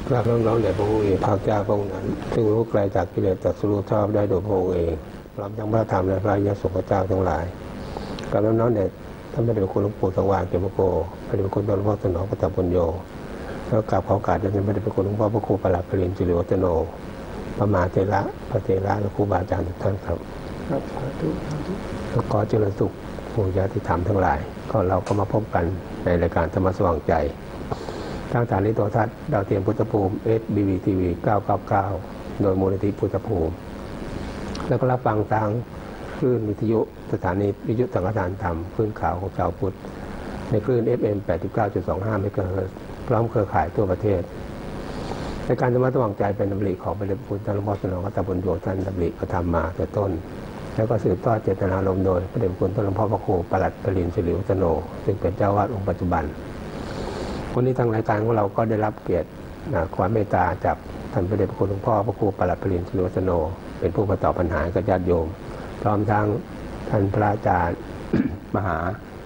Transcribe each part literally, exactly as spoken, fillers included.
รับน้องๆแด่พระองค์เองภาคเจ้าพระองค์นั้นซึ่งรู้ไกลจากกิเลสตรัสรู้ชอบได้โดยพระองค์เองพร้อมทั้งพระธรรมและพระอริยสงฆ์เจ้าทั้งหลายกับน้องๆแด่ท่านพระเดชพระคุณหลวงปู่สว่างเกษมโกพระเดชพระคุณหลวงพ่อสนองปัตตปุญโญแล้วกราบขอโอกาสท่านพระเดชพระคุณหลวงพ่อพระครูประหลัดปริญสิริวัฒโนพระมหาเถระพระเถระและครูบาอาจารย์ทุกท่านครับครับสาธุแล้วขอเจริญสุขผู้ญาติธรรมทั้งหลายก็เราก็มาพบกันในรายการธรรมะสว่างใจทางสถานีโทรทัศน์ดาวเทียมพุทธภูมิ เอส บี วี ที วี เก้าเก้าเก้า โดยมูลนิธิพุทธภูมิแล้วก็รับฟังทางคลื่นวิทยุสถานีวิทยุสังฆทานธรรมคลื่นข่าวของชาวพุทธในคลื่น เอฟ เอ็ม แปดสิบเก้าจุดสองห้า เมกะเฮิรตซ์พร้อมเครือข่ายทั่วประเทศในการธรรมะสว่างใจเป็นดำริของพระเดชพระคุณท่านหลวงพ่อสนองปัตตปุญโญท่านดำริกระทำมาแต่ต้นแล้วก็สืบทอดเจตนารมณ์โดยพระเดชพระคุณท่านหลวงพ่อพระครูประหลัดปริญสิริวัฒโนซึ่งเป็นเจ้าวาดองค์ปัจจุบันวันนี้ทางรายการของเราก็ได้รับเกียรติความเมตตาจากท่านพระเดชพระคุณหลวงพ่อพระครูประหลัดปริญสิริวัฒโนเป็นผู้มาตอบปัญหากับญาติโยมพร้อมทั้งท่านพระอาจารย์ มหา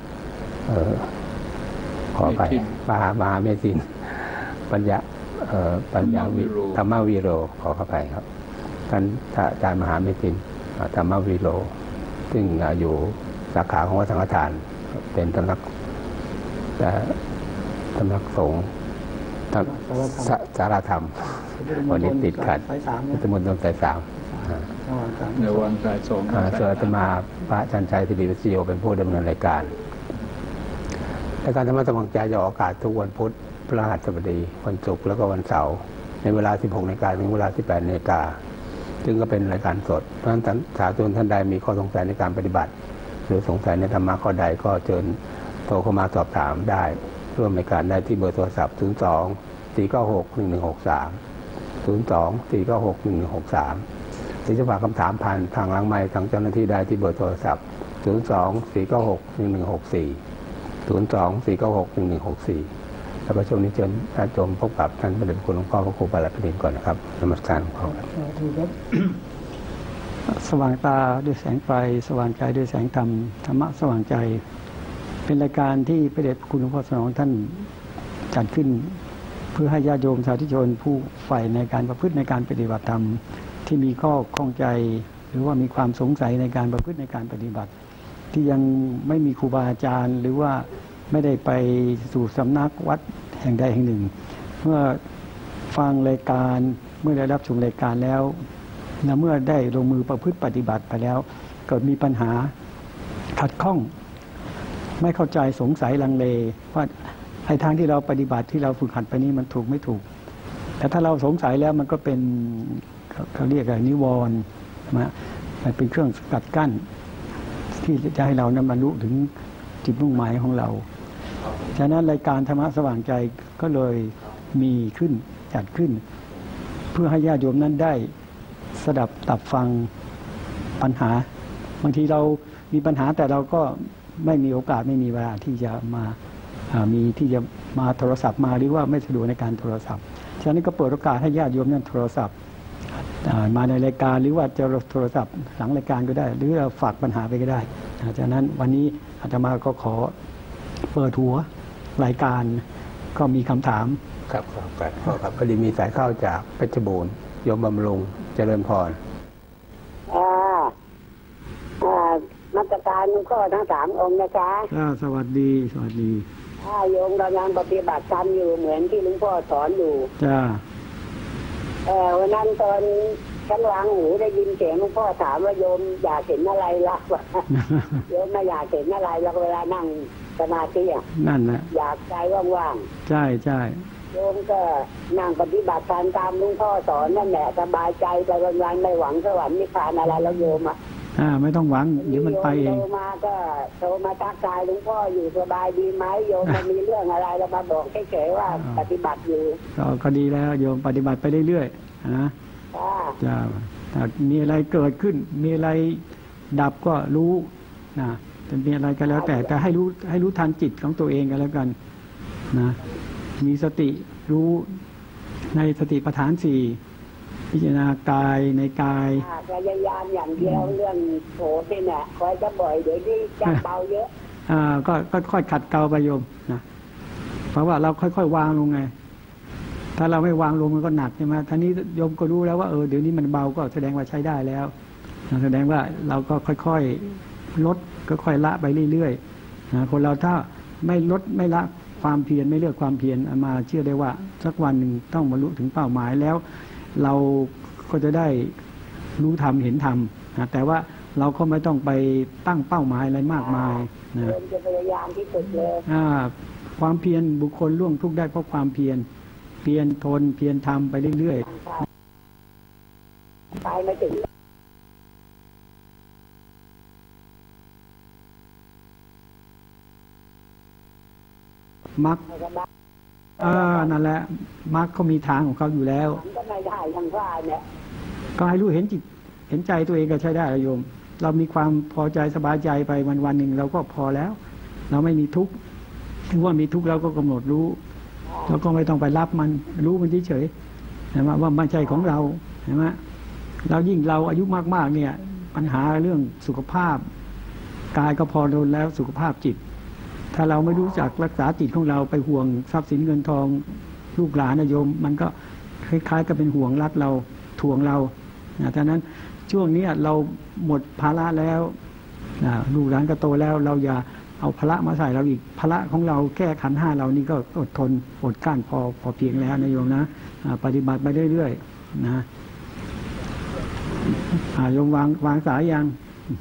ขอไปมหามหาเมธินปัญญาปัญญาวิธรรมวีโรขอเข้าไปครับท่านอาจารย์มหาเมธินธรรมวีโรซึ่งอยู่สาขาของวัดสังฆทานเป็นตำนักตำนักสงฆ์สารธรรมวันนี้ติดขัดพุทธมณฑลสายสามในวันสายสองส่วนอาตมาพระอาจารย์ชัยศิริวิชโยเป็นผู้ดำเนินรายการรายการธรรมะสว่างใจจะออกอากาศทุกวันพุธพฤหัสบดีวันศุกร์แล้วก็วันเสาร์ในเวลา สิบหกนาฬิกา ถึงเวลา สิบแปดนาฬิกาซึ่งก็เป็นรายการสดเพราะฉะนั้นสาธุชนท่านใดมีข้อสงสัยในการปฏิบัติหรือสงสัยในธรรมะข้อใดก็เชิญโทรเข้ามาสอบถามได้ร่วมในการได้ที่เบอร์โทรศัพท์ศูนย์ สอง สี่ เก้า หก หนึ่ง หนึ่ง หก สาม ศูนย์ สอง สี่ เก้า หก หนึ่ง หนึ่ง หก สามหรือจะฝากคำถามผ่านทางหลังไมค์ทางเจ้าหน้าที่ได้ที่เบอร์โทรศัพท์ศูนย์ สอง สี่ เก้า หก หนึ่ง หนึ่ง หก สี่ ศูนย์ สอง สี่ เก้า หก หนึ่ง หนึ่ง หก สี่แล้วก็ช่วงนี้เชิญท่านชมพบกับท่านพระเดชพระคุณหลวงพ่อพระครูประหลัดปริญก่อนนะครับนมัสการหลวงพ่อสว่างตาด้วยแสงไฟสว่างใจด้วยแสงธรรมธรรมะสว่างใจเป็นรายการที่พระเดชพระคุณหลวงพ่อสนองท่านจัดขึ้นเพื่อให้ญาติโยมสาธุชนผู้ใฝ่ในการประพฤติในการปฏิบัติธรรมที่มีข้อข้องใจหรือว่ามีความสงสัยในการประพฤติในการปฏิบัติที่ยังไม่มีครูบาอาจารย์หรือว่าไม่ได้ไปสู่สำนักวัดแห่งใดแห่งหนึ่งเมื่อฟังรายการเมื่อได้รับชมรายการแล้วและเมื่อได้ลงมือประพฤติปฏิบัติไปแล้วเกิดมีปัญหาขัดข้องไม่เข้าใจสงสัยลังเลว่าไอ้ทางที่เราปฏิบัติที่เราฝึกหัดไปนี้มันถูกไม่ถูกแต่ถ้าเราสงสัยแล้วมันก็เป็นเขาเรียกอะไรนิวรณ์นะมันเป็นเครื่องสกัดกั้นที่จะให้เรานำบรรลุถึงจุดมุ่งหมายของเราฉะนั้นรายการธรรมะสว่างใจก็เลยมีขึ้นจัดขึ้นเพื่อให้ญาติโยมนั้นได้สดับตับฟังปัญหาบางทีเรามีปัญหาแต่เราก็ไม่มีโอกาสไม่มีเวลาที่จะมามีที่จะมาโทรศัพท์มาหรือว่าไม่สะดวกในการโทรศัพท์ฉะนั้นก็เปิดโอกาสให้ญาติโยมนั้นโทรศัพท์มาในรายการหรือว่าจะโทรศัพท์หลังรายการก็ได้หรือเราฝากปัญหาไปก็ได้ฉะนั้นวันนี้อาตมาก็ขอเปิดหัวรายการก็มีคำถามครับครับครับพอดีมีสายเข้าจากเพชรบูรณ์โยมบำรุงเจริญพรอ่าอ่ามาตรการหลวงพ่อทั้งสามองค์นะจ๊ะอ่าสวัสดีสวัสดีอ่าโยมกำลังปฏิบัติธรรมอยู่เหมือนที่หลวงพ่อสอนอยู่จ้าเออวันนั้นตอนฉันวางหูได้ยินเสียงหลวงพ่อถามว่าโยมอยากเห็นอะไรล่ะโยมไม่อยากเห็นอะไรแล้วเวลานั่งสมาธิอ่ะนั่นแหละอยากใจว่างๆใช่ใช่โยมก็นั่งปฏิบัติตามตามหลวงพ่อสอนนั่นแหละสบายใจไปวันๆไม่หวังสวรรค์นิพพานอะไรแล้วโยมอ่ะอ่าไม่ต้องหวังเดี๋ยวมันไปเองโทรมาก็โทรมาทักทายหลวงพ่ออยู่สบายดีไหมโยมมันมีเรื่องอะไรแล้วมาบอกเฉยๆว่าปฏิบัติอยู่ก็ดีแล้วโยมปฏิบัติไปเรื่อยๆนะจ้าถ้ามีอะไรเกิดขึ้นมีอะไรดับก็รู้นะจะมีอะไรก็แล้วแต่แต่ให้รู้ให้รู้ทันจิตของตัวเองกันแล้วกันนะมีสติรู้ในสติปัฏฐานสี่พิจารณากายในกายพยายามอย่างเดียวเรื่องโผล่นี่แหละคอยจะบ่อยเดี๋ยวนี้จะเบาเยอะอ่าก็ค่อยๆขัดเกลาไปโยมนะเพราะว่าเราค่อยๆวางลงไงถ้าเราไม่วางลงมันก็หนักใช่ไหมท่านี้โยมก็รู้แล้วว่าเออเดี๋ยวนี้มันเบาก็แสดงว่าใช้ได้แล้วแสดงว่าเราก็ค่อยๆลดค่อยๆละไปเรื่อยๆนะคนเราถ้าไม่ลดไม่ละความเพียรไม่เลือกความเพียรมาเชื่อได้ว่าสักวันหนึ่งต้องบรรลุถึงเป้าหมายแล้วเราก็จะได้รู้ธรรมเห็นธรรมนะแต่ว่าเราก็ไม่ต้องไปตั้งเป้าหมายอะไรมากมายนะจะพยายามที่สุดเลยความเพียรบุคคลล่วงทุกข์ได้เพราะความเพียรเพียรทนเพียรทำไปเรื่อยๆไปไม่ถึงมรรคอ่านั่นแหละมรรคเขามีทางของเขาอยู่แล้วก็ไม่ได้ทางพลาดเนี่ยก็ให้รู้เห็นจิตเห็นใจตัวเองก็ใช้ได้โยมเรามีความพอใจสบายใจไปวันวันหนึ่งเราก็พอแล้วเราไม่มีทุกข์ถึงว่ามีทุกข์เราก็กำหนดรู้เราก็ไม่ต้องไปรับมันรู้มันเฉยๆเห็นไหมว่าไม่ใช่ของเราเห็นไหมเรายิ่งเราอายุมากๆเนี่ยปัญหาเรื่องสุขภาพกายก็พอโดนแล้วสุขภาพจิตถ้าเราไม่รู้จักรักษาจิตของเราไปห่วงทรัพย์สินเงินทองลูกหลานโยมมันก็คล้ายๆกับเป็นห่วงรัดเราทวงเราดังนั้นช่วงนี้เราหมดภาระแล้วลูกหลานก็โตแล้วเราอย่าเอาภาระมาใส่เราอีกภาระของเราแค่ขันห้าเรานี่ก็อดทนอดกั้นพอพอเพียงแล้วนะโยมนะปฏิบัติไปเรื่อยๆนะโยมวางวางสายยัง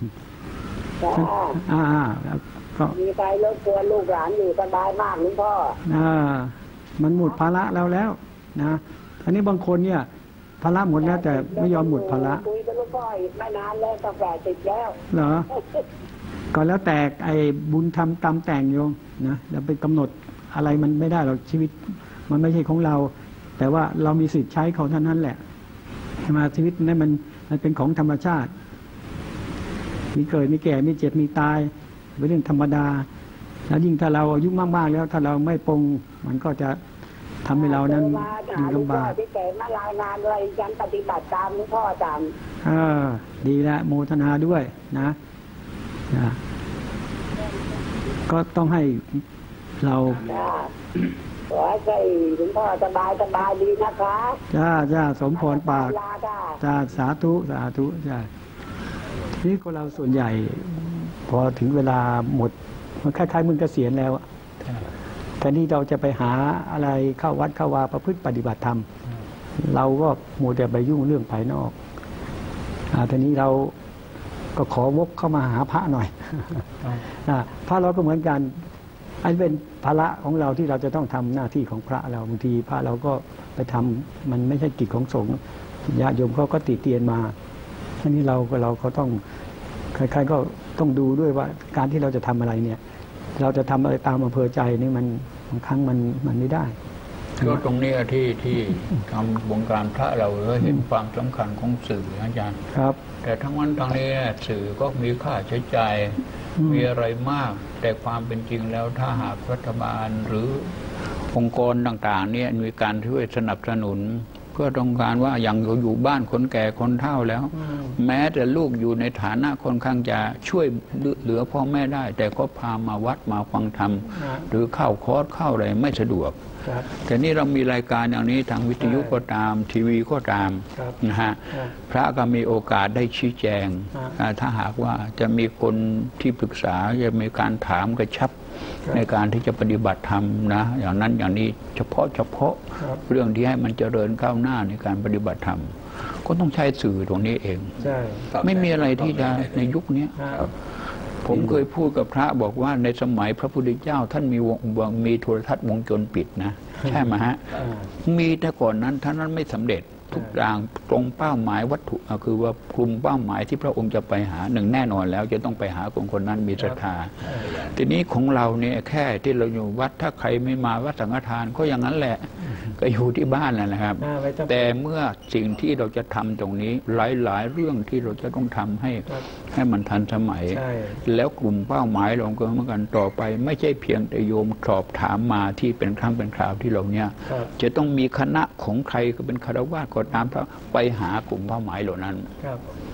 อ่าก็มีไปรบกวนลูกหลานอยู่สบายมากหลวงพ่ออ่ามันหมดภาระเราแล้วนะอันนี้บางคนเนี่ยภาระหมดแล้วแต่ไม่ยอมหมดภาระคุยกับลูกพ่ออีกไม่นานแล้วตั้งแต่ติดแล้วเหรอก็แล้วแต่ไอ้บุญทำกรรมแต่งโยมนะเราไปกำหนดอะไรมันไม่ได้หรอกชีวิตมันไม่ใช่ของเราแต่ว่าเรามีสิทธิ์ใช้เขาเท่านั้นแหละมาชีวิตนั้นมันมันเป็นของธรรมชาติมีเกิดมีแก่มีเจ็บมีตายเป็นเรื่องธรรมดาแล้วยิ่งถ้าเราอายุมากๆแล้วถ้าเราไม่ปรงมันก็จะทำให้เรานั้นอยู่ลำบากที่แก่มารายงานอะไรยันปฏิบัติตามหลวงพ่อตามอ่าดีละโมทนาด้วยนะนะก็ต้องให้เราขอให้หลวงพ่อสบายสบายดีนะคะจ้าจ้าสมพรปากจ้าสาธุสาธุจ้านี่คนเราส่วนใหญ่พอถึงเวลาหมดมันคล้ายๆมึงเกษียณแล้วแต่นี่เราจะไปหาอะไรเข้าวัดเข้าวาประพฤติปฏิบัติธรรมเราก็มัวแต่ไปยุ่งเรื่องภายนอกอ่าทีนี้เราก็ขอวกเข้ามาหาพระหน่อยพระเราก็เหมือนกันอันเป็นภาระของเราที่เราจะต้องทำหน้าที่ของพระเราบางทีพระเราก็ไปทำมันไม่ใช่กิจของสงฆ์ญาติโยมเขาก็ติเตียนมาอันนี้เราก็เราก็ต้องใครๆก็ต้องดูด้วยว่าการที่เราจะทำอะไรเนี่ยเราจะทำอะไรตามอำเภอใจนี่มันบางครั้งมันมันไม่ได้ก็ตรงนี้ที่ที่ทำวงการพระเราเห็นความสำคัญของสื่ออาจารย์ครับแต่ทั้งวันทั้งนี้สื่อก็มีค่าใช้จ่ายมีอะไรมากแต่ความเป็นจริงแล้วถ้าหากรัฐบาลหรือองค์กรต่างๆเนี่ยมีการช่วยสนับสนุนเพื่อต้องการว่าอย่างเราอยู่บ้านคนแก่คนเฒ่าแล้วแม้แต่ลูกอยู่ในฐานะค่อนข้างจะช่วยเหลือพ่อแม่ได้แต่ก็พามาวัดมาฟังธรรมหรือเข้าคอร์สเข้าอะไรไม่สะดวกแต่นี่เรามีรายการอย่างนี้ทางวิทยุก็ตามทีวีก็ตามนะฮะพระก็มีโอกาสได้ชี้แจงถ้าหากว่าจะมีคนที่ปรึกษาจะมีการถามกระชับในการที่จะปฏิบัติธรรมนะอย่างนั้นอย่างนี้เฉพาะเฉพาะเรื่องที่ให้มันเจริญก้าวหน้าในการปฏิบัติธรรมก็ต้องใช้สื่อตรงนี้เองไม่มีอะไรที่จะในยุคนี้ผมเคยพูดกับพระบอกว่าในสมัยพระพุทธเจ้าท่านมีวงมีโทรทัศน์วงจรปิดนะใช่ไหมฮะมีแต่ก่อนนั้นท่านนั้นไม่สำเร็จทุกอย่างตรงเป้าหมายวัตถุคือว่ากลุ่มเป้าหมายที่พระองค์จะไปหาหนึ่งแน่นอนแล้วจะต้องไปหาคนคนนั้นมีศรัทธาทีนี้ของเราเนี่ยแค่ที่เราอยู่วัดถ้าใครไม่มาวัดสังฆทานก็อย่างนั้นแหละก็อยู่ที่บ้านแหละนะครับแต่เมื่อสิ่งที่เราจะทำตรงนี้หลายๆเรื่องที่เราจะต้องทำให้ให้มันทันสมัยแล้วกลุ่มเป้าหมายเราก็เหมือนกันต่อไปไม่ใช่เพียงแต่โยมสอบถามมาที่เป็นครั้งเป็นคราวที่เราเนี่ยจะต้องมีคณะของใครก็เป็นคฤหัสถ์ก็ตามไปหากลุ่มเป้าหมายเหล่านั้น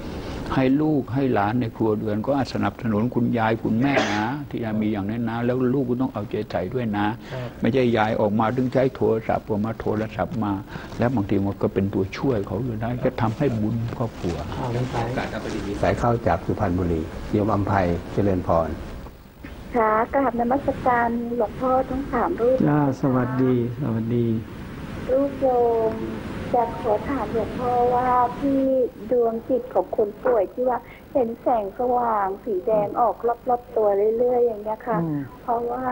ให้ลูกให้หลานในครัวเรือนก็สนับสนุนคุณยายคุณแม่นะที่จะมีอย่างนั้นนะแล้วลูกก็ต้องเอาใจใส่ด้วยนะไม่ใช่ยายออกมาดึงใช้โทรศัพท์ออกมาโทรศัพท์มาแล้วบางทีมันก็เป็นตัวช่วยเขาอยู่ได้ก็ทำให้บุญครอบครัวการทำปฏิบัติสายเข้าจากสุพรรณบุรีโยมอัมภัยเจริญพรค่ะกราบนมัสการหลวงพ่อทั้งสามรูปจ้าสวัสดีสวัสดีลูกโยมจะขอถามหลวงพ่อว่าที่ดวงจิตของคนป่วยที่ว่าเห็นแสงสว่างสีแดงออกรอบๆตัวเรื่อยๆอย่างเงี้ยค่ะเพราะว่า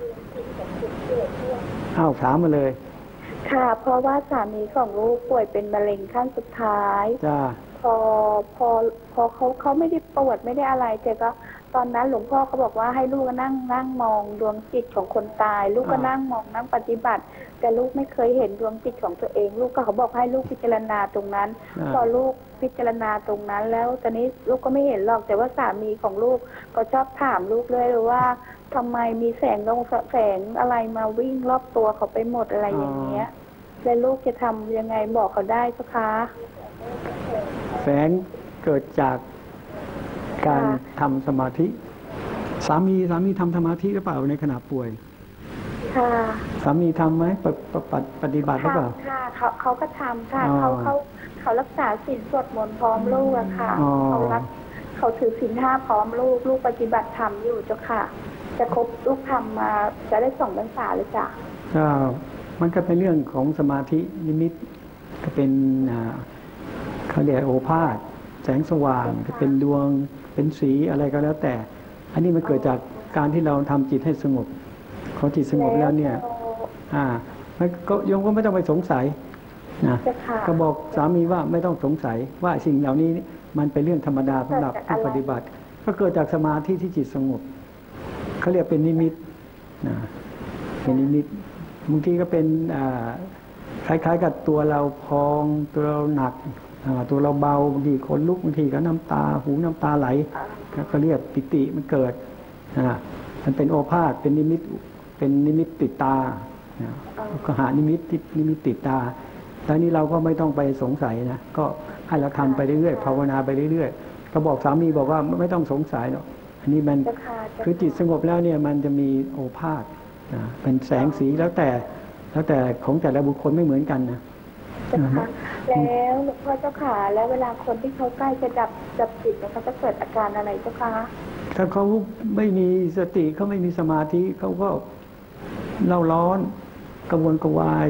อ้าวถามมาเลยค่ะเพราะว่าสามีของลูกป่วยเป็นมะเร็งขั้นสุดท้ายจ้าพอพอพอเขาเขาไม่ได้ปวดไม่ได้อะไรแต่ก็ตอนนั้นหลวงพ่อเขาบอกว่าให้ลูกนั่งนั่งมองดวงจิตของคนตายลูกก็นั่งมองนั่งปฏิบัติแต่ลูกไม่เคยเห็นดวงจิตของตัวเองลูกก็เขาบอกให้ลูกพิจารณาตรงนั้นพอลูกพิจารณาตรงนั้นแล้วตอนนี้ลูกก็ไม่เห็นหรอกแต่ว่าสามีของลูกก็ชอบถามลูกเลยว่าทำไมมีแสงดวงแสงอะไรมาวิ่งรอบตัวเขาไปหมดอะไรอย่างเงี้ยแล้วลูกจะทำยังไงบอกเขาได้เจ้าคะแสงเกิดจากการทำสมาธิสามีสามีทำสมาธิหรือเปล่าในขณะป่วยค่ะสามีทำไหมปฏิปฏิบัติหรือเปล่าค่ะเขาเขาก็ทำค่ะเขาเขาเขารักษาศีลสวดมนต์พร้อมลูกอะค่ะเขารักเขาถือศีลห้าพร้อมลูกลูกปฏิบัติธรรมอยู่เจ้าค่ะจะครบลูกทำมาจะได้สองพรรษาเลยจ้ะก็มันก็เป็นเรื่องของสมาธินิมิตก็เป็นเขาเรียกโอภาสแสงสว่างจะเป็นดวงเป็นสีอะไรก็แล้วแต่อันนี้มันเกิดจากการที่เราทำจิตให้สงบพอจิตสงบแล้วเนี่ยอ่าก็โยมก็ไม่ต้องไปสงสัยนะก็บอกสามีว่าไม่ต้องสงสัยว่าสิ่งเหล่านี้มันเป็นเรื่องธรรมดาสำหรับผู้ปฏิบัติก็เกิดจากสมาธิที่จิตสงบเขาเรียกเป็นนิมิตนะเป็นนิมิตบางทีก็เป็นคล้ายๆกับตัวเราพองตัวเราหนักตัวเราเบาบางทีขนลุกบางทีก็น้ำตาหูน้ำตาไหลก็เรียกปิติมันเกิดมันเป็นโอภาสเป็นนิมิตเป็นนิมิตติดตาก็หานิมิตนิมิตติดตาแล้วนี้เราก็ไม่ต้องไปสงสัยนะก็ให้เราทำไปเรื่อยๆภาวนาไปเรื่อยๆก็บอกสามีบอกว่าไม่ต้องสงสัยหรอกอันนี้มันคือจิตสงบแล้วเนี่ยมันจะมีโอภาสเป็นแสงสีแล้วแต่แล้วแต่ของแต่ละบุคคลไม่เหมือนกันนะแล้วหลวงพ่อเจ้าค่ะแล้วเวลาคนที่เขาใกล้จะดับดับจิตเขาจะเกิดอาการอะไรเจ้าคะถ้าเขาไม่มีสติเขาไม่มีสมาธิเขาก็เล่าร้อนกระวนกระวาย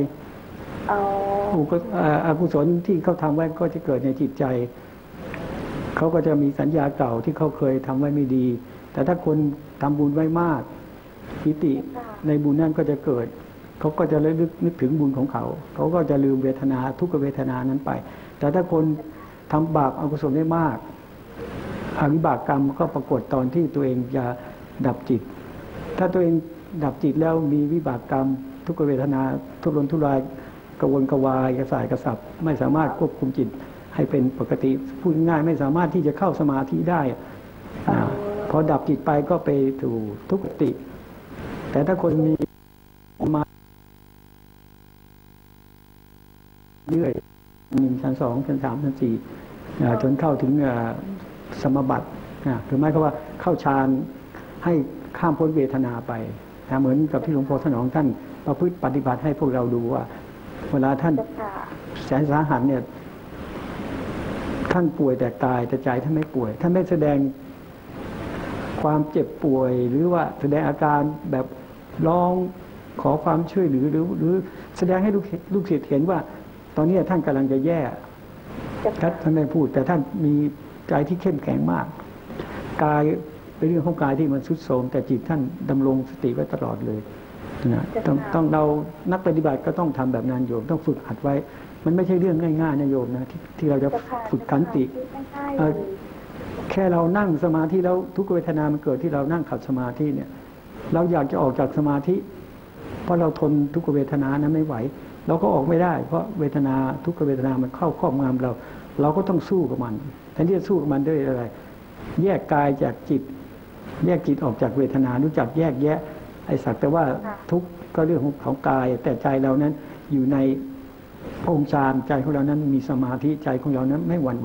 อกุศลที่เขาทำไว้ก็จะเกิดในจิตใจเขาก็จะมีสัญญาเก่าที่เขาเคยทำไว้ไม่ดีแต่ถ้าคนทำบุญไว้มากปิติในบุญนั้นก็จะเกิดเขาก็จะระลึกนึกถึงบุญของเขาเขาก็จะลืมเวทนาทุกขเวทนานั้นไปแต่ถ้าคนทำบาปอกุศลได้มากอวิบากกรรมก็ปรากฏตอนที่ตัวเองจะดับจิตถ้าตัวเองดับจิตแล้วมีวิบากกรรมทุกขเวทนาทุรนทุรายกระวนกระวายกระสายกระสับไม่สามารถควบคุมจิตให้เป็นปกติพูดง่ายไม่สามารถที่จะเข้าสมาธิได้พอดับจิตไปก็ไปถูกทุกขติแต่ถ้าคนมีมาเรื่อยหนึ่งชั้นสองชั้นสามชั้นสี่จนเข้าถึงสมบัติหรือไม่ก็ว่าเข้าฌานให้ข้ามพ้นเวทนาไปเหมือนกับที่หลวงพ่อสนองท่านประพฤติปฏิบัติให้พวกเราดูว่าเวลาท่านแสนสาหัสเนี่ยท่านป่วยแต่กายแต่ใจท่านไม่ป่วยท่านไม่แสดงความเจ็บป่วยหรือว่าแสดงอาการแบบร้องขอความช่วยเหลือหรือหรือแสดงให้ลูกลูกศิษย์เห็นว่าตอนนี้ท่านกำลังจะแย่ท่านไม่พูดแต่ท่านมีใจที่เข้มแข็งมากกายเป็นเรื่องของกายที่มันทรุดโทรมแต่จิตท่านดำรงสติไว้ตลอดเลยนะต้องต้องเรานักปฏิบัติก็ต้องทำแบบนั้นโยมต้องฝึกหัดไว้มันไม่ใช่เรื่องง่ายๆนะโยมนะที่ที่เราจะฝึกขันติแค่เรานั่งสมาธิแล้วทุกเวทนามันเกิดที่เรานั่งขัดสมาธิเนี่ยเราอยากจะออกจากสมาธิเพราะเราทนทุกเวทนานั้นไม่ไหวเราก็ออกไม่ได้เพราะเวทนาทุกเวทนามันเข้าครอบงำเราเราก็ต้องสู้กับมันแทนที่จะสู้กับมันด้วยอะไรแยกกายจากจิตแยกจิตออกจากเวทนารู้จักแยกแยะไอ้สักแต่ว่าทุกก็เรื่องของของกายแต่ใจเรานั้นอยู่ในองค์ฌานใจของเรานั้นมีสมาธิใจของเรานั้นไม่หวั่นไหว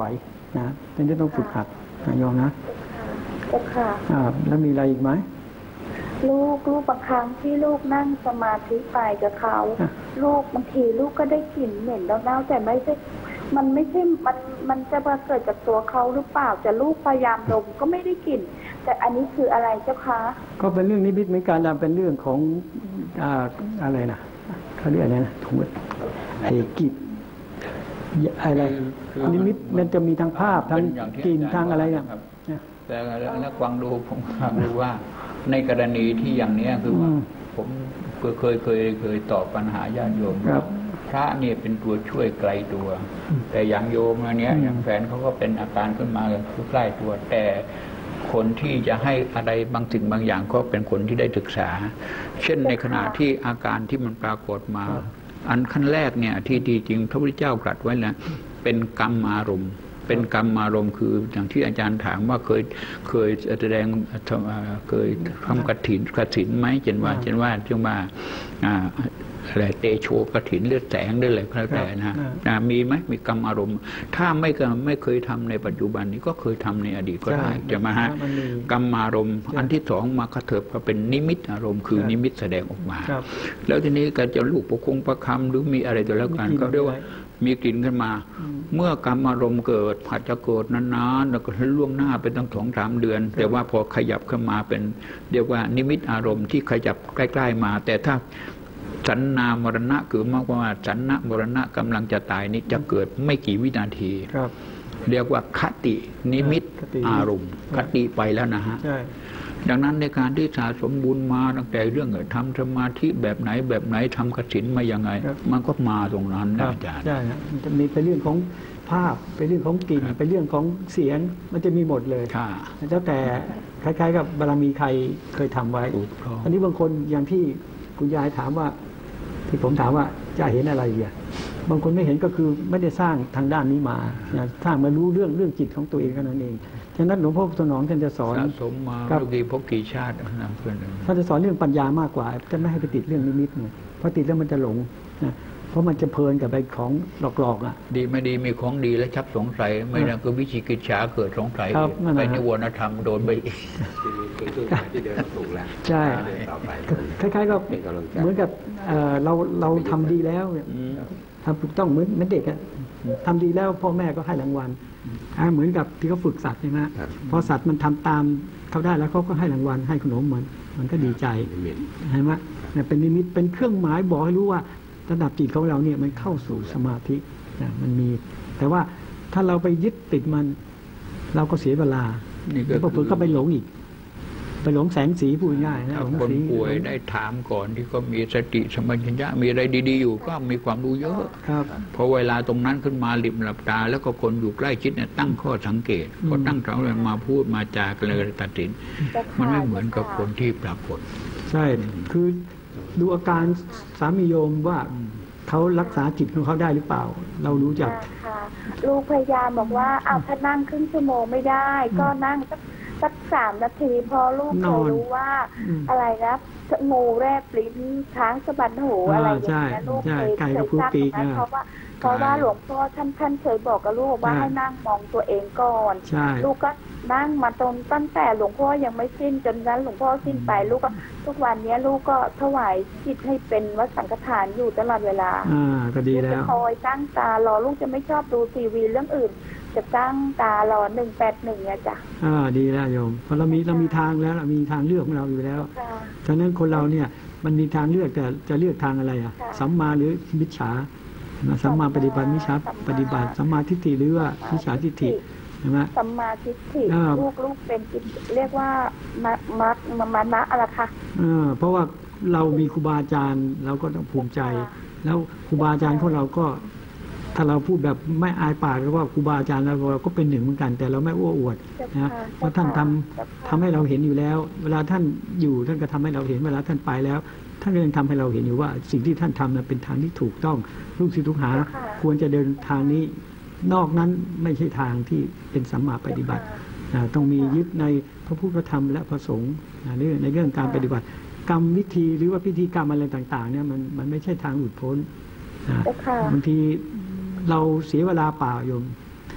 นะเป็นที่ต้องฝึกหัดนะโยมนะเจ้าค่ะอ่าแล้วมีอะไรอีกไหมลูกลูกบางครั้งที่ลูกนั่งสมาธิไปกับเขาอ่ะลูกบางทีลูกก็ได้กลิ่นเหม็นแล้วเน่าแต่ไม่ใช่มันไม่ใช่มันมันจะมาเกิดจากตัวเขาหรือเปล่าแต่ลูกพยายามดมก็ไม่ได้กลิ่นแต่อันนี้คืออะไรเจ้าคะก็เป็นเรื่องนิมิตเหมือนกันนะเป็นเรื่องของอ่าอะไรนะเขาเรียกอะไรนะถุงไอ้กิจอะไรนิมิตมันจะมีทางภาพทางกลิ่นทางอะไรเนี่ยแต่แล้วฟังดูผมฟังดูว่าในกรณีที่อย่างนี้คือว่าผมเคยเคยเคยตอบปัญหาญาติโยมว่าพระเนี่ยเป็นตัวช่วยไกลตัว แต่อย่างโยมอันนี้อย่างแฟนเขาก็เป็นอาการขึ้นมาคือใกล้ตัว แต่คนที่จะให้อะไรบางสิ่งบางอย่างก็เป็นคนที่ได้ศึกษา เช่นในขณะที่อาการที่มันปรากฏมา อันขั้นแรกเนี่ยที่จริงพระพุทธเจ้าตรัสไว้แล้วเป็นกรรมอารมณ์เป็นกรรมอารมณ์คืออย่างที่อาจารย์ถามว่าเคยเคยแสดงเคยทำกฐินกฐินไหมเช่นว่าเช่นว่าเช่นว่าอะไรเตโชกฐินเลือดแสงได้เลยแล้วแต่นะมีไหมมีกรรมอารมณ์ถ้าไม่ไม่เคยทำในปัจจุบันนี้ก็เคยทำในอดีตก็ได้จะมาฮะกรรมอารมณ์อันที่สองมากระเถิบก็เป็นนิมิตอารมณ์คือนิมิตแสดงออกมาแล้วทีนี้ก็จะลูกประคงประคำหรือมีอะไรตัวแล้วกันก็เรียกว่ามีกลิ่นขึ้นมาเมื่อกรรมอารมณ์เกิดผัดจะเกิดนานๆแล้วก็ล่วงหน้าเป็นตั้งสองสามเดือนแต่ว่าพอขยับขึ้นมาเป็นเรียกว่านิมิตอารมณ์ที่ขยับใกล้ๆมาแต่ถ้าสันนามรณะคือมากกว่าสันนมรณะกำลังจะตายนี้จะเกิดไม่กี่วินาทีเรียกว่าคตินิมิตอารมณ์คติไปแล้วนะฮะดังนั้นในการที่สะสมบุญมาตั้งแต่เรื่องทำสมาธิแบบไหนแบบไหนทำกฐินมายังไงมันก็มาตรงนั้นนะอาจารย์ใช่ฮะมันจะมีเป็นเรื่องของภาพเป็นเรื่องของกลิ่นเป็นเรื่องของเสียงมันจะมีหมดเลยแล้วแต่คล้ายๆกับบารมีใครเคยทำไว้อันนี้บางคนอย่างที่คุณยายถามว่าที่ผมถามว่าจะเห็นอะไรอ่ะบางคนไม่เห็นก็คือไม่ได้สร้างทางด้านนี้มาสร้างมารู้เรื่องเรื่องจิตของตัวเองแค่นั้นเองฉะนั้นหลวงพ่อสนองท่านจะสอนสะสมมาเมื่อกี้พบกี่ชาตินะเพื่อนท่านจะสอนเรื่องปัญญามากกว่าท่านไม่ให้ไปติดเรื่องนิมิตไงเพราะติดแล้วมันจะหลงนะเพราะมันจะเพลินกับไปของหลอกๆอ่ะดีไม่ดีมีของดีแล้วชักสงสัยไม่นั่นก็วิจิกิจฉาเกิดสงสัยไปนิวรณธรรมโดนไปอีกที่เดินถูกแล้วใช่คล้ายๆก็เหมือนกับเราเราทำดีแล้วทำถูกต้องเหมือนเหมือนเด็กอะทำดีแล้วพ่อแม่ก็ให้รางวัลเหมือนกับที่เขาฝึกสัตว์ใช่ไหมพอสัตว์มันทำตามเขาได้แล้วเขาก็ให้รางวัลให้ขนมมันมันก็ดีใจใช่ไหมเนี่ยเป็นนิมิตเป็นเครื่องหมายบอกให้รู้ว่าระดับจิตของเราเนี่ยมันเข้าสู่สมาธินะมันมีแต่ว่าถ้าเราไปยึดติดมันเราก็เสียเวลาแล้วพอเผลอก็ไปหลงอีกไปหลงแสงสีพูดง่ายนะคนป่วยได้ถามก่อนที่ก็มีสติสมัญญะมีอะไรดีๆอยู่ก็มีความรู้เยอะครับพอเวลาตรงนั้นขึ้นมาหลิบหลับตาแล้วก็คนอยู่ใกล้ชิดเนี่ยตั้งข้อสังเกตก็ตั้งเขาเลยมาพูดมาจากันเลยตัดสินมันไม่เหมือนกับคนที่ปรากฏใช่คือดูอาการสามีโยมว่าเขารักษาจิตของเขาได้หรือเปล่าเรารู้จักลูกพยายามบอกว่าอ้าวถ้านั่งครึ่งชั่วโมงไม่ได้ก็นั่งสักสักสามนาทีพอลูกเขารู้ว่าอะไรนะงูแรบลิ้นช้างสะบัดหูอะไรอย่างเงี้ยลูกเคยเคยทราบนะเพราะว่าเพราะว่าหลวงพ่อท่านท่านเคยบอกกับลูกว่าให้นั่งมองตัวเองก่อนลูกก็นั่งมาตรงตั้งแต่หลวงพ่อยังไม่สิ้นจนนั้นหลวงพ่อสิ้นไปลูกก็ทุกวันนี้ลูกก็ถวายจิตให้เป็นวัดสังฆทานอยู่ตลอดเวลาอ่าก็ดีแล้วคอยตั้งตารอลูกจะไม่ชอบดูทีวีเรื่องอื่นจะตั้งตารอหนึ่งแปดหนึ่งเนี่ยจ้ะอ่าดีแล้วโยมเพราะเรามีเรามีทางแล้วเรามีทางเลือกของเราอยู่แล้วฉะนั้นคนเราเนี่ยมันมีทางเลือกแต่จะเลือกทางอะไรอ่ะสัมมาหรือมิจฉาสัมมาปฏิบัติมิจฉาปฏิบัติสัมมาทิฏฐิหรือว่ามิจฉาทิฏฐิใช่ไหมสัมมาทิฏฐิลูกลูกเป็นเรียกว่ามักมักมานะอะไรคะอ่าเพราะว่าเรามีครูบาอาจารย์เราก็ต้องภูมิใจแล้วครูบาอาจารย์ของเราก็ถ้าเราพูดแบบไม่อายปากก็ว่าครูบาอาจารย์เราก็เป็นหนึ่งเหมือนกันแต่เราไม่อ้วอวดนะเพราะท่านทำทำให้เราเห็นอยู่แล้วเวลาท่านอยู่ท่านก็ทำให้เราเห็นเวลาท่านไปแล้วท่านก็ยังทำให้เราเห็นอยู่ว่าสิ่งที่ท่านทำนั้นเป็นทางที่ถูกต้องลูกศิษย์ลูกหาควรจะเดินทางนี้นอกนั้นไม่ใช่ทางที่เป็นสัมมาปฏิบัติต้องมียึดในพระพุทธธรรมและพระสงฆ์ในในเรื่องการปฏิบัติกรรมวิธีหรือว่าพิธีกรรมอะไรต่างๆเนี่ยมันมันไม่ใช่ทางหลุดพ้นบางทีเราเสียเวลาเปล่าโยม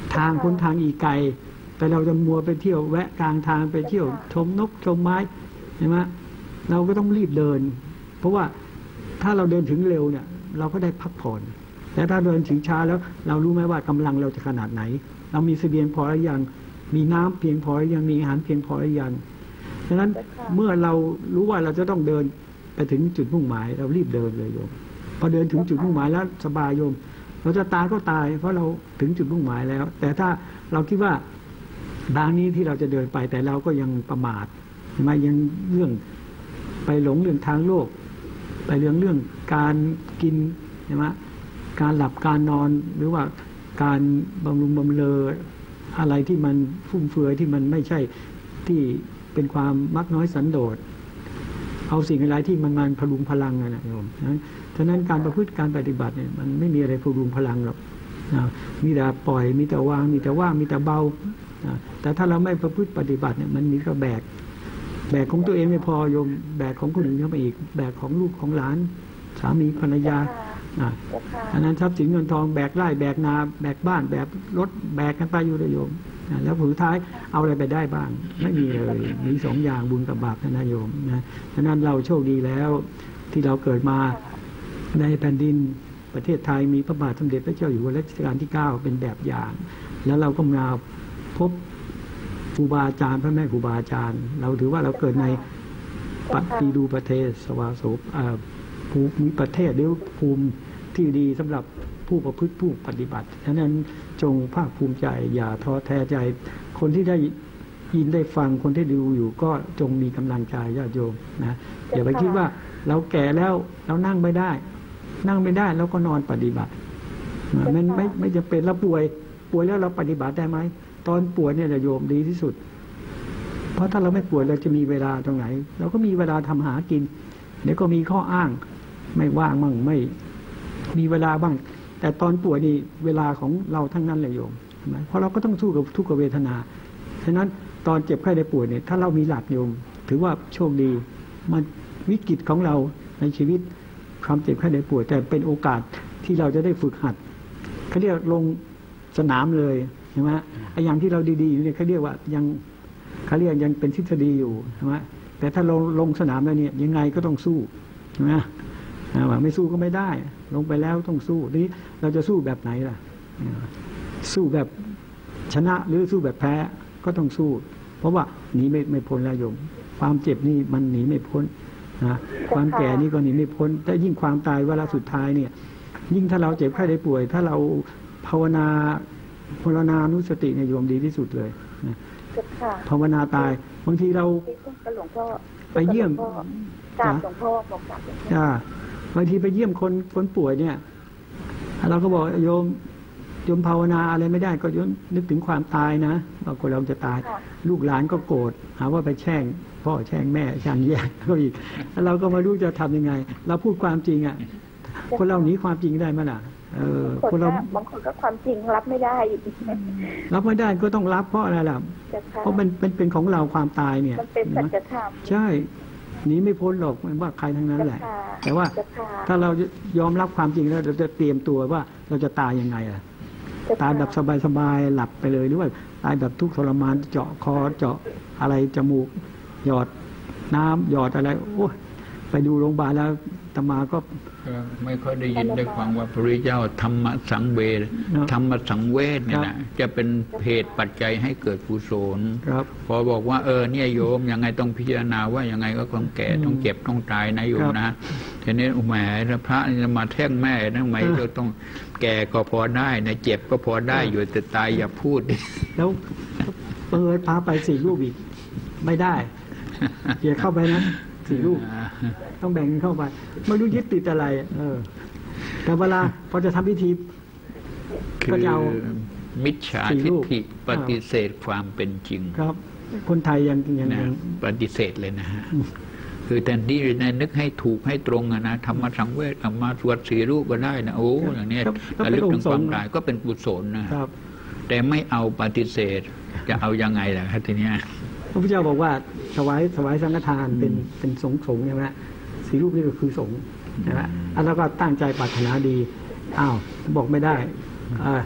ทางพ้นทางอีกไกลแต่เราจะมัวไปเที่ยวแวะกลางทางไปเที่ยวชมนกชมไม้ใช่ไหมเราก็ต้องรีบเดินเพราะว่าถ้าเราเดินถึงเร็วเนี่ยเราก็ได้พักผ่อนแต่ถ้าเดินถึงช้าแล้วเรารู้ไหมว่ากำลังเราจะขนาดไหนเรามีเสบียงพอหรือยังมีน้ำเพียงพอหรือยังมีอาหารเพียงพอหรือยังฉะนั้นเมื่อเรารู้ว่าเราจะต้องเดินไปถึงจุดมุ่งหมายเรารีบเดินเลยโยมพอเดินถึงจุดมุ่งหมายแล้วสบายโยมเราจะตายก็ตายเพราะเราถึงจุดมุ่งหมายแล้วแต่ถ้าเราคิดว่าทางนี้ที่เราจะเดินไปแต่เราก็ยังประมาทมายังเรื่องไปหลงเรื่องทางโลกไปเรื่องเรื่องการกินใช่ไหมการหลับการนอนหรือว่าการบำรุงบำเรออะไรที่มันฟุ่มเฟือยที่มันไม่ใช่ที่เป็นความมักน้อยสันโดษเอาสิ่งอะไรที่มันมันพลุงพลังนะโยมนะฉะนั้นการประพฤติการปฏิบัติเนี่ยมันไม่มีอะไรพลุงพลังหรอกนะมีแต่ปล่อยมีแต่วางมีแต่ว่างมีแต่เบานะแต่ถ้าเราไม่ประพฤติปฏิบัติเนี่ยมันมีก็แบกแบกของตัวเองไม่พอโยมแบกของคนอื่นเข้าไปอีกแบกของลูกของหลานสามีภรรยาอ่าอันนั้นทรัพย์สินเงินทองแบกไร่แบกนาแบกบ้านแบกรถแบกกันไปอยู่เลยโยมแล้วผลท้ายเอาอะไรไปได้บ้างไม่มีเลยมีสองอย่างบุญกับบาปนะโยมนะฉะนั้นเราโชคดีแล้วที่เราเกิดมาในแผ่นดินประเทศไทยมีพระบาทสมเด็จพระเจ้าอยู่หัวรัชกาลที่เก้าเป็นแบบอย่างแล้วเราก็มาพบครูบาอาจารย์พระแม่ครูบาอาจารย์เราถือว่าเราเกิดในปฏิรูปประเทศสวาสบภูมิประเทศหรือภูมิที่ดีสำหรับผู้ประพฤติผู้ปฏิบัติฉะนั้นจงภาคภูมิใจอย่าท้อแท้ใจคนที่ได้ยินได้ฟังคนที่ดูอยู่ก็จงมีกำลังใจญาติโยมนะอย่าไปคิดว่าเราแก่แล้วเรานั่งไม่ได้นั่งไม่ได้แล้วก็นอนปฏิบัติมันไม่ไม่จะเป็นเราป่วยป่วยแล้วเราปฏิบัติได้ไหมตอนป่วยเนี่ยโยมดีที่สุดเพราะถ้าเราไม่ป่วยเราจะมีเวลาตรงไหนเราก็มีเวลาทำหากินเดี๋ยวก็มีข้ออ้างไม่ว่างมั่งไม่มีเวลาบ้างแต่ตอนป่วยนี่เวลาของเราทั้งนั้นเลยโยมใช่ไหมเพราะเราก็ต้องสู้กับทุกขเวทนาฉะนั้นตอนเจ็บไข้ได้ป่วยเนี่ยถ้าเรามีหลักโยมถือว่าโชคดีมันวิกฤตของเราในชีวิตความเจ็บไข้ได้ป่วยแต่เป็นโอกาสที่เราจะได้ฝึกหัดเขาเรียกลงสนามเลยใช่ไหมไอ้อย่างที่เราดีๆอยู่เนี่ยเขาเรียกว่ายังเขาเรียกยังเป็นทฤษฎีอยู่ใช่ไหมแต่ถ้าลงลงสนามแล้วเนี่ยยังไงก็ต้องสู้ใช่ไหมว่าไม่สู้ก็ไม่ได้ลงไปแล้วต้องสู้ทีนี้เราจะสู้แบบไหนล่ะสู้แบบชนะหรือสู้แบบแพ้ก็ต้องสู้เพราะว่าหนีไม่ไม่พ้นแล้วโยมความเจ็บนี่มันหนีไม่พ้นนะความแก่นี่ก็หนีไม่พ้นแต่ยิ่งความตายเวลาสุดท้ายเนี่ยยิ่งถ้าเราเจ็บไข้ได้ป่วยถ้าเราภาวนาภาวนานุสติเนี่ยโยมดีที่สุดเลยนะภาวนาตายบางทีเราไปเยี่ยมกราบหลวงพ่อบอกกราบหลวงพ่อบางทีไปเยี่ยมคนคนป่วยเนี่ยเราก็บอกโยมโยมภาวนาอะไรไม่ได้ก็โยมนึกถึงความตายนะว่าคนเราจะตายลูกหลานก็โกรธหาว่าไปแช่งพ่อแช่งแม่ช่างแย่ก็อีกแล้วเราก็ไม่รู้จะทำยังไงเราพูดความจริงอ่ะคนเราหนีความจริงได้ไหมล่ะเออคนเราบางคนก็ความจริงรับไม่ได้รับไม่ได้ก็ต้องรับเพราะอะไรล่ะเพราะมันเป็นเป็นของเราความตายเนี่ยมันเป็นสัจธรรมใช่หนีไม่พ้นหรอกไม่ว่าใครทั้งนั้นแหละแต่ว่าถ้าเรายอมรับความจริงแล้วเราจะเตรียมตัวว่าเราจะตายยังไงล่ะตายแบบสบายๆหลับไปเลยหรือว่าตายแบบทุกข์ทรมานเจาะคอเจาะอะไรจมูกหยอดน้ำหยอดอะไรโอ้ไปดูโรงพยาบาลแล้วตมาก็ไม่ค่อยได้ยินได้ฟังว่าพระพุทธเจ้าธรรมสังเวชธรรมสังเวชเนี่ยนะจะเป็นเหตุปัจจัยให้เกิดกุศลพอบอกว่าเออเนี่ยโยมยังไงต้องพิจารณาว่ายังไงก็ต้องแก่ต้องเจ็บต้องตายนะโยมนะทีนี้อุแหมพระจะมาแท่งแม่ทำไมก็ต้องแก่ก็พอได้นะเจ็บก็พอได้อยู่แต่ตายอย่าพูดแล้วเปิดพาไปสี่รูปอีกไม่ได้อย่าเข้าไปนะสี่รูปต้องแบ่งเข้าไปไม่รู้ยึดติดอะไรเออแต่เวลาพอจะทำพิธีก็จะเอามิจฉาทิฏฐิปฏิเสธความเป็นจริงครับคนไทยยังยังปฏิเสธเลยนะฮะคือแทนที่ในนึกให้ถูกให้ตรงนะธรรมสังเวชธรรมสวดสี่รูปก็ได้นะโอ้อย่างนี้ระลึกถึงความตายก็เป็นกุศลนะครับแต่ไม่เอาปฏิเสธจะเอายังไงล่ะครับทีนี้พระพุทธเจ้าบอกว่าถวายถวายสังฆทานเป็นเป็นสงฆ์สงฆ์ใช่ไหมสี่รูปนี่ก็คือสงฆ์นะฮะแล้วก็ตั้งใจปรารถนาดีอ้าวบอกไม่ได้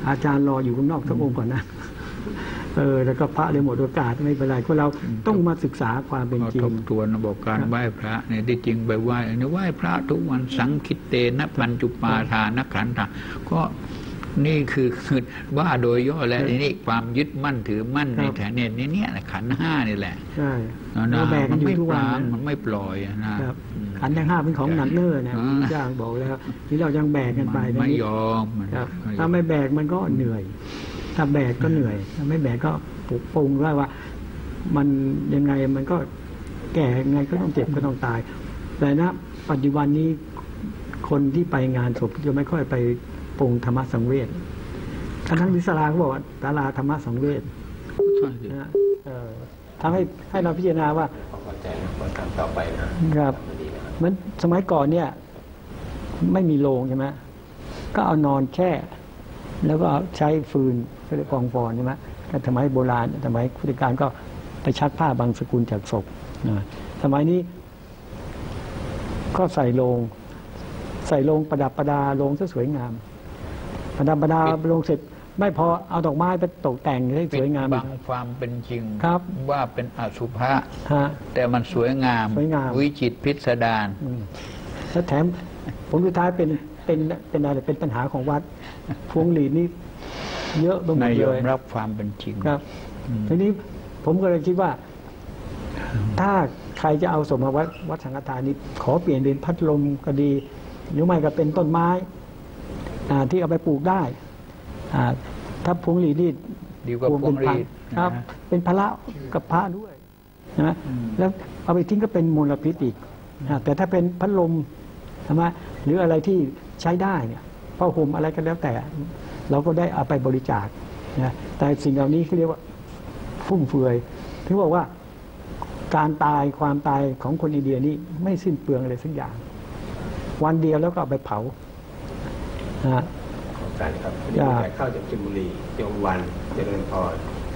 อาจารย์รออยู่ข้างนอกสักองค์ก่อนนะเออแล้วก็พระเลยหมดโอกาสไม่เป็นไรเพราะเราต้องมาศึกษาความเป็นจริงทบทวนระบบการไหว้พระเนี่ยที่จริงไปไหว้เนี่ยไหว้พระทุกวันสังคิตเตนะปัญจุปาทานขันธะก็นี่คือคือว่าโดยย่อแล้วนี่ความยึดมั่นถือมั่นในแถวเนี่ยนี่เนี่ยขันห้านี่แหละใช่เราแบกกันอยู่ทุกวันมันไม่ปล่อยนะขันทั้งห้าเป็นของหนักเนื้อนะย่างบอกแล้วที่เรายังแบกกันไปไม่ยอมถ้าไม่แบกมันก็เหนื่อยถ้าแบกก็เหนื่อยถ้าไม่แบกก็ปลุกปรุงว่าว่ามันยังไงมันก็แก่ยังไงก็ต้องเจ็บก็ต้องตายแต่นะปัจจุบันนี้คนที่ไปงานศพจะไม่ค่อยไปปรุงธรรมะสังเวชทั้งทั้งที่ศาลาเขาบอกว่าศาลาธรรมะสังเวชนะทำให้ให้เราพิจารณาว่าต่อไปนะครับเหมือนสมัยก่อนเนี่ยไม่มีโรงใช่ไหมก็เอานอนแช่แล้วก็ใช้ฟืนเรียกกองฟอนใช่ไหมแต่สมัยโบราณสมัยพุทธกาลก็ไปชักผ้าบางสกุลจากศพนะสมัยนี้ก็ใส่โลงใส่โลงประดับประดาโลงสวยงามประดับประดาโลงเสร็จไม่พอเอาดอกไม้ไปตกแต่งให้สวยงามบางความเป็นจริงครับว่าเป็นอสุภะแต่มันสวยงามวิจิตรพิสดารแล้วแถมผลสุดท้ายเป็นเป็นเป็นอะไรเป็นปัญหาของวัดพวงหลีดนี่เยอะไปหมดเลยยอมรับความเป็นจริงครับทีนี้ผมก็เลยคิดว่าถ้าใครจะเอาสมมาวัดวัดสังฆทานนี้ขอเปลี่ยนเป็นพัดลมก็ดีหรือไม่ก็เป็นต้นไม้ที่เอาไปปลูกได้ถ้าพวงหลีดนี่ดีกว่าพวงหลีดครับเป็นพระกับพระด้วยนะแล้วเอาไปทิ้งก็เป็นมลพิษอีกแต่ถ้าเป็นพัดลมใช่ไหมหรืออะไรที่ใช้ได้เนี่ยผ้าห่มอะไรก็แล้วแต่เราก็ได้เอาไปบริจาคนะแต่สิ่งเหล่านี้เขาเรียกว่าฟุ่มเฟือยถึงบอกว่าการตายความตายของคนอินเดียนี่ไม่สิ้นเปลืองอะไรสักอย่างวันเดียวแล้วก็เอาไปเผานะการครับเข้าจากจิมบุรีโยมวันเจริญพร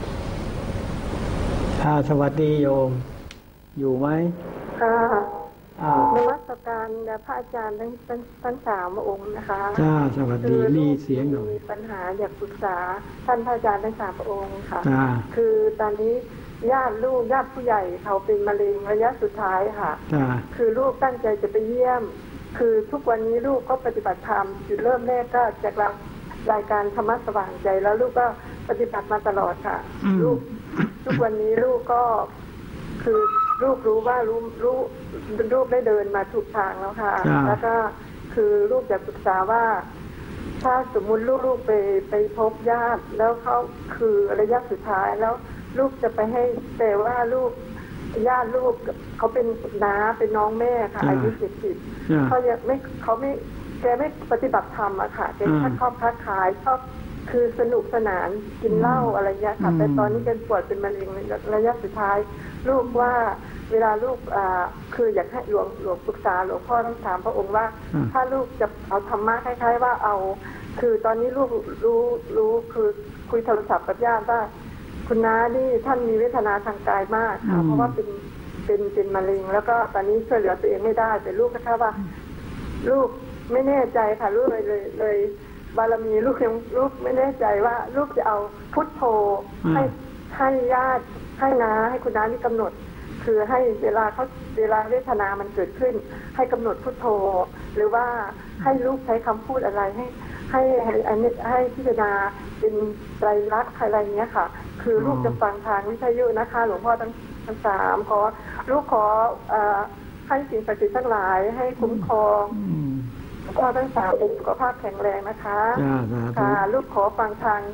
ค่ะสวัสดีโยมอยู่ไหมค่ะนมัสการพระอาจารย์ทั้งทั้งสามองค์นะคะจ้าสวัสดีมีเสียงหน่อยมีปัญหาอยากปรึกษาท่านพระอาจารย์ทั้งสามองค์ค่ะคือตอนนี้ญาติลูกญาติผู้ใหญ่เขาเป็นมะเร็งระยะสุดท้ายค่ะคือลูกตั้งใจจะไปเยี่ยมคือทุกวันนี้ลูกก็ปฏิบัติธรรมจุดเริ่มแรกก็จากรายการธรรมะสว่างใจแล้วลูกก็ปฏิบัติมาตลอดค่ะลูกทุกวันนี้ลูกก็คือลูกรู้ว่ารู้รู้ลูกได้เดินมาถูกทางแล้วค่ะแล้วก็คือลูกจะปรึกษาว่าถ้าสมมุติลูกๆไปไปพบญาติแล้วเขาคือระยะสุดท้ายแล้วลูกจะไปให้แต่ว่าลูกญาติลูกเขาเป็นน้าเป็นน้องแม่ค่ะอายุเจ็ดสิบเขายังไม่เขาไม่แกไม่ปฏิบัติธรรมอะค่ะแกชอบค้าขายชอบคือสนุกสนานกินเหล้าอะไรเงี้ยค่ะแต่ตอนนี้แกป่วยเป็นมะเร็งระยะสุดท้ายลูกว่าเวลาลูกอ่าคืออยากให้หลวงหลวงปรึกษาหลวงพ่อต้องถามพระองค์ว่าถ้าลูกจะเอาธรรมะคล้ายๆว่าเอาคือตอนนี้ลูกรู้รู้คือคุยโทรศัพท์กับญาติว่าคุณน้านี่ท่านมีเวทนาทางกายมากค่ะเพราะว่าเป็นเป็นเป็นมะเร็งแล้วก็ตอนนี้ช่วยเหลือตัวเองไม่ได้แต่ลูกก็แค่ว่าลูกไม่แน่ใจค่ะลูกเลยเลยเลยบารมีลูกยังลูกไม่แน่ใจว่าลูกจะเอาพุทโธให้ให้ญาติให้น้าให้คุณน้านี่กำหนดคือให้เวลาเขาเวลาเวทนามันเกิดขึ้นให้กำหนดพุทโธหรือว่าให้ลูกใช้คำพูดอะไรให้ให้ให้ให้พิจารณาเป็นไตรลักษณ์อะไรเงี้ยค่ะคือลูกจะฟังทางวิทยุนะคะหลวงพ่อทั้งทั้งสามขอลูกขอให้สิ่งศักดิ์สิทธิ์ทั้งหลายให้คุ้มครองพ่อทั้งสามเป็นสุขภาพแข็งแรงนะคะค่ะลูกขอฟังทาง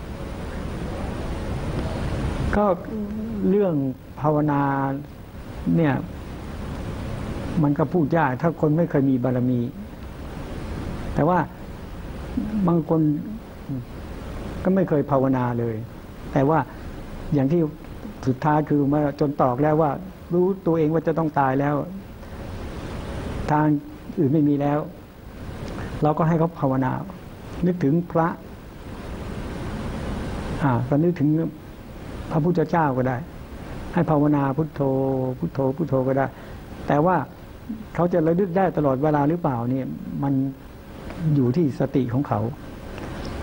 ก็เรื่องภาวนาเนี่ยมันก็พูดยากถ้าคนไม่เคยมีบารมี แต่ว่าบางคนก็ไม่เคยภาวนาเลยแต่ว่าอย่างที่สุดท้ายคือมาจนตอกแล้วว่ารู้ตัวเองว่าจะต้องตายแล้วทางอื่นไม่มีแล้วเราก็ให้เขาภาวนานึกถึงพระอ่าก็นึกถึงพระพุทธเจ้าก็ได้ให้ภาวนาพุทโธพุทโธพุทโธก็ได้แต่ว่าเขาจะระลึกได้ตลอดเวลาหรือเปล่าเนี่ยมันอยู่ที่สติของเขา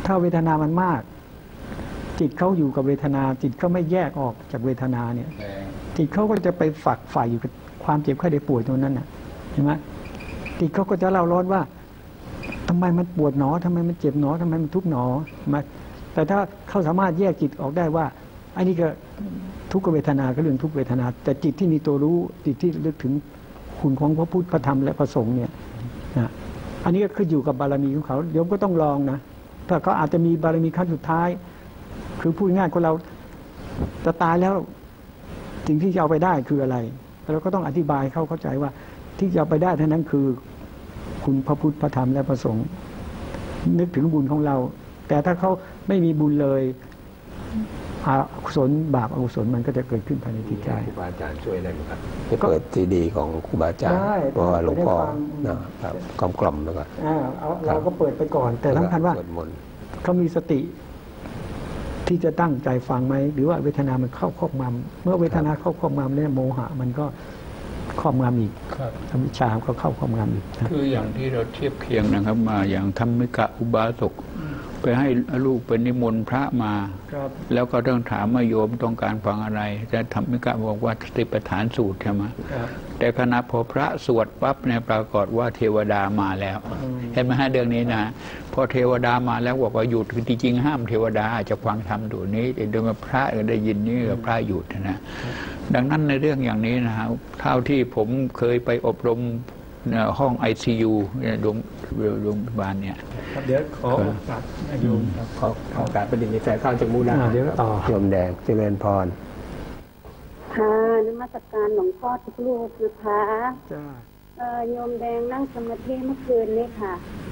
ถ้าเวทนามันมาก จิตเขาอยู่กับเวทนา จิตเขาไม่แยกออกจากเวทนาเนี่ยจิตเขาก็จะไปฝักฝ่ายอยู่กับความเจ็บไข้ได้ป่วยตรงนั้นน่ะเห็นไหมจิตเขาก็จะเล่าร้อนว่าทำไมมันปวดหนอทำไมมันเจ็บหนอทำไมมันทุกข์หนอมาแต่ถ้าเขาสามารถแยกจิตออกได้ว่าอันนี้ก็ทุกขเวทนาก็เรื่องทุกเวทนา แต่จิตที่มีตัวรู้จิตที่ลึกถึงคุณของพระพุทธพระธรรมและพระสงฆ์เนี่ยนะอันนี้ก็ขึ้นอยู่กับบารมีของเขาโยมก็ต้องลองนะถ้าเขาอาจจะมีบารมีขั้นสุดท้ายคือพูดง่ายคนเราจะตายแล้วสิ่งที่จะเอาไปได้คืออะไรเราก็ต้องอธิบายเขาเข้าใจว่าที่จะเอาไปได้เท่านั้นคือคุณพระพุทธพระธรรมและพระสงฆ์นึกถึงบุญของเราแต่ถ้าเขาไม่มีบุญเลยอกุศลบาปอกุศลมันก็จะเกิดขึ้นภายในจิตใจครูบาอาจารย์ช่วยได้ไหมครับให้เปิดซีดีของครูบาอาจารย์เพราะว่าหลวงพ่อนะครับกล่อมกล่อมแล้วก็เราก็เปิดไปก่อนแต่สำคัญว่าเขามีสติที่จะตั้งใจฟังไหมหรือว่าเวทนามันเข้าครอบงำเมื่อเวทนาเข้าครอบงำเนี่ยโมหะมันก็ครอบงำอีกอวิชชาก็เข้าครอบงำอีกคืออย่างที่เราเทียบเคียงนะครับมาอย่างธรรมิกะอุบาสกไปให้ลูกเป็นนิมนต์พระมาแล้วก็ต้องถามว่าโยมต้องการฟังอะไรแต่ธรรมิกะบอกว่าสติปัฏฐานสูตรใช่ไหมแต่ขณะพอพระสวดปั๊บเนี่ยปรากฏว่าเทวดามาแล้วเห็นไหมฮะเรื่องนี้นะพอเทวดามาแล้วบอกว่าหยุดจริงๆห้ามเทวดาจะฟังธรรมดูนี้แต่เดี๋ยวพระได้ยินนี่พระหยุดนะดังนั้นในเรื่องอย่างนี้นะฮะเท่าที่ผมเคยไปอบรมห้อง ไอ ซี ยู โรงโรงพยาบาลเนี่ยเดี๋ยวขอโอกาสโยมขอโอกาสประเด็นในสายข้าวจากมูนาเดี๋ยวต่อโยมแดงเจริญพรค่ะนมัสการหลวงพ่อทุกลูกนะคะจ้าโยมแดงนั่งสมาธิเมื่อคืนนี้ค่ะ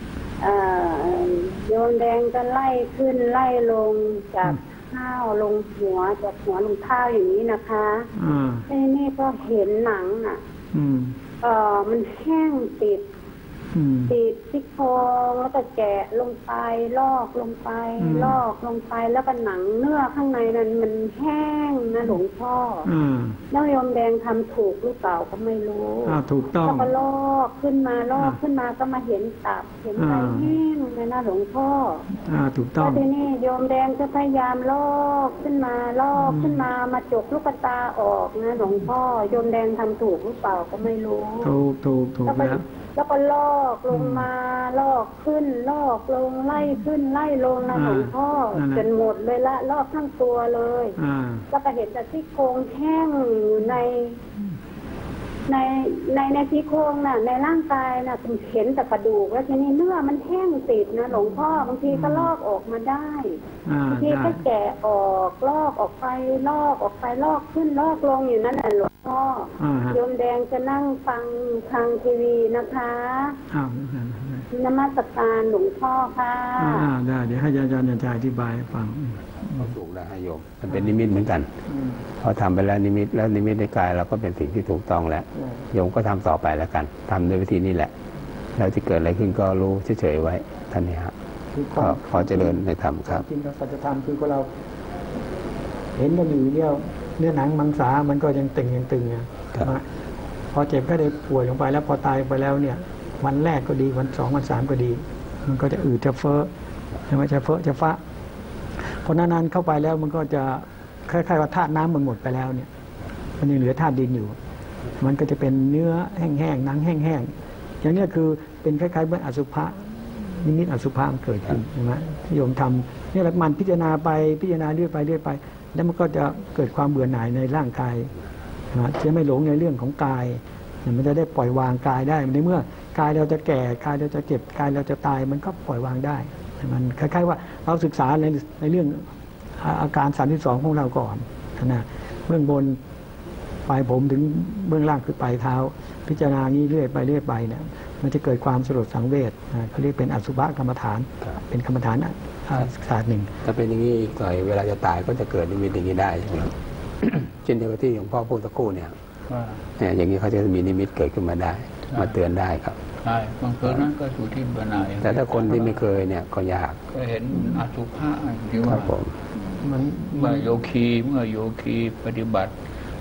โยมแดงจะไล่ขึ้นไล่ลงจากข้าวลงหัวจากหัวลงเท้าอย่างนี้นะคะไอ้นี่ก็เห็นหนังอ่ะเออมันแห้งติดติดที่โครงแล้วก็แกะลงไปลอกลงไปลอกลงไปแล้วก็หนังเนื้อข้างในนั้นมันแห้งนะหลวงพ่อแล้วโยมแดงทำถูกหรือเปล่าก็ไม่รู้ถูกต้องแล้วก็ลอกขึ้นมาลอกขึ้นมาก็มาเห็นตับเห็นไตแห้งเลยนะหลวงพ่อถูกต้องแล้วทีนี้โยมแดงจะพยายามลอกขึ้นมาลอกขึ้นมามาจกลูกตาออกนะหลวงพ่อโยมแดงทำถูกหรือเปล่าก็ไม่รู้ถูกถูกถูกแล้วแล้วก็ลอกลงมาลอกขึ้นลอกลงไล่ขึ้นไล่ลงนะหลวงพ่อจนหมดเลยละลอกทั้งตัวเลยแล้วก็เห็นแต่ที่โครงแห้งอยู่ในในในในที่โครงน่ะในร่างกายน่ะเห็นแต่กระดูกแล้วทีนี้เนื้อมันแห้งติดนะหลวงพ่อบางทีก็ลอกออกมาได้บางทีก็แกะออกลอกออกไปลอกออกไปลอกขึ้นลอกลงอยู่นั่นแหละหลวงพ่อโยมแดงจะนั่งฟังทางทีวีนะคะนมัสการหลวงพ่อค่ะได้เดี๋ยวให้อาจารย์จะอธิบายฟังถูกแล้วให้โยมมันเป็นนิมิตเหมือนกันพอทำไปแล้วนิมิตแล้วนิมิตในกายเราก็เป็นสิ่งที่ถูกต้องแล้วโยมก็ทำต่อไปแล้วกันทำด้วยวิธีนี้แหละแล้วที่เกิดอะไรขึ้นก็รู้เฉยๆไว้ท่านนี้ฮะก็ขอเจริญในธรรมครับจริงๆสัจธรรมคือเราเห็นกันอยู่เนี่ยเนื้อหนังมังสามันก็ยังตึงยังตึงนะพอเจ็บก็ได้ป่วยลงไปแล้วพอตายไปแล้วเนี่ยวันแรกก็ดีวันสองวันสามก็ดีมันก็จะอืดจะเฟ้อใช่ไหมจะเฟ้อจะฟ้าพอนานๆเข้าไปแล้วมันก็จะคล้ายๆว่าธาตุน้ำมันหมดไปแล้วเนี่ยมันยังเหลือธาตุดินอยู่มันก็จะเป็นเนื้อแห้งๆหนังแห้งๆอย่างนี้คือเป็นคล้ายๆเหมือนอสุภะนิมิตอสุภะมันเกิดขึ้นใช่ไหมที่โยมทำนี่แหละมันพิจารณาไปพิจารณาเรื่อยไปเรื่อยไปแล้วมันก็จะเกิดความเบื่อหน่ายในร่างกายนะจะไม่หลงในเรื่องของกายมันจะได้ปล่อยวางกายได้ในเมื่อกายเราจะแก่กายเราจะเจ็บกายเราจะตายมันก็ปล่อยวางได้มันคล้ายๆว่าเราศึกษาในในเรื่องอาการสามที่สองของเราก่อนนะเบื้องบนปลายผมถึงเบื้องล่างคือปลายเท้าพิจารณานี้เรื่อยไปเรื่อยไปเนี่ยมันจะเกิดความสลดสังเวชเขาเรียกเป็นอสุภกรรมฐานเป็นกรรมฐานศาสตร์หนึ่งถ้าเป็นอย่างนี้อีกหน่อยเวลาจะตายก็จะเกิดนิมิตอย่างนี้ได้ใช่ไหมเช่นเดียวกับที่หลวงพ่อพูดตะกู้เนี่ยเนี่ยอย่างนี้เขาจะมีนิมิตเกิดขึ้นมาได้มาเตือนได้ครับใช่บางคนนั้นก็อยู่ที่บรรณาแต่ถ้าคนที่ไม่เคยเนี่ยก็ยากก็เห็นอสุภะที่ว่ามันเมื่อโยคีเมื่อโยคีปฏิบัติ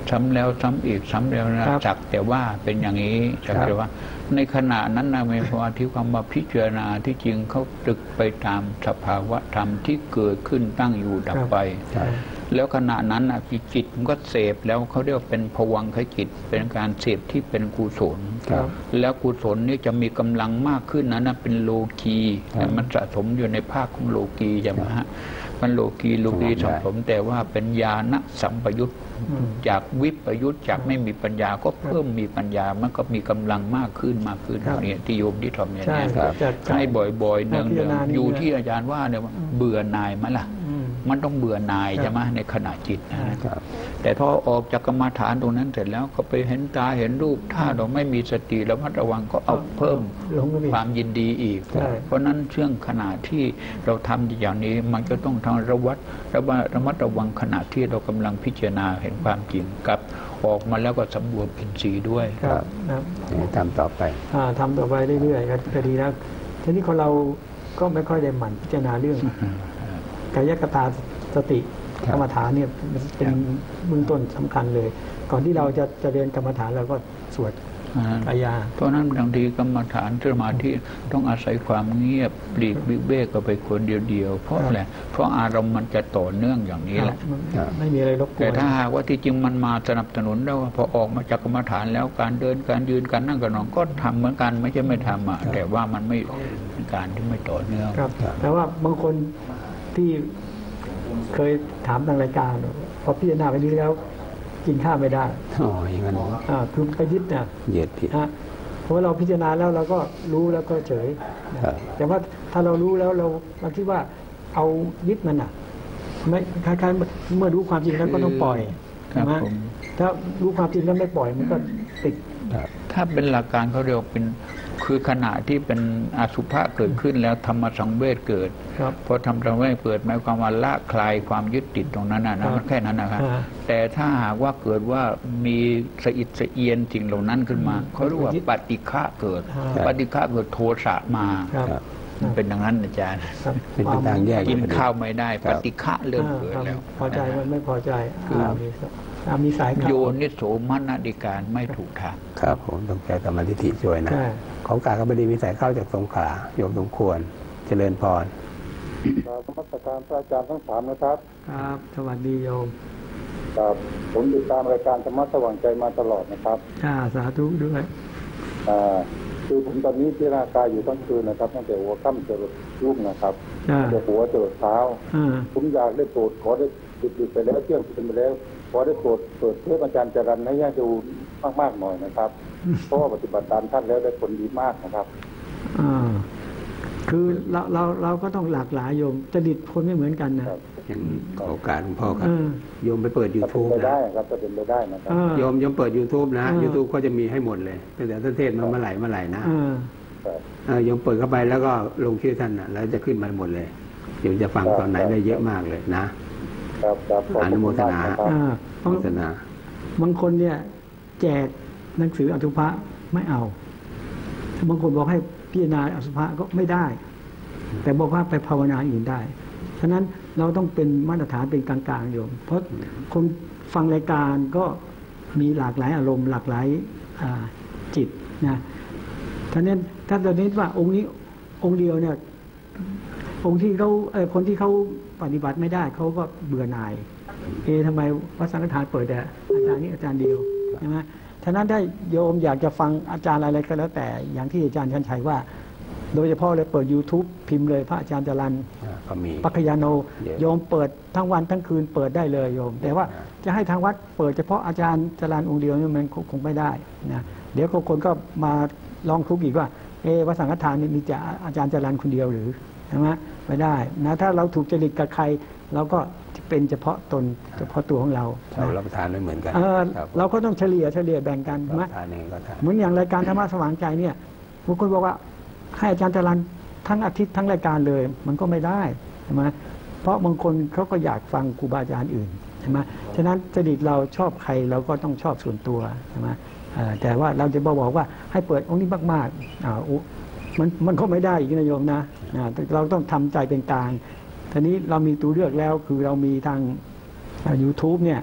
ซ้ำแล้วซ้ำอีกซ้ำแล้วนะจักแต่ว่าเป็นอย่างนี้จักแต่ว่าในขณะนั้นนะไม่พอที่ความมาพิจารณาที่จริงเขาตึกไปตามสภาวะธรรมที่เกิดขึ้นตั้งอยู่ดับไปแล้วขณะนั้นนะจิตมันก็เสพแล้วเขาเรียกว่าเป็นภวังคจิตเป็นการเสพที่เป็นกุศลแล้วกุศลนี่จะมีกำลังมากขึ้นนั้นเป็นโลกีแต่มันสะสมอยู่ในภาคของโลกีใช่ไหมฮะมันโลกีโลกีสะสมแต่ว่าเป็นญาณสัมปยุตจากวิปยุตจากไม่มีปัญญาก็เพิ่มมีปัญญามันก็มีกำลังมากขึ้นมากขึ้นเนี่ยที่โยมที่ทำเนี่ยให้บ่อยๆเนืองๆอยู่ที่อาจารย์ว่าเนี่ยเบื่อหน่ายมั้ยล่ะมันต้องเบื่อหน่ายใช่ไหมในขณะจิตนะครับแต่พอออกจากกรรมฐานตรงนั้นเสร็จแล้วก็ไปเห็นตาเห็นรูปถ้าเราไม่มีสติระมัดระวังก็เอาเพิ่มความยินดีอีกเพราะนั้นเชื่องขณะที่เราทำอย่างนี้มันก็ต้องทางระวัดระมัดระวังขณะที่เรากำลังพิจารณาเห็นความจริงกับออกมาแล้วก็สำรวจอินทรีย์ด้วยครับทำต่อไปทำต่อไปเรื่อยๆครับก็ดีนะทีนี้คนเราก็ไม่ค่อยได้หมั่นพิจารณาเรื่องกายกตาสติกรรมฐานเนี่ยเป็นเบื้องต้นสำคัญเลยก่อนที่เราจะจะเรียนกรรมฐานเราก็สวดกายาเพราะนั้นบางทีกรรมฐานสมาธิต้องอาศัยความเงียบปลีกวิเวกก็ไปคนเดียวๆเพราะอะไรเพราะอารมณ์มันจะต่อเนื่องอย่างนี้แหละไม่มีอะไรรบกวนแต่ถ้าหากว่าที่จริงมันมาสนับสนุนแล้วพอออกมาจากกรรมฐานแล้วการเดินการยืนการนั่งการนอนก็ทำเหมือนกันไม่ใช่ไม่ทำอ่ะแต่ว่ามันไม่เป็นการที่ไม่ต่อเนื่องครับแต่ว่าบางคนที่เคยถามทางรายการพอพิจารณาไปนี้แล้วกินข้าวไม่ได้อ๋ออย่างนั้นอ่าคือไปยึดเนี่ยเหยียดผิดฮะเพราะว่าเราพิจารณาแล้วเราก็รู้แล้วก็เฉยแต่ว่าถ้าเรารู้แล้วเราเราคิดว่าเอายึดมันอ่ะไม่คล้ายๆเมื่อรู้ความจริงแล้วก็ต้องปล่อยใช่ไหมถ้ารู้ความจริงแล้วไม่ปล่อยมันก็ติดถ้าเป็นหลักการเขาเรียกเป็นคือขณะที่เป็นอสุภะเกิดขึ้นแล้วธรรมสังเวชเกิดพอทำสังเวชเกิดหมายความว่าละคลายความยึดติดตรงนั้นนะมันแค่นั้นนะครับแต่ถ้าหากว่าเกิดว่ามีสะอิดสะเอียนสิ่งเหล่านั้นขึ้นมาเขาเรียกว่าปฏิฆะเกิดปฏิฆะเกิดโทสะมาเป็นอย่างนั้นอาจารย์เป็นทางแยกกินข้าวไม่ได้ปฏิฆะเริ่มเกิดแล้วพอใจมันไม่พอใจมีสายโยนิโสมนสิการไม่ถูกทางครับผมต้องใช้สมาธิทิช่วยนะของกาก็ไม่ได้มีสายเข้าจากสงขลาโยมสมควรเจริญพรนมัสการพระอาจารย์ทั้งสามนะครับครับสวัสดีโยมครับผมติดตามรายการธรรมะสว่างใจมาตลอดนะครับค่ะสาธุด้วยอ่าคือผมตอนนี้พิจารณากายอยู่ทั้งคืนนะครับตั้งแต่หัวค่ำจนรุ่งนะครับตั้งแต่หัวจนเท้าผมอยากได้โปรดขอได้ดึกๆไปแล้วเที่ยงคืนไปแล้วขอได้โปรดเปิดเทพอาจารย์จรัญให้ญาติดูมากๆหน่อยนะครับเพราะว่าปฏิบัติตามท่านแล้วได้ผลดีมากนะครับอ่าคือเราเราเราก็ต้องหลากหลายโยมจริตคนไม่เหมือนกันนะโอกาสของพ่อครับโยมไปเปิด YouTube นะได้ครับจะเป็นไปได้นะครับโยมโยมเปิด YouTube นะ YouTube ก็จะมีให้หมดเลยตั้งแต่ท่านเทศมาเมื่อไหร่เมื่อไหร่นะโยมเปิดเข้าไปแล้วก็ลงชื่อท่านนะแล้วจะขึ้นมาหมดเลยโยมจะฟังตอนไหนได้เยอะมากเลยนะครับครับอนุโมทนาอนุโมทนาบางคนเนี่ยแจกหนังสืออสุภะไม่เอาบางคนบอกให้พิจารณาอสุภะก็ไม่ได้แต่บอกว่าไปภาวนาอื่นได้ฉะนั้นเราต้องเป็นมาตรฐานเป็นกลางๆโยมเพราะคนฟังรายการก็มีหลากหลายอารมณ์หลากหลายจิตนะท่านั้นถ้าตอนนี้ว่าองค์นี้องค์เดียวเนี่ยองค์ที่เขาคนที่เขาปฏิบัติไม่ได้เขาก็เบื่อหน่ายเอทำไมวัดสังฆทานเปิดแต่อาจารย์นี้อาจารย์เดียวใช่ไหมฉะนั้นถ้าโยมอยากจะฟังอาจารย์อะไรก็แล้วแต่อย่างที่อาจารย์ชันชัยว่าโดยเฉพาะเลยเปิด YouTube พิมพ์เลยพระอาจารย์จรัญปัจจยาโนโยมเปิดทั้งวันทั้งคืนเปิดได้เลยโยมแต่ว่าจะให้ทางวัดเปิดเฉพาะอาจารย์จรัญองค์เดียวนี่มันคงไม่ได้นะเดี๋ยวคนก็มาลองทุกข์อีกว่าเอวัดสังฆทานนี่มีแต่อาจารย์จรัญคนเดียวหรือใช่ไหมไม่ได้นะถ้าเราถูกจริตกับใครเราก็เป็นเฉพาะตนเฉพาะตัวของเราเรารับประทานไม่เหมือนกันเราก็ต้องเฉลี่ยเฉลี่ยแบ่งกันใช่ไหมเหมือนอย่างรายการธรรมะสว่างใจเนี่ยบางคนบอกว่าให้อาจารย์จรัญทั้งอาทิตย์ทั้งรายการเลยมันก็ไม่ได้ใช่ไหมเพราะบางคนเขาก็อยากฟังครูบาอาจารย์อื่นใช่ไหมฉะนั้นจริตเราชอบใครเราก็ต้องชอบส่วนตัวใช่ไหมแต่ว่าเราจะบอกว่าให้เปิดองค์นี้มากๆอ่ามันมันก็ไม่ได้อีกนะโยมนะเราต้องทำใจเป็นกลางทีนี้เรามีตัวเลือกแล้วคือเรามีทาง YouTube เนี่ย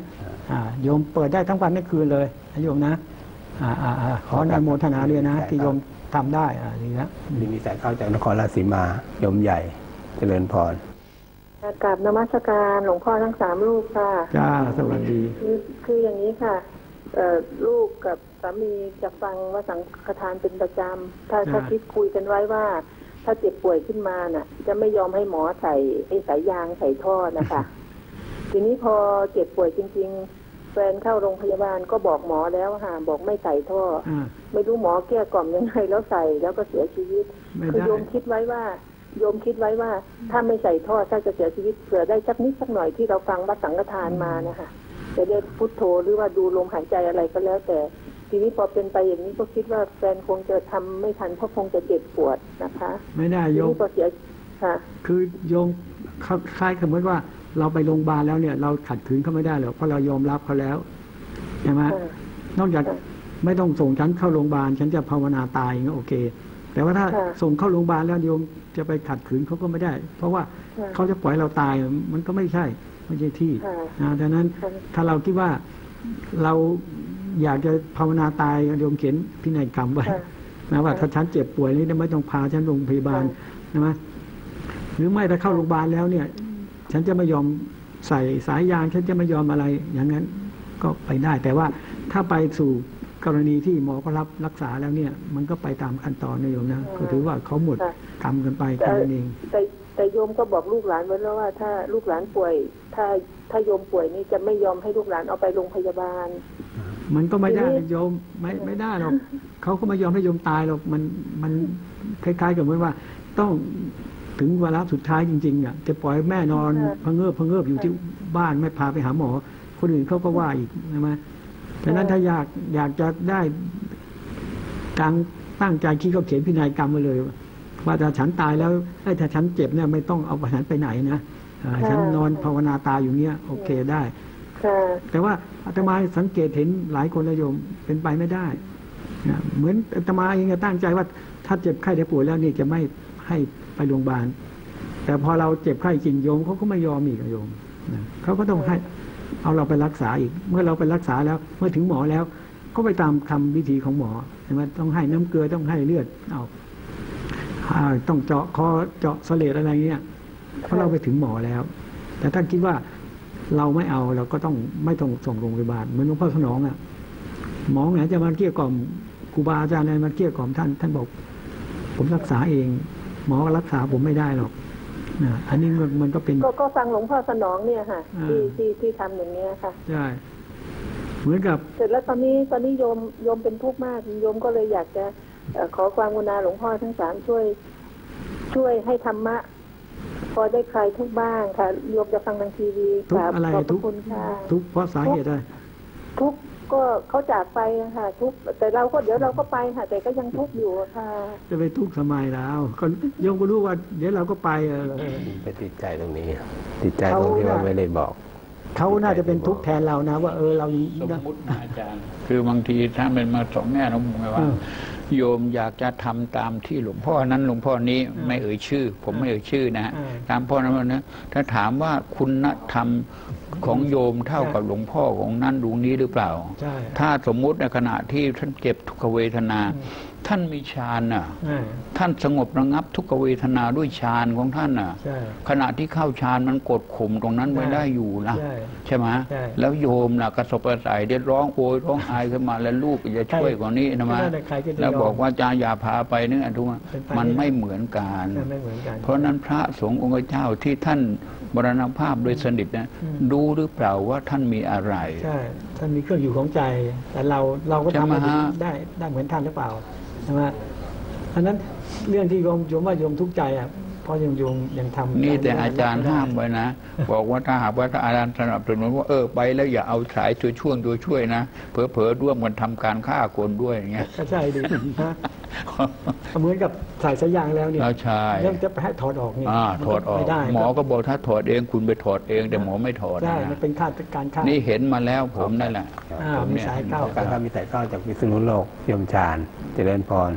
โยมเปิดได้ทั้งวันทั้งคืนเลยโยมนะขออนุโมทนาเลยนะที่โยมทำได้ดีนะมีมีสายเข้าจากนครราชสีมาโยมใหญ่เจริญพรกราบนมัสการหลวงพ่อทั้งสามลูกค่ะจ้าสวัสดีคือคืออย่างนี้ค่ะลูกกับสามีจะฟังว่าสังฆทานเป็นประจำถ้าถ้าคิดคุยกันไว้ว่าถ้าเจ็บป่วยขึ้นมาน่ะจะไม่ยอมให้หมอใส่ไอ้สายยางใส่ท่อนะคะทีนี้พอเจ็บป่วยจริงๆแฟนเข้าโรงพยาบาลก็บอกหมอแล้วค่ะบอกไม่ใส่ท่อไม่รู้หมอเกลี้ยกล่อมยังไงแล้วใส่แล้วก็เสียชีวิตคือโยมคิดไว้ว่าโยมคิดไว้ว่าถ้าไม่ใส่ท่อถ้าจะเสียชีวิตเผื่อได้สักนิดสักหน่อยที่เราฟังว่าสังฆทานมานะคะจะได้พุทโธหรือว่าดูลมหายใจอะไรก็แล้วแต่ทีนี้พอเป็นไปอย่างนี้ก็คิดว่าแฟนคงจะทำไม่ทันเพราะคงจะเจ็บปวดนะคะไม่ได้โยมก็เสียค่ะคือโยมคล้ายๆสมมติว่าเราไปโรงพยาบาลแล้วเนี่ยเราขัดขืนเขาไม่ได้หรอกเพราะเรายอมรับเขาแล้วใช่ไหมนอกจากไม่ต้องส่งฉันเข้าโรงพยาบาลฉันจะภาวนาตายอย่างนี้โอเคแต่ว่าถ้าส่งเข้าโรงพยาบาลแล้วโยมจะไปขัดขืนเขาก็ไม่ได้ เพราะว่าเขาจะปล่อยเราตายมันก็ไม่ใช่ไม่ใช่ที่นะดังนั้นถ้าเราคิดว่าเราอยากจะภาวนาตายโยมเขียนพินัยกรรมไว้นะว่าถ้าฉันเจ็บป่วยนี่ไม่ต้องพาฉันโรงพยาบาลนะมั้ยหรือไม่ถ้าเข้าโรงพยาบาลแล้วเนี่ยฉันจะไม่ยอมใส่สายยางฉันจะไม่ยอมอะไรอย่างนั้นก็ไปได้แต่ว่าถ้าไปสู่กรณีที่หมอก็รับรักษาแล้วเนี่ยมันก็ไปตามขั้นตอนนะโยมนะก็ถือว่าเขาหมดกรรมกันไปแค่นั้นเองแต่แต่โยมก็บอกลูกหลานไว้แล้วว่าถ้าลูกหลานป่วยถ้าถ้าโยมป่วยนี่จะไม่ยอมให้ลูกหลานเอาไปโรงพยาบาลมันก็ไม่ได้โยมไม่ไม่ได้หรอกเขาก็ไม่ยอมให้โยมตายหรอกมันมันคล้ายๆกับเหมือนว่าต้องถึงเวลาสุดท้ายจริงๆอ่ะจะปล่อยแม่นอนพังเงือบพังเงือบอยู่ที่บ้านไม่พาไปหาหมอคนอื่นเขาก็ว่าอีกใช่ไหมดังนั้นถ้าอยากอยากจะได้การตั้งใจคิดเขาเขียนพินัยกรรมมาเลยว่าถ้าฉันตายแล้วไอ้ถ้าฉันเจ็บเนี่ยไม่ต้องเอาฉันไปไหนนะฉันนอนภาวนาตายอยู่เนี้ยโอเคได้แต่ว่าอาตมาสังเกตเห็นหลายคนนะโยมเป็นไปไม่ได้เหมือนอาตมาเองก็ตั้งใจว่าถ้าเจ็บไข้ได้ป่วยแล้วนี่จะไม่ให้ไปโรงพยาบาลแต่พอเราเจ็บไข้จริงโยมเขาก็ไม่ยอมอีกโยมเขาก็ต้องให้เอาเราไปรักษาอีกเมื่อเราไปรักษาแล้วเมื่อถึงหมอแล้วก็ไปตามคำวิธีของหมอใช่ไหมต้องให้น้ำเกลือต้องให้เลือดเอาต้องเจาะคอเจาะเสลดอะไรเงี้ยเพราะเราไปถึงหมอแล้วแต่ท่านคิดว่าเราไม่เอาเราก็ต้องไม่ต้องส่งโรงพยาบาลเหมือนหลวงพ่อสนองอ่ะหมอไหนจะมาเกลี้ยกล่อมครูบาอาจารย์อะไรมาเกลี้ยกล่อมท่านท่านบอกผมรักษาเองหมอรักษาผมไม่ได้หรอกอันนี้มันมันก็เป็นก็ฟังหลวงพ่อสนองเนี่ยค่ะที่ที่ที่ทำอย่างนี้ค่ะใช่เหมือนกับเสร็จแล้วตอนนี้ตอนนี้โยมโยมเป็นทุกข์มากโยมก็เลยอยากจะขอความกรุณาหลวงพ่อทั้งสามช่วยช่วยให้ธรรมะพอได้ใครทุกบ้างค่ะโยมจะฟังทางทีวีทุกอะไรทุกทุกเพราะสาเหตุอะไรทุกก็เขาจากไปค่ะทุกแต่เราก็เดี๋ยวเราก็ไปค่ะแต่ก็ยังทุกอยู่ค่ะจะไปทุกสมัยแล้วก็โยมก็รู้ว่าเดี๋ยวเราก็ไปไปติดใจตรงนี้ติดใจตรงที่ว่าไม่ได้บอกเขาน่าจะเป็นทุกข์แทนเรานะว่าเออเราสมมุตินะอาจารย์คือบางทีถ้าเป็นมาสองแง่เราบอกว่าโยมอยากจะทำตามที่หลวงพ่อนั้นหลวงพ่อนี้ไม่เอ่ยชื่อผมไม่เอ่ยชื่อนะฮะตามพ่อนั้นนะถ้าถามว่าคุณธรรมของโยมเท่ากับหลวงพ่อของนั้นดวงนี้หรือเปล่าถ้าสมมุติในขณะที่ท่านเจ็บทุกขเวทนาท่านมีฌานน่ะท่านสงบระงับทุกขเวทนาด้วยฌานของท่านน่ะขณะที่เข้าฌานมันกดข่มตรงนั้นไว้ได้อยู่นะใช่ไหมแล้วโยมน่ะกระสบกระส่ายได้ร้องโอยร้องไห้ขึ้นมาแล้วลูกจะช่วยกว่านี้นะมาแล้วบอกว่าจาอย่าพาไปเนี่ยทุกมันไม่เหมือนกันเพราะนั้นพระสงฆ์องค์เจ้าที่ท่านมรณภาพโดยสนิทนะดูหรือเปล่าว่าท่านมีอะไรใช่ท่านมีเครื่องอยู่ของใจแต่เราเราก็ทำได้ได้เหมือนท่านหรือเปล่าใช่ไหมอันนั้นเรื่องที่โยมโยมว่าโยมทุกข์ใจอ่ะเพราะโยมโยมยังทำนี่แต่อาจารย์ห้ามไว้นะบอกว่าถ้าหากว่าถ้าอาจารย์สนับสนุนว่าเออไปแล้วอย่าเอาสายตัวช่วงตัวช่วยนะเผลอเผลอร่วมกันทำการฆ่าคนด้วยอย่างเงี้ยก็ใช่ดินะเหมือนกับใส่สายยางแล้วเนี่ยใช่เรื่องจะไปให้ถอดออกเนี่ยถอดออกหมอก็บอกถ้าถอดเองคุณไปถอดเองแต่หมอไม่ถอดใช่มันเป็นค่าการฆ่านี่เห็นมาแล้วผมนั่นแหละมีสายเข้าการมีสายเข้าจากวิษณุโลกยมฌานเจริญพร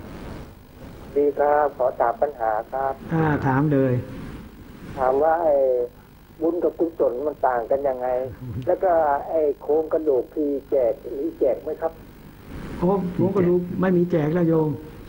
ดีครับขอถามปัญหาครับถามเลยถามว่าไอ้บุญกับกุศลมันต่างกันยังไงแล้วก็ไอ้โครงกระดูกที่แจกมีแจกไหมครับโอ้โครงกระดูกไม่มีแจกแล้วโยม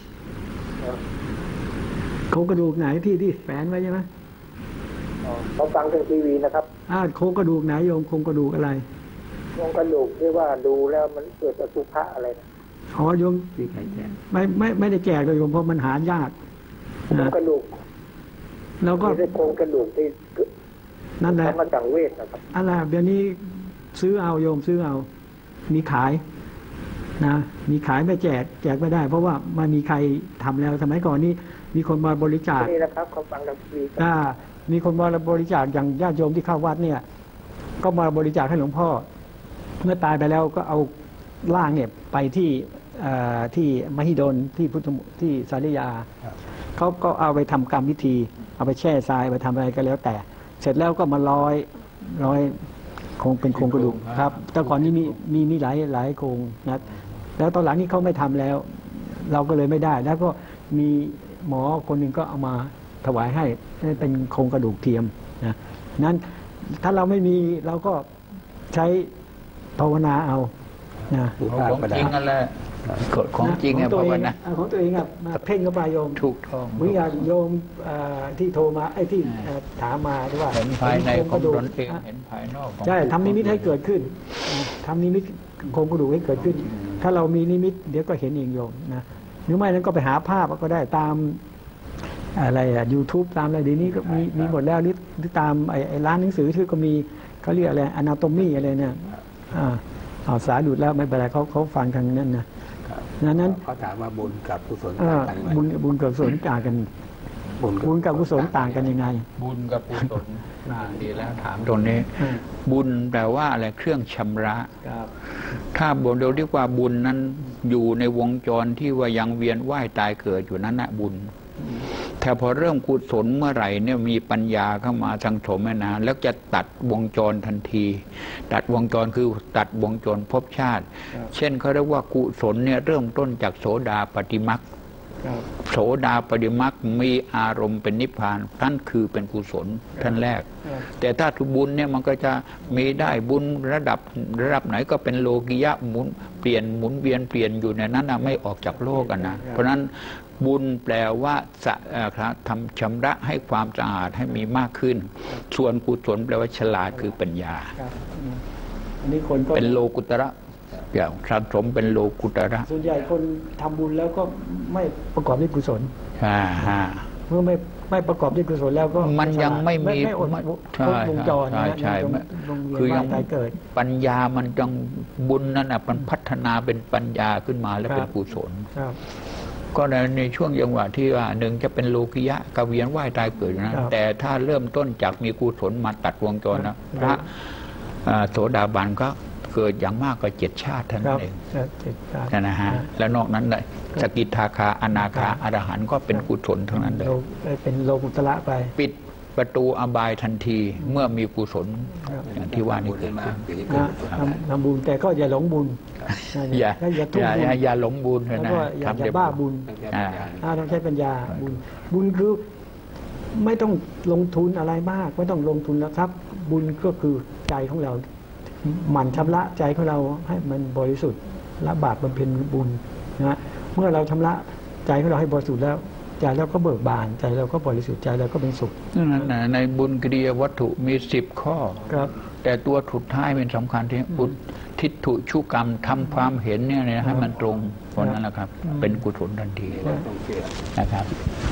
โครงกระดูกไหนที่ที่แฝงไว้ใช่ไหมเขาฟังทางทีวีนะครับอ่าโครงกระดูกไหนโยมโครงกระดูกอะไรโครงกระดูกที่ว่าดูแล้วมันเกิดอสุภะอะไรอ๋อโยมไม่ไม่ไม่ได้แจกเลยโยมเพราะมันหายากโครงกระดูกแล้วก็โครงกระดูกที่นั่นแหละมาจากเวทนะครับอะไรเดี๋ยวนี้ซื้อเอาโยมซื้อเอามีขายนะมีขายไม่แจกแจกไม่ได้เพราะว่ามันมีใครทำแล้วสมัยก่อนนี้มีคนมาบริจาคนี่แหละครับเขาฟังทางทีวีอ่ามีคนมาบริจาคอย่างญาติโยมที่เข้าวัดเนี่ยก็มาบริจาคให้หลวงพ่อเมื่อตายไปแล้วก็เอาร่างเนี่ยไปที่ที่มหิดลที่พุทธที่สาริยาเขาก็เอาไปทำกรรมพิธีเอาไปแช่ทรายไปทำอะไรก็แล้วแต่เสร็จแล้วก็มาร้อยร้อยคงเป็นโครงกระดูกครับแต่ก่อนนี้มีมีมีหลายหลายโครงนะแล้วตอนหลังนี้เขาไม่ทำแล้ว เราก็เลยไม่ได้แล้วก็มีหมอคนหนึ่งก็เอามาถวายให้เป็นโครงกระดูกเทียมนะนั้นถ้าเราไม่มีเราก็ใช้ภาวนาเอานะของจริงกันแหละของจริงไงภาวนาของตัวเองอ่ะมาเพ่งเข้าไปโยมถูกต้องเหมือนอย่างโยมที่โทรมาไอ้ที่ถามมาที่ว่าเห็นภายในของตนเองเห็นภายนอกใช่ทำนิมิตให้เกิดขึ้นทำนิมิตโครงกระดูกให้เกิดขึ้นถ้าเรามีนิมิตเดี๋ยวก็เห็นเองโยมนะหรือไม่นั้นก็ไปหาภาพก็ได้ตามอะไรอะยูทูบตามอะไรเดี๋ยวนี้ก็มีมีหมดแล้วหรือหรือตามไอ้ร้านหนังสือที่ก็มีเขาเรียกอะไรอนาโตมีอะไรเนี่ยอ่าเอาสาดุดแล้วไม่เป็นไรเขาเขาฟังทางนั้นนะนั้นเขาถามว่าบุญกับกุศลต่างกันบุญบุญกับกุศลต่างกันบุญกับกุศลต่างกันยังไงบุญกับกุศลน่าดีแล้วถามตรงนี้บุญแปลว่าอะไรเครื่องชำระถ้าบุญเราเรียกว่าบุญนั้นอยู่ในวงจรที่ว่ายังเวียนว่ายตายเกิดอยู่นั้นนะบุญแต่พอเริ่มกุศลเมื่อไหร่เนี่ยมีปัญญาเข้ามาสังสมนะแล้วจะตัดวงจรทันทีตัดวงจรคือตัดวงจรภพชาติเช่นเขาเรียกว่ากุศลเนี่ยเริ่มต้นจากโสดาปฏิมรรคโสดาปฏิมรรคมีอารมณ์เป็นนิพพานนั่นคือเป็นกุศลท่านแรกแต่ถ้าทุบุญเนี่ยมันก็จะมีได้บุญระดับระดับไหนก็เป็นโลกิยะหมุนเปลี่ยนหมุนเวียนเปลี่ยนอยู่ในนั้นนะไม่ออกจากโลกกันนะเพราะนั้นบุญแปลว่าจะทำชำระให้ความสะอาดให้มีมากขึ้นส่วนกุศลแปลว่าฉลาดคือปัญญาเป็นโลกุตระอย่างสะสมเป็นโลกุตระส่วนใหญ่คนทำบุญแล้วก็ไม่ประกอบด้วยกุศลเมื่อไม่ไม่ประกอบด้วยกุศลแล้วก็มันยังไม่มีวงจรใช่คือยังเกิดปัญญามันจังบุญนั่นน่ะมันพัฒนาเป็นปัญญาขึ้นมาแล้วเป็นกุศลก็ในช่วงจังหวะที่ว่าหนึ่งจะเป็นโลกิยะกเวียนว่ายตายเกิดนะแต่ถ้าเริ่มต้นจากมีกุศลมาตัดวงจรนะพระโสดาบันก็เกิดอย่างมากก็เจ็ดชาติเท่านั้นเองนะฮะแล้วนอกนั้นเลยสกิทาคาอนาคาอรหันต์ก็เป็นกุศลทั้งนั้นเลยเป็นโลกุตระไปปิดประตูอบายทันทีเมื่อมีกุศลอย่างที่ว่านี่เกิดขึ้นทำบุญแต่ก็อย่าหลงบุญอย่าอย่าอย่าหลงบุญนะทำอย่าบ้าบุญต้องใช้ปัญญาบุญบุญคือไม่ต้องลงทุนอะไรมากไม่ต้องลงทุนแล้วครับบุญก็คือใจของเราหมั่นชำระใจของเราให้มันบริสุทธิ์ละบาปบำเพ็ญบุญนะเมื่อเราชำระใจของเราให้บริสุทธิ์แล้วใจเราก็เบิกบานใจเราก็บริสุทธิ์ใจเราก็เป็นสุขนั่นนะในบุญกิริยาวัตถุมีสิบข้อครับแต่ตัวสุดท้ายเป็นสำคัญที่อุทิฏฐุชุกรรมทำความเห็นเนี่ยให้มันตรงเพราะนั้นแหละครับเป็นกุศลทันทีนะครับ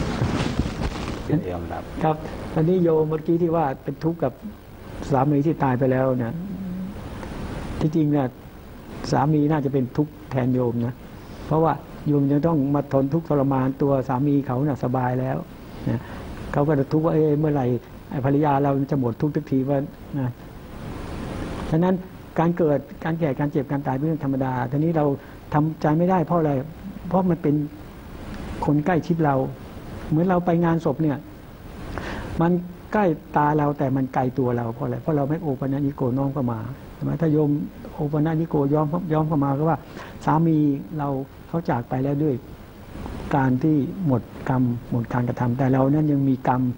ครับอันนี้โยมเมื่อกี้ที่ว่าเป็นทุกข์กับสามีที่ตายไปแล้วเนี่ยที่จริงเนี่ยสามีน่าจะเป็นทุกข์แทนโยมนะเพราะว่าโยมจะต้องมาทนทุกข์ทรมานตัวสามีเขาเนี่ยสบายแล้วนะเขาก็จะทุกข์ว่าเอ้เมื่อไหร่ภรรยาเราจะหมดทุกข์ทุกทีว่านะฉะนั้นการเกิดการแก่การเจ็บการตายเป็นเรื่องธรรมดาทีนี้เราทำใจไม่ได้เพราะอะไรเพราะมันเป็นคนใกล้ชิดเราเหมือนเราไปงานศพเนี่ยมันใกล้ตาเราแต่มันไกลตัวเราเพราะอะไรเพราะเราไม่โอปัญญิโกน้อมเข้ามาใช่ไหมถ้าโยมโอปัญญิโกย้อมย้อมเข้ามาก็ว่าสามีเราเขาจากไปแล้วด้วยการที่หมดกรรมหมดการกระทำแต่เรานั้นยังมีกรรม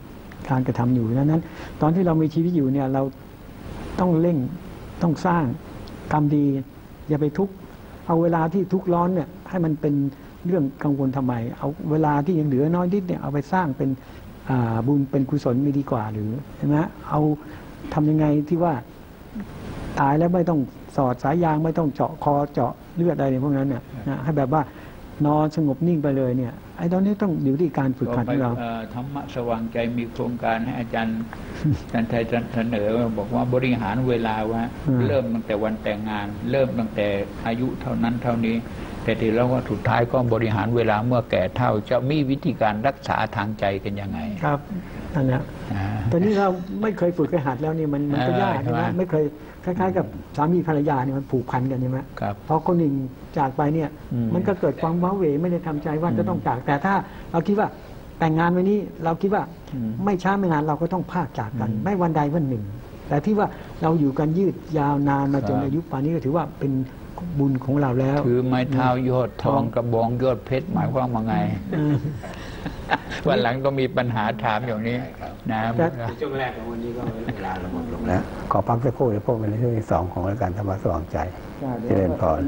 การกระทำอยู่นั้นนั้นตอนที่เรามีชีวิตอยู่เนี่ยเราต้องเร่งต้องสร้างกรรมดีอย่าไปทุกข์เอาเวลาที่ทุกข์ร้อนเนี่ยให้มันเป็นเรื่องกังวลทำไมเอาเวลาที่ยังเหลือน้อยนิดเนี่ยเอาไปสร้างเป็นบุญเป็นกุศลมีดีกว่าหรือใช่ไหมเอาทำยังไงที่ว่าตายแล้วไม่ต้องสอดสายยางไม่ต้องเจาะคอเจาะเลือดอะไรพวกนั้นเนี่ยนะให้แบบว่านอนสงบนิ่งไปเลยเนี่ยไอ้ตอนนี้ต้องอยู่ที่การฝึกหัดของเราธรรมะสว่างใจมีโครงการให้อาจารย์อาจารย์ไทยเสนอบอกว่าบริหารเวลาว่าเริ่มตั้งแต่วันแต่งงานเริ่มตั้งแต่อายุเท่านั้นเท่านี้แต่ทีแล้วว่าสุดท้ายก็บริหารเวลาเมื่อแก่เท่าจะมีวิธีการรักษาทางใจกันยังไงครับนั่นแหละตอนนี้เราไม่เคยฝึกเคยหัดแล้วนี่มันมันก็ยากใช่ไหมไม่เคยคล้ายๆกับสามีภรรยาเนี่ยมันผูกพันกันใช่ไหมพอคนหนึ่งจากไปเนี่ยมันก็เกิดความว้าเหวไม่ได้ทำใจว่าจะต้องจากแต่ถ้าเราคิดว่าแต่งงานวันนี้เราคิดว่าไม่ช้าไม่นานเราก็ต้องพากจากกันไม่วันใดวันหนึ่งแต่ที่ว่าเราอยู่กันยืดยาวนานมาจนอายุป่านนี้ก็ถือว่าเป็นบุญของเราแล้วคือไม้เท้ายอดทองกระบองยอดเพชรหมายความว่าไงวันหลังก็มีปัญหาถามอย่างนี้นะช่วงแรกของวันนี้ก็เวลาเราหมดลงแล้วขอพักสักครู่เดี๋ยวพวกเป็นในช่วงที่สองของรายการธรรมะสว่างใจเจริญพร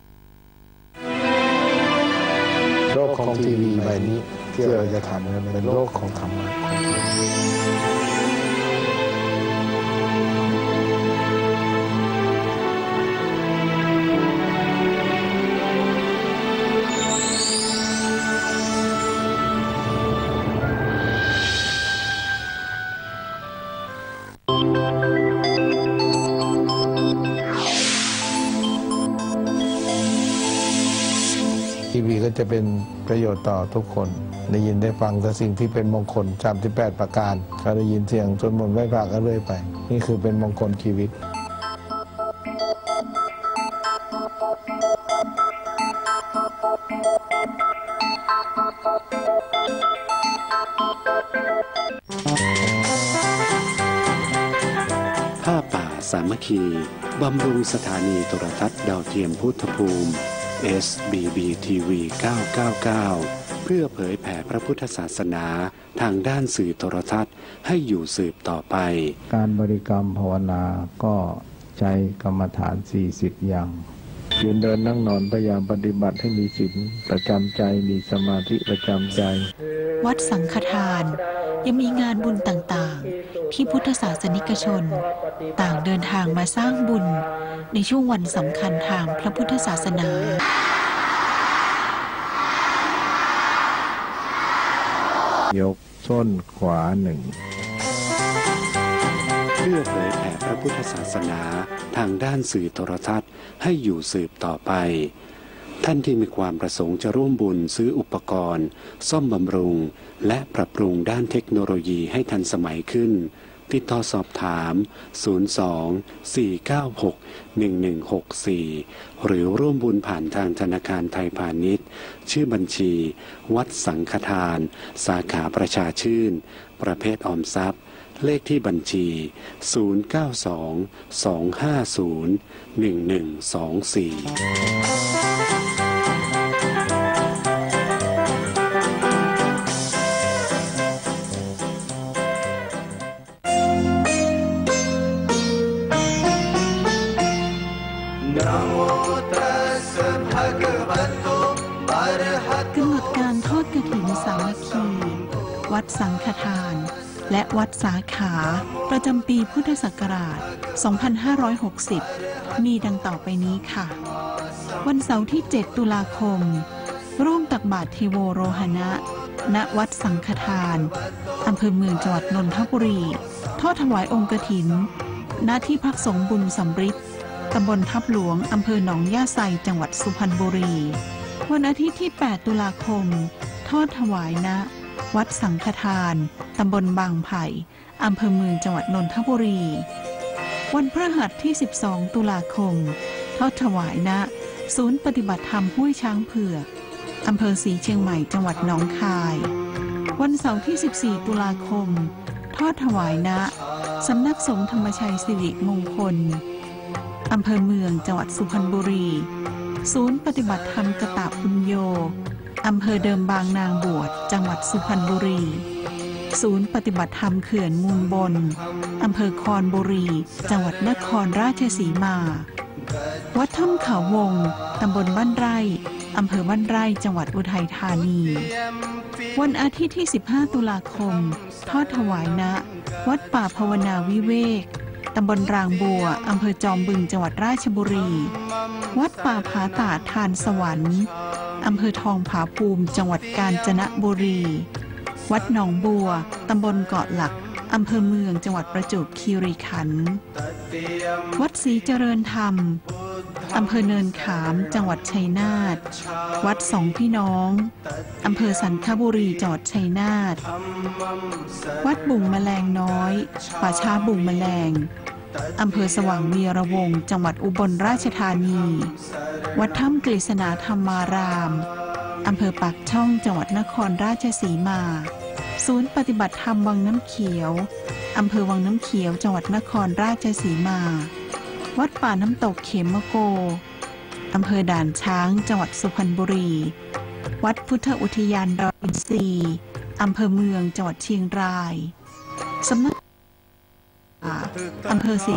โลกของทีวีใบนี้ที่เราจะทำเป็นโลกของธรรมะทีวีก็จะเป็นประโยชน์ต่อทุกคนได้ยินได้ฟังแต่สิ่งที่เป็นมงคลสามสิบแปดประการเขาได้ยินเสียงจนหมดไหว้พระก็เรื่อยไปนี่คือเป็นมงคลชีวิตผ้าป่าสามัคคีบำรุงสถานีโทรทัศน์ดาวเทียมพุทธภูมิ เอส บี บี ที วี เก้าเก้าเก้า เพื่อเผยแผ่พระพุทธศาสนาทางด้านสื่อโทรทัศน์ให้อยู่สืบต่อไปการบริกรรมภาวนาก็ใจกรรมฐานสี่สิบอย่างยืนเดินนั่งนอนพยายามปฏิบัติให้มีศีลประจำใจมีสมาธิประจำใจวัดสังฆทานยังมีงานบุญต่างๆที่พุทธศาสนิกชนต่างเดินทางมาสร้างบุญในช่วงวันสำคัญทางพระพุทธศาสนายกส้นขวาหนึ่งเพื่อเผยแผ่พระพุทธศาสนาทางด้านสื่อโทรทัศน์ให้อยู่สืบต่อไปท่านที่มีความประสงค์จะร่วมบุญซื้ออุปกรณ์ซ่อมบำรุงและปรับปรุงด้านเทคโนโลยีให้ทันสมัยขึ้นติดต่อสอบถามศูนย์ สอง สี่ เก้า หก หนึ่ง หนึ่ง หก สี่หรือร่วมบุญผ่านทางธนาคารไทยพาณิชย์ชื่อบัญชีวัดสังฆทานสาขาประชาชื่นประเภทออมทรัพย์เลขที่บัญชีศูนย์ เก้า สอง สอง ห้า ศูนย์ หนึ่ง หนึ่ง สอง สี่กำหนดการทอดกฐินสามัคคีวัดสังฆทานและวัดสาขาประจำปีพุทธศักราช สองพันห้าร้อยหกสิบ มีดังต่อไปนี้ค่ะวันเสาร์ที่ เจ็ด ตุลาคมร่วมตักบาตรเทโวโรหณะณวัดสังฆทานอำเภอเมืองจังหวัดนนทบุรีทอดถวายองค์กฐินณที่พักสงฆ์บุญสำริดตำบลทับหลวงอำเภอหนองย่าไซจังหวัดสุพรรณบุรีวันอาทิตย์ที่ แปด ตุลาคมทอดถวายณวัดสังฆทานตำบลบางไผ่อำเภอเมืองจังหวัดนนทบุรีวันพฤหัสที่ สิบสอง ตุลาคมทอดถวายณศูนย์ปฏิบัติธรรมห้วยช้างเผือกอำเภอศรีเชียงใหม่จังหวัดหนองคายวันเสาร์ที่ สิบสี่ ตุลาคมทอดถวายณสำนักสงฆ์ธรรมชัยสิริมงคลอำเภอเมืองจังหวัดสุพรรณบุรีศูนย์ปฏิบัติธรรมกตปุญโญอำเภอเดิมบางนางบวชจังหวัดสุพรรณบุรีศูนย์ปฏิบัติธรรมเขื่อนมูลบนอำเภอคอนบุรีจังหวัดนครราชสีมาวัดถ้ำเขาวงตำบลบ้านไร่อำเภอบ้านไร่จังหวัดอุทัยธานีวันอาทิตย์ที่สิบห้าตุลาคมทอดถวายณวัดป่าภาวนาวิเวกตำบลรางบัวอำเภอจอมบึงจังหวัดราชบุรีวัดป่าผาตาดทานสวรรค์อำเภอทองผาภูมิจังหวัดกาญจนบุรีวัดหนองบัวตำบลเกาะหลักอำเภอเมืองจังหวัดประจวบคีรีขันธ์วัดศรีเจริญธรรมอำเภอเนินขามจังหวัดชัยนาทวัดสองพี่น้องอำเภอสันคบุรีจังหวัดชัยนาทวัดบุ่งแมลงน้อยป่าช้าบุ่งแมลงอำเภอสว่างวีระวงศ์จังหวัดอุบลราชธานีวัดถ้ำกฤษณาธรรมารามอำเภอปากช่องจังหวัดนครราชสีมาศูนย์ปฏิบัติธรรมวังน้ำเขียวอำเภอวังน้ำเขียวจังหวัดนครราชสีมาวัดป่าน้ำตกเขมโกอำเภอด่านช้างจังหวัดสุพรรณบุรีวัดพุทธอุทยานดอยอินทรีอำเภอเมืองจังหวัดเชียงรายสำนักอำเภอศรี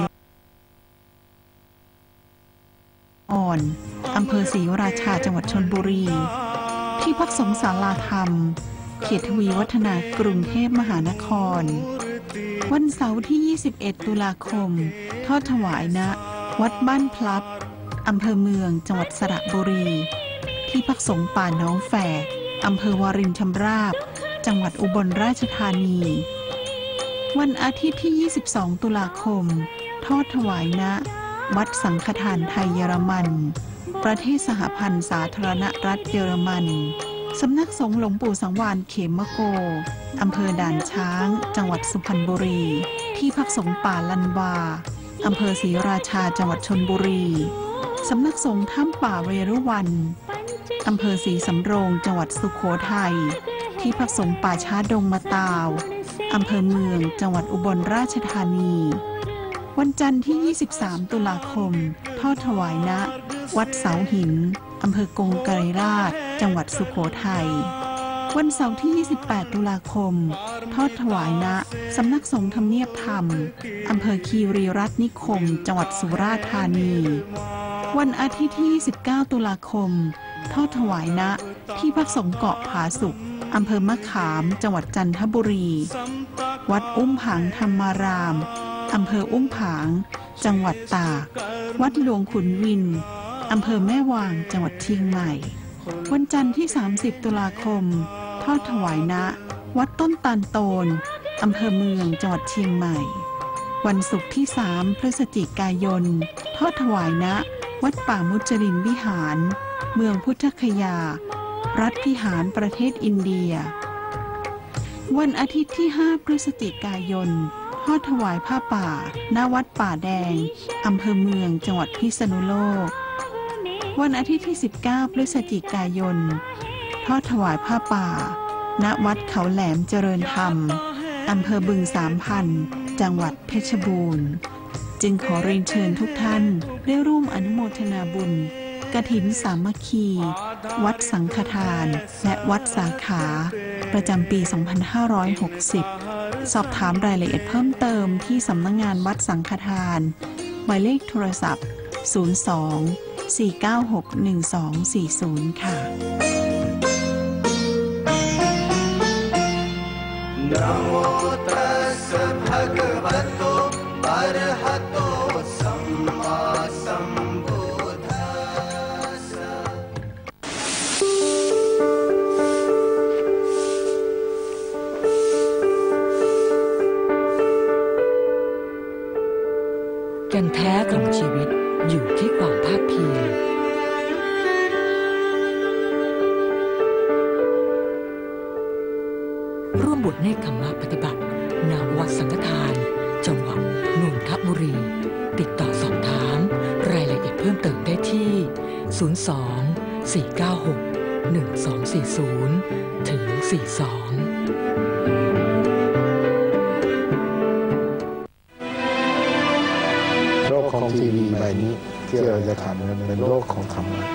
อ่อนอำเภอศรีราชาจังหวัดชลบุรีที่พักสงฆ์ศาลาธรรมเขตทวีวัฒนากรุงเทพมหานครวันเสาร์ที่ยี่สิบเอ็ดตุลาคมทอดถวายณวัดบ้านพลับอำเภอเมืองจังหวัดสระบุรีที่พักสงฆ์ป่าน้องแฝกอำเภอวารินชำราบจังหวัดอุบลราชธานีวันอาทิตย์ที่ยี่สิบสองตุลาคมทอดถวายณวัดสังฆทานไทยเยอรมันประเทศสหพันธ์สาธารณรัฐเยอรมันสำนักสงฆ์หลวงปู่สังวาลเขมโกอำเภอด่านช้างจังหวัดสุพรรณบุรีที่พักสงฆ์ป่าลันวาอำเภอศรีราชาจังหวัดชลบุรีสำนักสงฆ์ถ้ำป่าเวรุวันอำเภอศรีสำโรงจังหวัดสุโขทัยที่พักสงฆ์ป่าช้าดงมะตาวอำเภอเมืองจังหวัดอุบลราชธานีวันจันทร์ที่ยี่สิบสามตุลาคมทอดถวายณวัดเสาหินอำเภอกงไกรราชจังหวัดสุโขทัยวันเสาร์ที่ยี่สิบแปดตุลาคมทอดถวายณสำนักสงฆ์ทำเนียบธรรมอำเภอคีรีรัตนิคมจังหวัดสุราษฎร์ธานีวันอาทิตย์ที่ยี่สิบเก้าตุลาคมทอดถวายณที่พักสงฆ์เกาะผาสุกอำเภอมะขามจังหวัดจันทบุรีวัดอุ้มผางธรรมารามอำเภออุ้มผางจังหวัดตากวัดหลวงขุนวินอำเภอแม่วางจังหวัดเชียงใหม่วันจันทร์ที่สามสิบตุลาคมทอดถวายณวัดต้นตาลโตนอำเภอเมืองจังหวัดเชียงใหม่วันศุกร์ที่สามพฤศจิกายนทอดถวายณวัดป่ามุจลินวิหารเมืองพุทธคยารัฐพิหารประเทศอินเดียวันอาทิตย์ที่ห้าพฤศจิกายนทอดถวายผ้าป่าณวัดป่าแดงอำเภอเมืองจังหวัดพิษณุโลกวันอาทิตย์ที่สิบเก้าพฤศจิกายนทอดถวายผ้าป่าณวัดเขาแหลมเจริญธรรมอำเภอบึงสามพันจังหวัดเพชรบูรณ์จึงขอเรียนเชิญทุกท่านได้ร่วมอนุโมทนาบุญกฐินสามัคคีวัดสังฆทานและวัดสาขาประจำปี สองพันห้าร้อยหกสิบ สอบถามรายละเอียดเพิ่มเติมที่สำนักงานวัดสังฆทานหมายเลขโทรศัพท์ ศูนย์ สอง สี่ เก้า หก หนึ่ง สอง สี่ ศูนย์ ค่ะนะโมตัสสะภะคะวะโตอะระหะโตสัมมาสัมพุทธัสสะแก่นแท้ของชีวิตอยู่ที่ความภาคเพียรร่วมบวชเนกขมปฏิบัติณวัดสังฆทานจังหวัดนนทบุรีติดต่อสอบถามรายละเอียดเพิ่มเติมได้ที่ ศูนย์ สอง สี่ เก้า หก หนึ่ง สอง สี่ ศูนย์ ถึง สี่ สองโลกของทีวีใบนี้ที่เราจะทำมันเป็นโลกของธรรมะ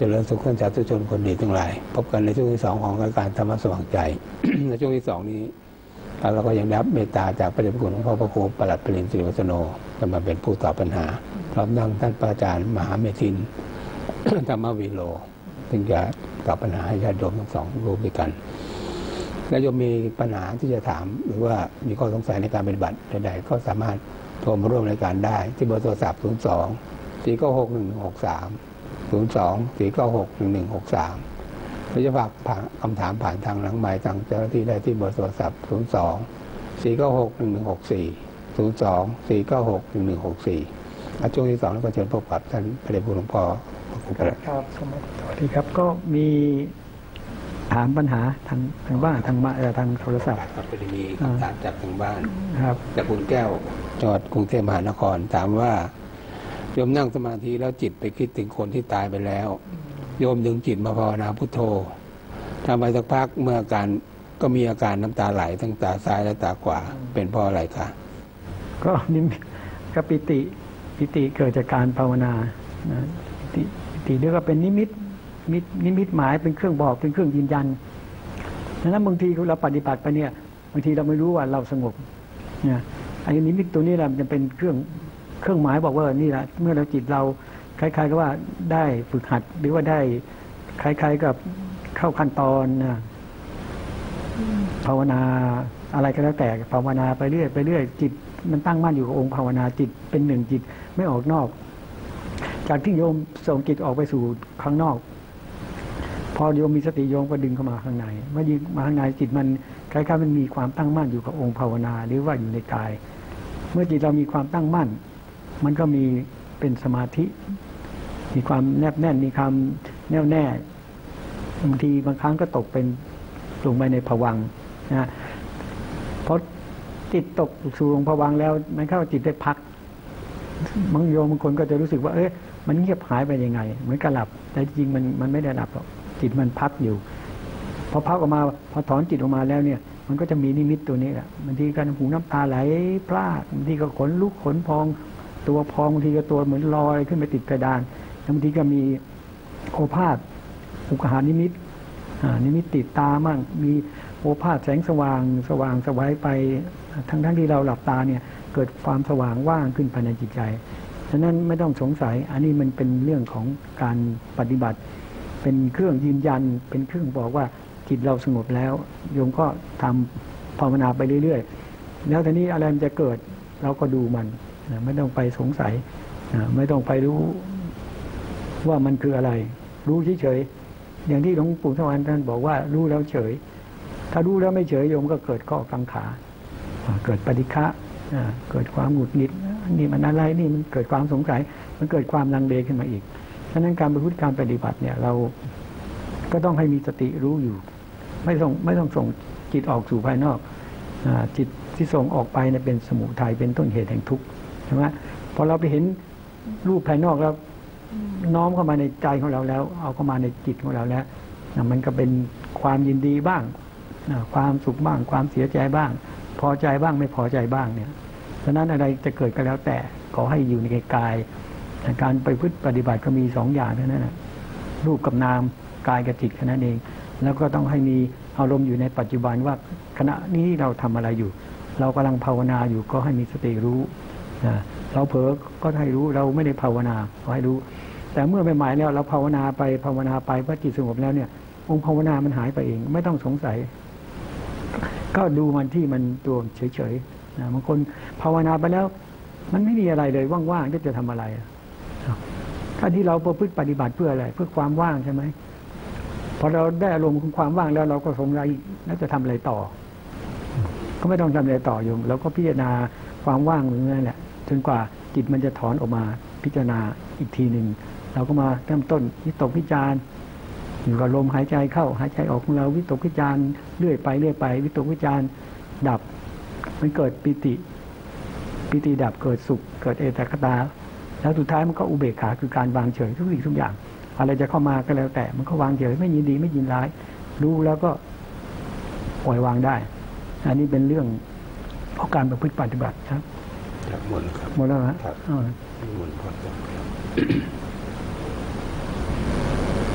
ริญสุขท่านสาธุชนคนดีทั้งหลายพบกันในช่วงที่สองของรายการธรรมะสว่างใจ ในช่วงที่สองนี้เราก็ยังได้รับเมตตาจากพระเดชพระคุณหลวงพ่อพระครูประหลัดปรินทร์ศิริวัฒโนจะมาเป็นผู้ตอบปัญหาพร้อมทั้งท่านอาจารย์มหาเมธิน ธรรมวีโลซึ่งจะตอบปัญหาให้ญาติโยมทั้งสองรูปด้วยกันและโยมมีปัญหาที่จะถามหรือว่ามีข้อสงสัยในการปฏิบัติใดๆก็สามารถโทรมาร่วมรายการได้ที่เบอร์โทรศัพท์ ศูนย์ สอง สี่ เก้า หก หนึ่ง หนึ่ง หก สาม ศูนย์ สอง สี่ เก้า หก หนึ่ง หนึ่ง หก สามหรือจะฝากคำถามผ่านทางหลังไมค์ทางเจ้าหน้าที่ได้ที่เบอร์โทรศัพท์ ศูนย์ สอง สี่ เก้า หก หนึ่ง หนึ่ง หก สี่ ศูนย์ สอง สี่ เก้า หก หนึ่ง หนึ่ง หก สี่ช่วงที่สองแล้วก็เชิญพบกับท่านพระเดชพระคุณหลวงพ่อครับสวัสดีครับก็มีถามปัญหาทางทางบ้านทางมาทางโทรศัพท์ครับก็จะมีคำถามจากทางบ้านครับจากคุณแก้วจังหวัดกรุงเทพมหานครถามว่าโยมนั่งสมาธิแล้วจิตไปคิดถึงคนที่ตายไปแล้วโยมดึงจิตมาภาวนาพุทโธทำไปสักพักเมื่ออาการก็มีอาการน้ำตาไหลทั้งตาซ้ายและตาขวาเป็นเพราะอะไรคะก็นิมิตก็ปิติปิติเกิดจากการภาวนานะปิติเรียกว่าเป็นนิมิตนิมิตหมายเป็นเครื่องบอกเป็นเครื่องยืนยันดังนั้นบางทีเราปฏิบัติไปเนี่ยบางทีเราไม่รู้ว่าเราสงบเนี่ยไอ้นิมิตตัวนี้แหละมันจะเป็นเครื่องเครื่องหมายบอกว่านี่แหละเมื่อเราจิตเราคล้ายๆกับว่าได้ฝึกหัดหรือว่าได้คล้ายๆกับเข้าขั้นตอนนะภาวนาอะไรก็แล้วแต่ภาวนาไปเรื่อยไปเรื่อยจิตมันตั้งมั่นอยู่กับองค์ภาวนาจิตเป็นหนึ่งจิตไม่ออกนอกจากที่โยมส่งจิตออกไปสู่ข้างนอกพอโยมมีสติโยมก็ดึงเข้ามาข้างในเมื่อดึงมาข้างในจิตมันคล้ายๆมันมีความตั้งมั่นอยู่กับองค์ภาวนาหรือว่าอยู่ในกายเมื่อจิตเรามีความตั้งมั่นมันก็มีเป็นสมาธิมีความแนบแน่นมีความแน่วแน่บางทีบางครั้งก็ตกเป็นลงไปในภวังค์นะเพราะจิตตกสู่ลงภวังค์แล้วมันเข้าจิตได้พักบางโยมบางคนก็จะรู้สึกว่าเอ๊ะมันเงียบหายไปยังไงเหมือนกับหลับแต่จริงมันมันไม่ได้หลับหรอกจิตมันพักอยู่พอพักออกมาพอถอนจิตออกมาแล้วเนี่ยมันก็จะมีนิมิตตัวนี้แหละบางทีก็หูน้ำตาไหลพรากบางทีก็ขนลุกขนพองตัวพองบางทีก็ตัวเหมือนลอยขึ้นไปติดเพดานบางทีก็มีโอภาสอุกหานิมิตนิมิตติดตามั่งมีโอภาสแสงสว่างสว่างสวายไปทั้งทั้งที่เราหลับตาเนี่ยเกิดความสว่างว่างขึ้นภายในจิตใจฉะนั้นไม่ต้องสงสัยอันนี้มันเป็นเรื่องของการปฏิบัติเป็นเครื่องยืนยันเป็นเครื่องบอกว่าจิตเราสงบแล้วโยมก็ทำภาวนาไปเรื่อยๆแล้วทีนี้อะไรมันจะเกิดเราก็ดูมันไม่ต้องไปสงสัยไม่ต้องไปรู้ว่ามันคืออะไรรู้เฉยๆอย่างที่หลวงปู่สวรรค์ท่านบอกว่ารู้แล้วเฉยถ้ารู้แล้วไม่เฉยโยมก็เกิดข้อกังขาเกิดปฏิฆะเกิดความหงุดหงิดนี่มันอะไรนี่มันเกิดความสงสัยมันเกิดความลังเลขึ้นมาอีกฉะนั้นการประพฤติการปฏิบัติเนี่ยเราก็ต้องให้มีสติรู้อยู่ไม่ต้องไม่ต้องส่งจิตออกสู่ภายนอกจิตที่ส่งออกไปเนี่ยเป็นสมุทัยเป็นต้นเหตุแห่งทุกข์ใช่ไหมพอเราไปเห็นรูปภายนอกแล้วน้อมเข้ามาในใจของเราแล้วเอาเข้ามาในจิตของเราแล้วมันก็เป็นความยินดีบ้างความสุขบ้างความเสียใจบ้างพอใจบ้างไม่พอใจบ้างเนี่ยฉะนั้นอะไรจะเกิดก็แล้วแต่ขอให้อยู่ในกายการไปพึ่งปฏิบัติก็มีสองอย่างเท่านั้นนะรูปกับนามกายกับจิตแค่นั้นเองแล้วก็ต้องให้มีอารมณ์อยู่ในปัจจุบันว่าขณะนี้เราทำอะไรอยู่เรากำลังภาวนาอยู่ก็ให้มีสติรู้เราเผลอก็ให้รู้เราไม่ได้ภาวนาก็ให้รู้แต่เมื่อใหม่ๆแล้วเราภาวนาไปภาวนาไปพอจิตสงบแล้วเนี่ยองค์ภาวนามันหายไปเองไม่ต้องสงสัยก็ดูมันที่มันตัวเฉยๆนะบางคนภาวนาไปแล้วมันไม่มีอะไรเลยว่างๆจะทำอะไรถ้าที่เราประพฤติปฏิบัติเพื่ออะไรเพื่อความว่างใช่ไหมพอเราได้อารมณ์ของความว่างแล้วเราก็สงสัยแล้วจะทำอะไรต่อก็ไม่ต้องทำอะไรต่อโยมเราก็พิจารณาความว่างอย่างนั้นแหละจนกว่าจิตมันจะถอนออกมาพิจารณาอีกทีหนึ่งเราก็มาเริ่มต้นวิตกวิจารณ์อยู่กับลมหายใจเข้าหายใจออกของเราวิตกวิจารณ์เรื่อยไปเรื่อยไปวิตกวิจารณ์ดับมันเกิดปิติปิติดับเกิดสุขเกิดเอตคตาแล้วสุดท้ายมันก็อุเบกขาคือการวางเฉยทุกสิ่งทุกอย่างอะไรจะเข้ามาก็แล้วแต่มันก็วางเฉยไม่ยินดีไม่ยินร้ายรู้แล้วก็ปล่อยวางได้อันนี้เป็นเรื่องของการประพฤติปฏิบัติครับหมดครับหมดแล้วครับหมดพอแล้ว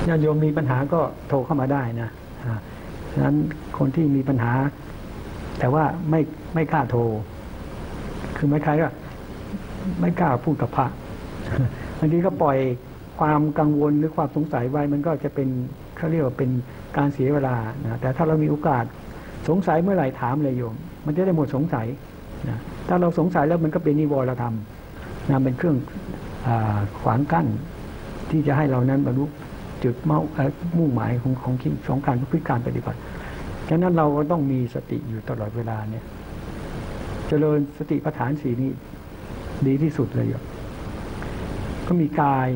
ญาติโยมมีปัญหาก็โทรเข้ามาได้นะฉะนั้นคนที่มีปัญหา แต่ว่าไม่ไม่กล้าโทรคือไม่ใครก็ไม่กล้าพูดกับพระบางทีก็ปล่อยความกังวลหรือความสงสัยไว้มันก็จะเป็นเขาเรียกว่าเป็นการเสียเวลานะแต่ถ้าเรามีโอกาสสงสัยเมื่อไหร่ถามเลยโยมมันจะได้หมดสงสัยนะถ้าเราสงสัยแล้วมันก็เป็นนิวรธรรมนะเป็นเครื่องขวางกั้นที่จะให้เรานั้นบรรลุจุดมุ่งหมายของของของการพฤติการปฏิบัติฉะนั้นเราก็ต้องมีสติอยู่ตลอดเวลาเนี่ยเจริญสติปัฏฐานสี่นี้ดีที่สุดเลยก็มีกาย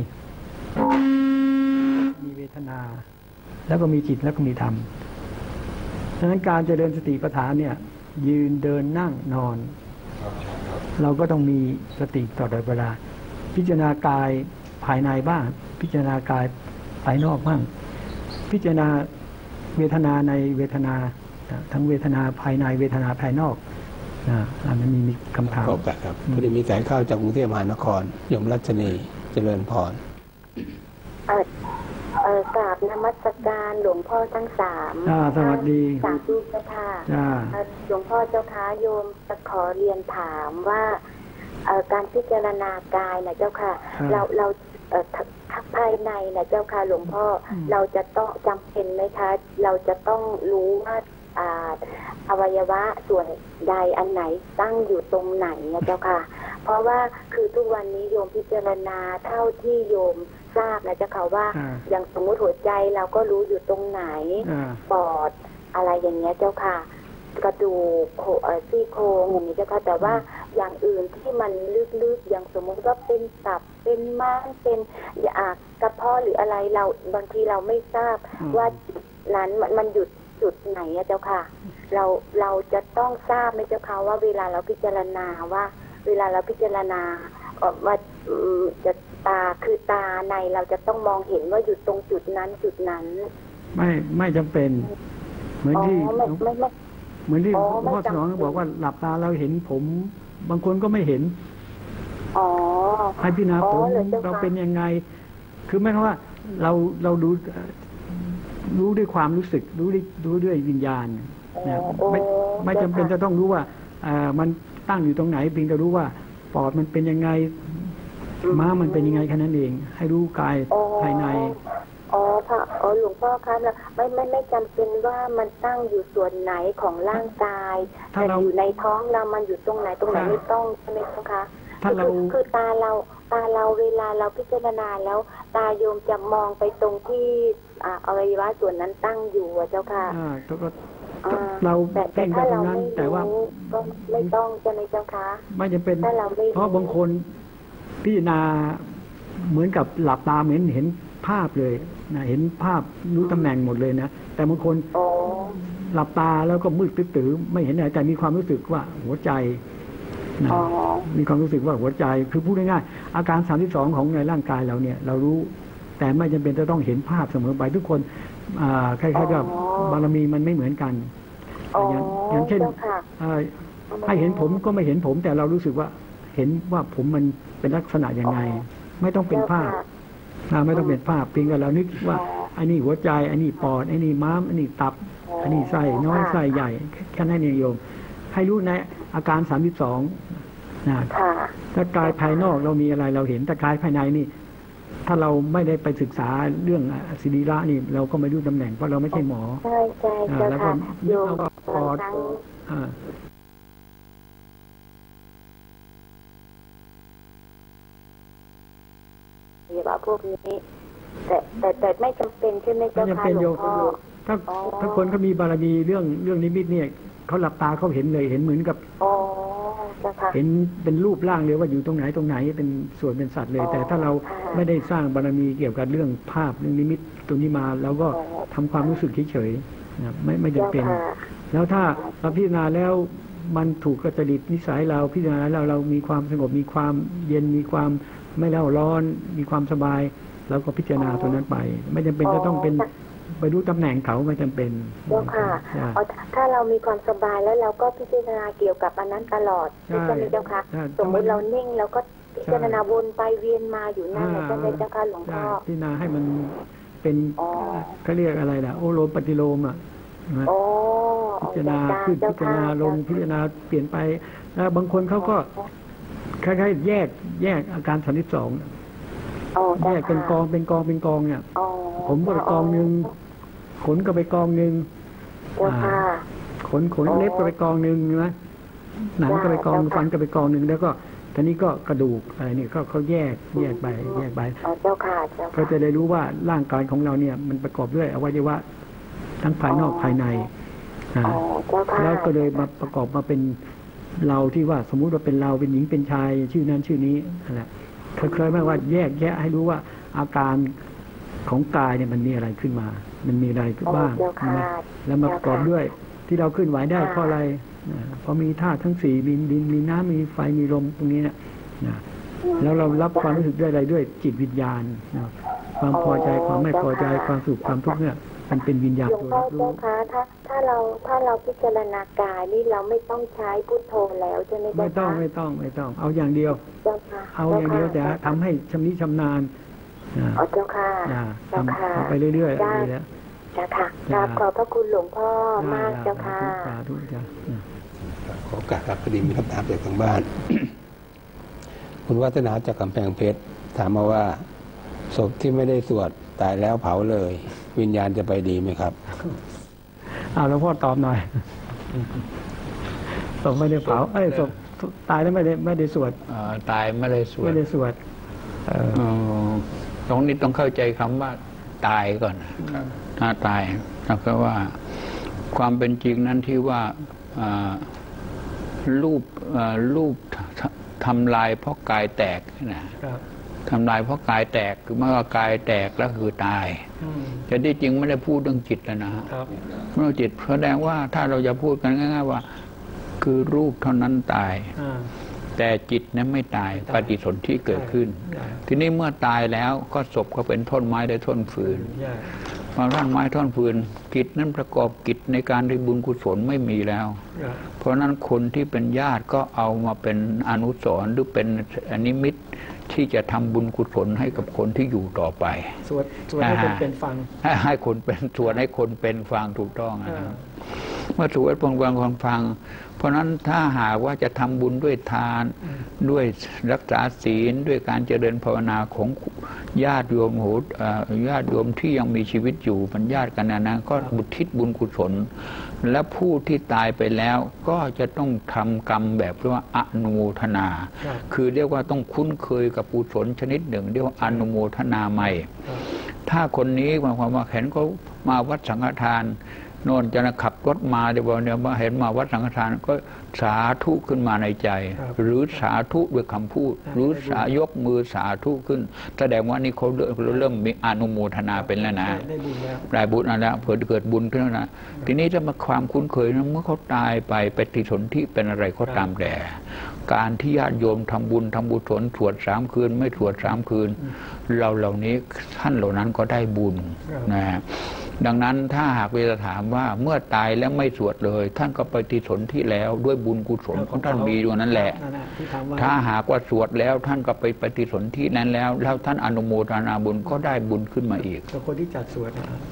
มีเวทนาแล้วก็มีจิตแล้วก็มีธรรมฉะนั้นการเจริญสติปัฏฐานเนี่ยยืนเดินนั่งนอนเราก็ต้องมีสติตลอดเวลาพิจารณากายภายในบ้างพิจารณากายภายนอกบ้างพิจารณาเวทนาในเวทนาทั้งเวทนาภายในเวทนาภายนอกนะมันมีคำถามครับพอดีมีสายเข้าจากกรุงเทพมหานครยมรัชนีเจริญพรเออเออกราบนมัสการหลวงพ่อทั้งสามสวัสดีสามทุกเจ้าค่ะหลวงพ่อเจ้าค่ะโยมจะขอเรียนถามว่าการพิจารณากายนะเจ้าค่ะเราเราภายในนะเจ้าค่ะหลวงพ่อเราจะต้องจำเป็นไหมคะเราจะต้องรู้ว่าอวัยวะส่วนใดอันไหนตั้งอยู่ตรงไหนนะเจ้าค่ะเพราะว่าคือทุกวันนี้โยมพิจารณาเท่าที่โยมทราบนะเจ้าค่ะว่าอย่างสมมุติหัวใจเราก็รู้อยู่ตรงไหนปอดอะไรอย่างเงี้ยเจ้าค่ะกระดูกซี่โครงอย่างนี้เจ้าค่ะแต่ว่าอย่างอื่นที่มันลึกๆอย่างสมมุติว่าเป็นตับเป็นม้ามเป็นกระเพาะหรืออะไรเราบางทีเราไม่ทราบว่านั้นมันหยุดจุดไหนอะเจ้าค่ะเราเราจะต้องทราบไหมเจ้าค่ะว่าเวลาเราพิจารณาว่าเวลาเราพิจารณาว่าจะตาคือตาในเราจะต้องมองเห็นว่าอยู่ตรงจุดนั้นจุดนั้นไม่ไม่จำเป็นเหมือนที่เหมือนที่พ่อสนองบอกว่าหลับตาเราเห็นผมบางคนก็ไม่เห็นให้พิจารณาผมเราเป็นยังไงคือไม่ใช่ว่าเราเราดูรู้ด้วยความรู้สึกรู้ด้วยรู้ด้วยวิญญาณนะไม่ไม่จำเป็นจะต้องรู้ว่ามันตั้งอยู่ตรงไหนเพียงแต่รู้ว่าปอดมันเป็นยังไงม้ามันเป็นยังไงแค่นั้นเองให้รู้กายภายในอ๋อพระอ๋อหลวงพ่อคะไม่ไม่ไม่จำเป็นว่ามันตั้งอยู่ส่วนไหนของร่างกายแต่อยู่ในท้องเรามันอยู่ตรงไหนตรงไหนไม่ต้องใช่ไหมคะคือคือตาเราตาเราเวลาเราพิจารณาแล้วตาโยมจะมองไปตรงที่อวัยวะส่วนนั้นตั้งอยู่เจ้าค่ะเราแต่งไปตรงนั้นแต่ว่าก็ไม่ต้องใช่ไหมเจ้าคะไม่จำเป็นเพราะบางคนพิจารณาเหมือนกับหลับตาเหมือนเห็นภาพเลยนะเห็นภาพรู้ตำแหน่งหมดเลยนะแต่บางคนหลับตาแล้วก็มืดตื้อไม่เห็นอะไรแต่มีความรู้สึกว่าหัวใจนะมีความรู้สึกว่าหัวใจคือพูดง่ายๆอาการสามสิบสองของในร่างกายเราเนี่ยเรารู้แต่ไม่จำเป็นจะต้องเห็นภาพเสมอไปทุกคนคล้ายๆกับบารมีมันไม่เหมือนกันอย่างอย่างเช่นให้เห็นผมก็ไม่เห็นผมแต่เรารู้สึกว่าเห็นว่าผมมันเป็นลักษณะยังไงไม่ต้องเป็นภาพไม่ต้องเป็นภาพเพียงแต่เรานึกว่าอันนี้หัวใจอันนี้ปอดอันนี้ม้ามอันนี้ตับอันนี้ไส้น้อยไส้ใหญ่แค่นั้นเองโยมให้รู้ในอาการสามสิบสองนะถ้ากายภายนอกเรามีอะไรเราเห็นแต่กายภายในนี่ถ้าเราไม่ได้ไปศึกษาเรื่องศิริระนี่เราก็ไม่รู้ตำแหน่งเพราะเราไม่ใช่หมอใช่ใช่แล้วก็โยมปอดว่าพวกนี้แต่แต่แต่ไม่จำเป็นใช่ไหมเจ้าค่ะหลวงพ่อถ้าถ้าคนเขามีบารมีเรื่องเรื่องนิมิตเนี่ยเขาหลับตาเขาเห็นเลยเห็นเหมือนกับเห็นเป็นรูปร่างเลยว่าอยู่ตรงไหนตรงไหนเป็นส่วนเป็นสัตว์เลยแต่ถ้าเราไม่ได้สร้างบารมีเกี่ยวกับเรื่องภาพเรื่องนิมิตตัวนี้มาเราก็ทำความรู้สึกเฉยๆนะไม่ไม่จำเป็นแล้วถ้าเราพิจารณาแล้วมันถูกกจริตนิสัยเราพิจารณาแล้วเรามีความสงบมีความเย็นมีความไม่เล่าร้อนมีความสบายแล้วก็พิจารณาตัวนั้นไปไม่จำเป็นจะต้องเป็นไปรู้ตำแหน่งเขาไม่จำเป็นเจ้าค่ะถ้าเรามีความสบายแล้วเราก็พิจารณาเกี่ยวกับอันนั้นตลอดใช่ไหมเจ้าค่ะสมมติเรานิ่งแล้วก็พิจารณาวนไปเวียนมาอยู่นั่นใช่ไหมเจ้าค่ะหลวงพ่อพิจารณาให้มันเป็นเขาเรียกอะไรนะโอโลมปฏิโลมอ่ะพิจารณาขึ้นพิจารณาลงพิจารณาเปลี่ยนไปแล้วบางคนเขาก็คล้ายๆแยกแยกอาการสามสิบสองแยกเป็นกองเป็นกองเป็นกองเนี่ยผมก็ไปกองหนึ่งขนก็ไปกองหนึ่งขนขนเล็บก็ไปกองหนึ่งนะหนังก็ไปกองฟันก็ไปกองหนึ่งแล้วก็ทีนี้ก็กระดูกอะไรนี่เขาเขาแยกแยกไปแยกไปเขาจะได้รู้ว่าร่างกายของเราเนี่ยมันประกอบด้วยอวัยวะทั้งภายนอกภายในแล้วก็เลยมาประกอบมาเป็นเราที่ว่าสมมุติว่าเป็นเราเป็นหญิงเป็นชายชื่อนั้นชื่อนี้อะไรเคยๆมากว่าแยกแยะให้รู้ว่าอาการของกายเนี่ยมันมีอะไรขึ้นมา มันมีอะไรบ้างนะแล้วมาประกอบด้วยที่เราขึ้นไหวได้เพราะอะไรเพราะมีธาตุทั้งสี่มีดินมีน้ำมีไฟมีลมตรงนี้เนี่ยแล้วเรารับความรู้สึกด้วยอะไรด้วยจิตวิญญาณความพอใจความไม่พอใจความสุขความทุกข์เนี่ยมันเป็นวิญญาณตัวรับรู้คะถ้าถ้าเราถ้าเราพิจารณากายนี่เราไม่ต้องใช้พุทโธแล้วใช่ไหมคะไม่ต้องไม่ต้องไม่ต้องเอาอย่างเดียวเอาอย่างเดียวแต่ทำให้ชำนิชำนาญอ๋อเจ้าค่ะทำไปเรื่อยๆดีแล้วเจ้าค่ะกราบขอบพระคุณหลวงพ่อมากเจ้าค่ะสาธุจ้าขอโอกาสครับพอดีมีคำถามจากทางบ้าน คุณวัฒนาจากกำแพงเพชรถามมาว่าศพที่ไม่ได้สวดตายแล้วเผาเลย วิญญาณจะไปดีไหมครับอ้าวหลวงพ่อตอบหน่อยศพไม่ได้เผาเอ้ยศพตายแล้วไม่ได้ไม่ได้สวดตายไม่ได้สวดไม่ได้สวดตรงนี้ต้องเข้าใจคำว่าตายก่อนถ้าตายแล้วก็ว่าความเป็นจริงนั้นที่ว่ารูปรูปทำลายเพราะกายแตกนะทำลายเพราะกายแตกคือเมื่อกายแตกแล้วคือตายแต่ที่จริงไม่ได้พูดเรื่องจิตแล้วนะเรื่องจิตแสดงว่าถ้าเราจะพูดกันง่ายๆว่าคือรูปเท่านั้นตายแต่จิตนั้นไม่ตายปฏิสนธิเกิดขึ้นทีนี้เมื่อตายแล้วก็ศพก็เป็นท่อนไม้ได้ท่อนฟืนพอท่อนไม้ท่อนฟืนกิจนั้นประกอบกิจในการได้บุญกุศลไม่มีแล้วเพราะนั้นคนที่เป็นญาติก็เอามาเป็นอนุสรณ์หรือเป็นอนิมิตที่จะทำบุญกุศลให้กับคนที่อยู่ต่อไปสวดสวดให้คนเป็นฟังให้คนเป็นสวดให้คนเป็นฟังถูกต้องนะเมื่อสวดปงฟังคนฟังเพราะนั้นถ้าหากว่าจะทำบุญด้วยทานด้วยรักษาศีลด้วยการเจริญภาวนาของญาติโยมโหญาติโยมที่ยังมีชีวิตอยู่เป็นญาติกันนะนะก็บุทิศบุญกุศลและผู้ที่ตายไปแล้วก็จะต้องทำกรรมแบบเรียกว่าอนุโมทนาคือเรียกว่าต้องคุ้นเคยกับกุศลชนิดหนึ่งเรียกว่าอนุโมทนาใหม่ถ้าคนนี้หมายความว่าเห็นเขามาวัดสังฆทานโน่นจะขับรถมาเดี๋ยวเนี่ยมาเห็นมาวัดสังฆทานก็สาธุขึ้นมาในใจหรือสาธุด้วยคำพูดหรือสายกมือสาธุขึ้นแสดงว่านี่เขาเริ่มมีอนุโมทนาเป็นแล้วนะได้บุญแล้วเผื่อเกิดบุญขึ้นแล้วนะทีนี้จะมาความคุ้นเคยนะเมื่อเขาตายไปไปฏิสนธิเป็นอะไรก็ตามแต่การที่ญาติโยมทำบุญทำบุญสนสวดสามคืนไม่สวดสามคืนเราเหล่านี้ท่านเหล่านั้นก็ได้บุญนะดังนั้นถ้าหากเวลาถามว่าเมื่อตายแล้วไม่สวดเลยท่านก็ไปฏิสนธิแล้วด้วยบุญกุศลของท่านมีอยู่นั่นแหละถ้าหากว่าสวดแล้วท่านก็ไปปฏิสนธินั้นแล้วแล้วท่านอนุโมทนาบุญก็ได้บุญขึ้นมาอีกคนที่จัดสวด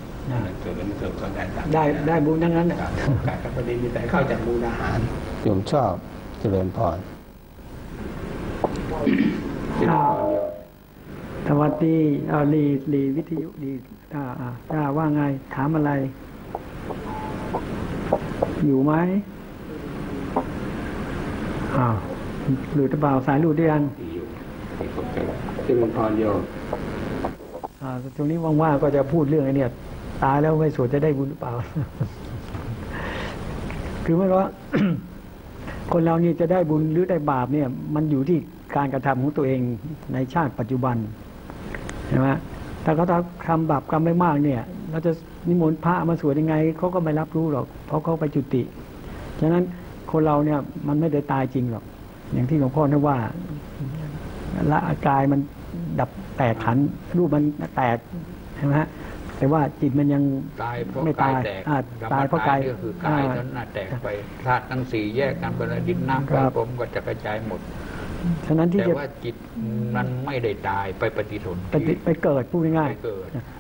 ได้ได้บุญทั้งนั้นการกับประเด็นมีแต่เข้าจากมูลอาหารโยมชอบเจริญพรสวัสดีอาลีลีวิทยุดีอ่าอ่าว่าไงถามอะไรอยู่ไหมอ้าวหลุดหรือเปล่าสายหลุดได้ยังเจริญพรโยมอ่าตรงนี้ว่างๆก็จะพูดเรื่องไอ้เนี่ยตายแล้วไม่สวดจะได้บุญหรือเปล่าคือไม่รู้ว่า คนเรานี่จะได้บุญหรือได้บาปเนี่ยมันอยู่ที่การกระทำของตัวเองในชาติปัจจุบันใช่ไหมถ้าเขาทำบาปกรรมไม่มากเนี่ยเราจะนิมนต์พระมาสวดยังไงเขาก็ไม่รับรู้หรอกเพราะเขาไปจุติฉะนั้นคนเราเนี่ยมันไม่ได้ตายจริงหรอกอย่างที่หลวงพ่อท่านว่าละกายมันดับแตกขันรูปมันแตกใช่ไหมฮะแต่ว่าจิตมันยังไม่ตายตายเพราะกายคือกายนั้นน่ะแตกไปธาตุทั้งสี่แยกกันเป็นดินน้ำไฟลมก็จะกระจายหมดฉะนั้นที่แต่ว่าจิตนั้นไม่ได้ตายไปปฏิสนธิไปเกิดพูดง่าย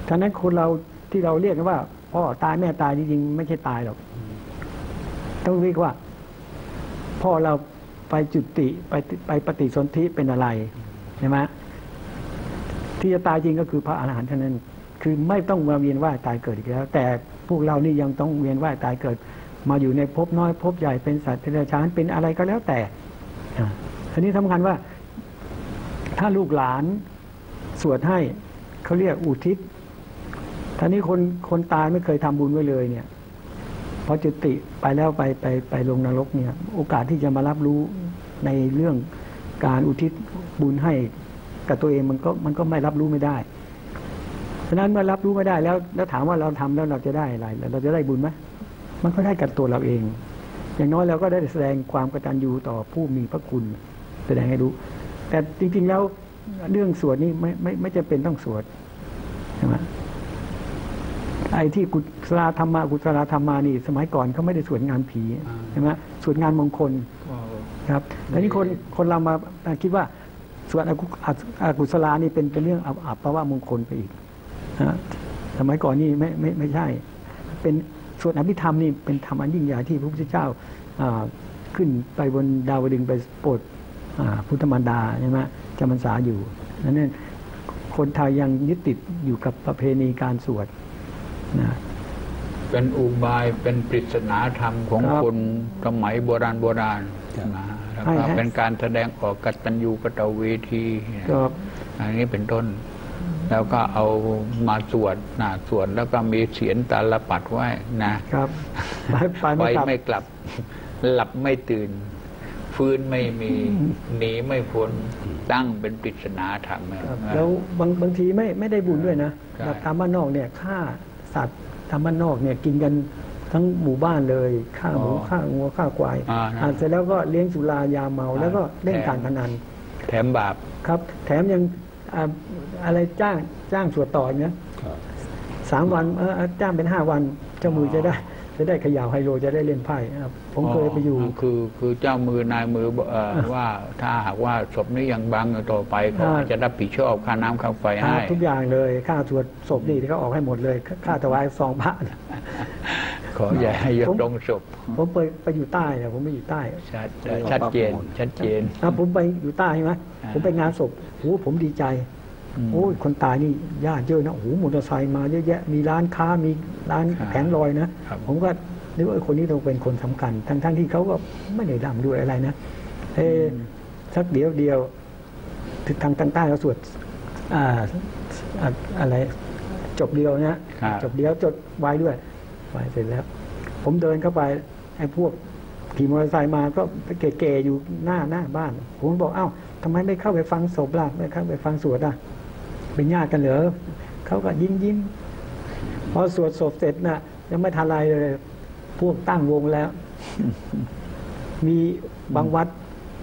ฉะนั้นคนเราที่เราเรียกกันว่าพ่อตายแม่ตายจริงๆไม่ใช่ตายหรอกต้องเรียกว่าพ่อเราไปจุติไปไปปฏิสนธิเป็นอะไรใช่ไหมที่จะตายจริงก็คือพระอรหันต์เท่านั้นคือไม่ต้องมาเวียนว่ายตายเกิดอีกแล้วแต่พวกเรานี่ยังต้องเวียนว่ายตายเกิดมาอยู่ในภพน้อยภพใหญ่เป็นสัตว์เดรัจฉานเป็นอะไรก็แล้วแต่อันนี้สำคัญว่าถ้าลูกหลานสวดให้เขาเรียกอุทิศท่านี้คนคนตายไม่เคยทำบุญไว้เลยเนี่ยพอจุติไปแล้วไปไปไปลงนรกเนี่ยโอกาสที่จะมารับรู้ในเรื่องการอุทิศบุญให้กับตัวเองมันก็มันก็ไม่รับรู้ไม่ได้ฉะนั้นเมื่อรับรู้ไม่ได้แล้วแล้วถามว่าเราทำแล้วเราจะได้อะไรเราจะได้บุญไหมมันก็ได้กับตัวเราเองอย่างน้อยเราก็ได้แสดงความกตัญญูต่อผู้มีพระคุณแสดงให้รู้แต่จริงๆแล้วเรื่องสวดนี่ไม่ไม่ไม่จะเป็นต้องสวดใช่ไหมไอ้ที่กุศลธรรมะกุศลธรรมานี่สมัยก่อนเขาไม่ได้สวดงานผีใช่ไหมสวดงานมงคลครับแต่นี่คนคนเรามาคิดว่าสวดอกุศลานี่เป็นเป็นเรื่องอัปปะมงคลไปอีกนะสมัยก่อนนี่ไม่ไม่ไม่ใช่เป็นสวดอภิธรรมนี่เป็นธรรมอันยิ่งใหญ่ที่พระพุทธเจ้าขึ้นไปบนดาวดึงส์ไปโปรดพุทธมารดาใช่ไหมจำพรรษาอยู่นั่นคนไทยยังยึดติดอยู่กับประเพณีการสวดนะเป็นอุบายเป็นปริศนาธรรมของคนสมัยโบราณโบราณนะแล้วก็เป็นการแสดงออกกตัญญูกตเวทีอันนี้เป็นต้นแล้วก็เอามาสวดนะสวดแล้วก็มีเสียงตาลปัดไว้นะครับไปไม่กลับหลับไม่ตื่นฟื้นไม่มีหนีไม่พ้นตั้งเป็นปริศนาธรรมแล้วบางบางทีไม่ไม่ได้บุญด้วยนะแบบตามบ้านนอกเนี่ยฆ่าสัตว์ตามบ้านนอกเนี่ยกินกันทั้งหมู่บ้านเลยฆ่าหมูฆ่างัวฆ่าควายอ่าเสร็จแล้วก็เลี้ยงสุรายาเมาแล้วก็เล่นการพนันแถมบาปครับแถมยังอะไรจ้างจ้างสวดต่อเนี่ยสามวันเออจ้างเป็นห้าวันเจ้ามือจะได้จะได้ขยาวไฮโลจะได้เล่นไพ่ครับผมเคยไปอยู่คือคือเจ้ามือนายมือว่าถ้าหากว่าศพนี้ยังบังต่อไปเขาจะรับผิดชอบค่าน้ำค่าไฟให้ทุกอย่างเลยค่าสวดศพนี่ที่เขาออกให้หมดเลยค่าถวายซองพระขออย่าให้ยกลงศพผมไปไปอยู่ใต้เนี่ยผมไม่อยู่ใต้ชัดชัดเจนชัดเจนผมไปอยู่ใต้ใช่ไหมผมไปงานศพโอ้ผมดีใจโอ้ยคนตายนี่ญาติเยอะนะโอ้โหมอเตอร์ไซค์มาเยอะแยะมีร้านค้ามีร้านแผงลอยนะผมก็นึกว่าคนนี้ต้องเป็นคนสำคัญทั้งทั้งที่เขาก็ไม่ได้ดำด้วยอะไรนะเออสักเดียวเดียวทางทางใต้เขาสวดอ่าอะไรจบเดียวนะจบเดียวจดไว้ด้วยไว้เสร็จแล้วผมเดินเข้าไปไอ้พวกขี่มอเตอร์ไซค์มาก็เก๋ๆอยู่หน้าหน้าบ้านผมบอกเอ้าทำไมไม่เข้าไปฟังศพล่ะไม่เข้าไปฟังสวดอ่ะเป็นญาติกันเหรอเขาก็ยิ้มยิ้มพอสวดศพเสร็จน่ะยังไม่ทันไรเลยพวกตั้งวงแล้ว มีบางวัด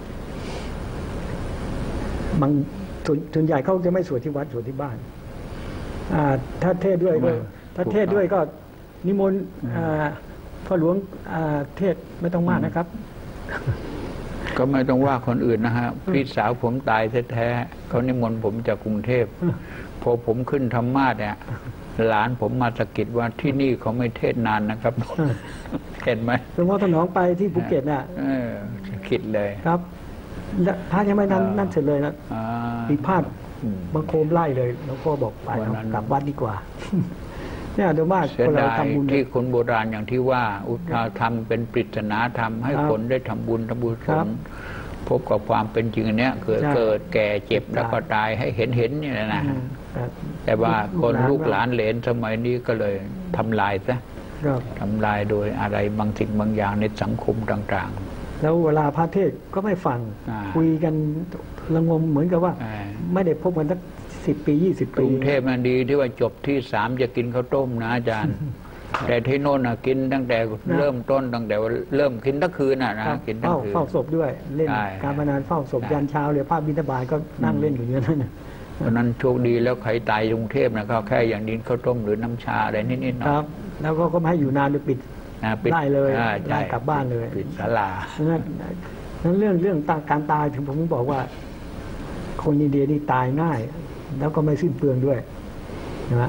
บางส่วนใหญ่เขาจะไม่สวดที่วัดสวดที่บ้านอ่าถ้าเทศด้วยก็ถ้าเทศด้วยก็นิมนต์พ่อหลวงเทศไม่ต้องมากนะครับก็ไม่ต้องว่าคนอื่นนะฮะพี่สาวผมตายแท้ๆเขานิมนต์ผมจากกรุงเทพพอผมขึ้นธรรมาสเนี่ยหลานผมมาสะกิดว่าที่นี่เขาไม่เทศนานนะครับเห็นไหมหลวงพ่อถนอมไปที่ภูเก็ตน่ะคิดเลยครับพระยังไม่นั้นนั่นเสร็จเลยนะปีพาดบังโคมไล่เลยหลวงพ่อบอกไปกลับวัดดีกว่าเนี่ยโดยมากคนเราทำบุญที่คนโบราณอย่างที่ว่าอุทาธรรมเป็นปริศนาธรรมให้คนได้ทำบุญทำบุญสนพบกับความเป็นจริงเนี้ยเกิดเกิดแก่เจ็บแล้วก็ตายให้เห็นเห็นนี่แหละนะแต่ว่าคนลูกหลานเหลนสมัยนี้ก็เลยทำลายซะทำลายโดยอะไรบางสิ่งบางอย่างในสังคมต่างๆแล้วเวลาพระเทศก็ไม่ฟังคุยกันระงมเหมือนกับว่าไม่ได้พบกันสักสิบปียี่สิบปีกรุงเทพมันดีที่ว่าจบที่สามจะกินข้าวต้มนะอาจารย์ แต่ที่โน่นนะกินตั้งแต่เริ่มต้นตั้งแต่เริ่มกินทั้งคืนน่ะนะกินทั้งคืนเฝ้าศพด้วยเล่นการพนันเฝ้าศพยันเช้าเลยภาพบิณฑบาตก็นั่งเล่นอยู่อย่างนั้นเพราะนั้นโชคดีแล้วใครตายกรุงเทพนะก็แค่อย่างดินข้าวต้มหรือน้ำชาอะไรนิดๆหน่อยครับแล้วก็ก็ไม่ให้อยู่นานเลยปิดได้เลยได้กลับบ้านเลยปิดศาลานั้นเรื่องเรื่องการตายถึงผมบอกว่าคนอินเดียนี่ตายง่ายแล้วก็ไม่สิ้นเปลืองด้วยนะฮะ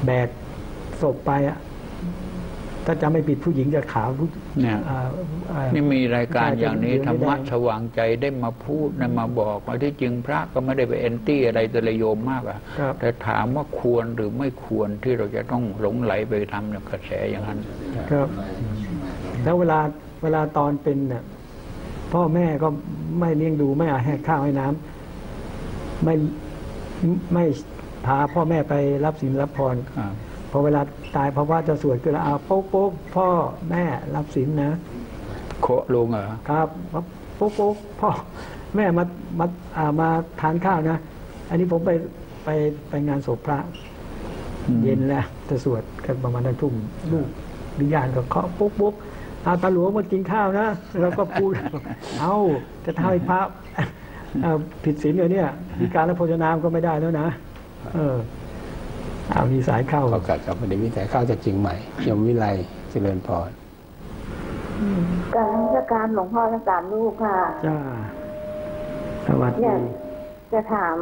แบกศพไปอ่ะถ้าจะไม่ปิดผู้หญิงจะขาวเนี่ยนี่มีรายการอย่างนี้ธรรมะสว่างใจได้มาพูดได้มาบอกว่าที่จริงพระก็ไม่ได้ไปแอนตี้อะไรแต่ละโยมมากอ่ะแต่ถามว่าควรหรือไม่ควรที่เราจะต้องหลงไหลไปทำในกระแสอย่างนั้นครับแล้วเวลาเวลาตอนเป็นเนี่ยพ่อแม่ก็ไม่เลี้ยงดูไม่อาให้ข้าวให้น้ำไม่ไม่พาพ่อแม่ไปรับศีลรับพรพอเวลาตายเพราะว่าจะสวดก็แล้วเอาโป๊กโป๊กพ่อแม่รับศีลนะโคลุงเหรอครับโป๊กโป๊กพ่อแม่มามาอ่ามาทานข้าวนะอันนี้ผมไปไปไปงานศพพระเย็นแล้วจะสวดกันประมาณนั้นทุ่มลูกวิญญาณก็เคาะโป๊กโป๊กอาตาหลวงมากินข้าวนะเราก็พูดเอาจะทำให้พระผิดศีลเนี่ยมีการและโภชนามก็ไม่ได้แล้วนะเออเอามีสายเข้าเขากัดกับประเด็นมีสายเข้าจากจริงใหม่ยมวิไลเจริญพรการราชการหลวงพ่อทั้งสามลูกค่ะจ้าสวัสดีจะถาม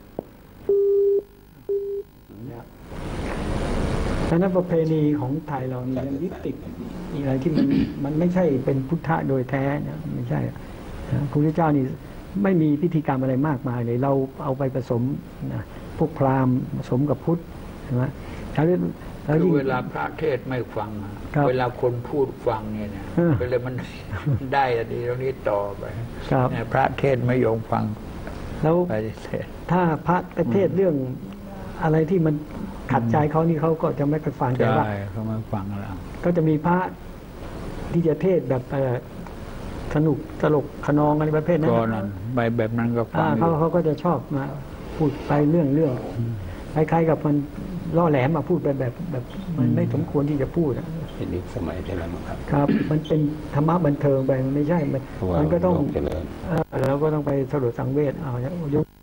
ฉะนั้นประเพณีของไทยเรานี่ยังยึดติดอะไรที่มันมันไม่ใช่เป็นพุทธะโดยแท้นะไม่ใช่พระพุทธเจ้านี่ไม่มีพิธีกรรมอะไรมากมายเลยเราเอาไปผสมนะพวกพราหมณ์ผสมกับพุทธใช่ไหมแล้วคือเวลาพระเทศไม่ฟังเวลาคนพูดฟังเนี่ยเนี่ยก็เลยมันได้อันนี้ตรงนี้ต่อไปพระเทศไม่ยอมฟังแล้วถ้าพระเทศเรื่องอะไรที่มันขัดใจเขานี่เขาก็จะไม่ไปฟังแต่ว่าเขาไม่ฟังแล้วก็จะมีพระที่จะเทศแบบสนุกตลกขนองอะไรประเภทนั้นก็นั่นไปแบบนั้นก็ฟังเขาเขาก็จะชอบมาพูดไปเรื่องเรื่องคล้ายๆกับมันล่อแหลมมาพูดไปแบบแบบมันไม่สมควรที่จะพูดเป็นอีกสมัยที่แล้วมั้งครับครับมันเป็นธรรมะบันเทิงไปมันไม่ใช่มันมันก็ต้องเราก็ต้องไปสรุปสังเวชเอาเนี่ย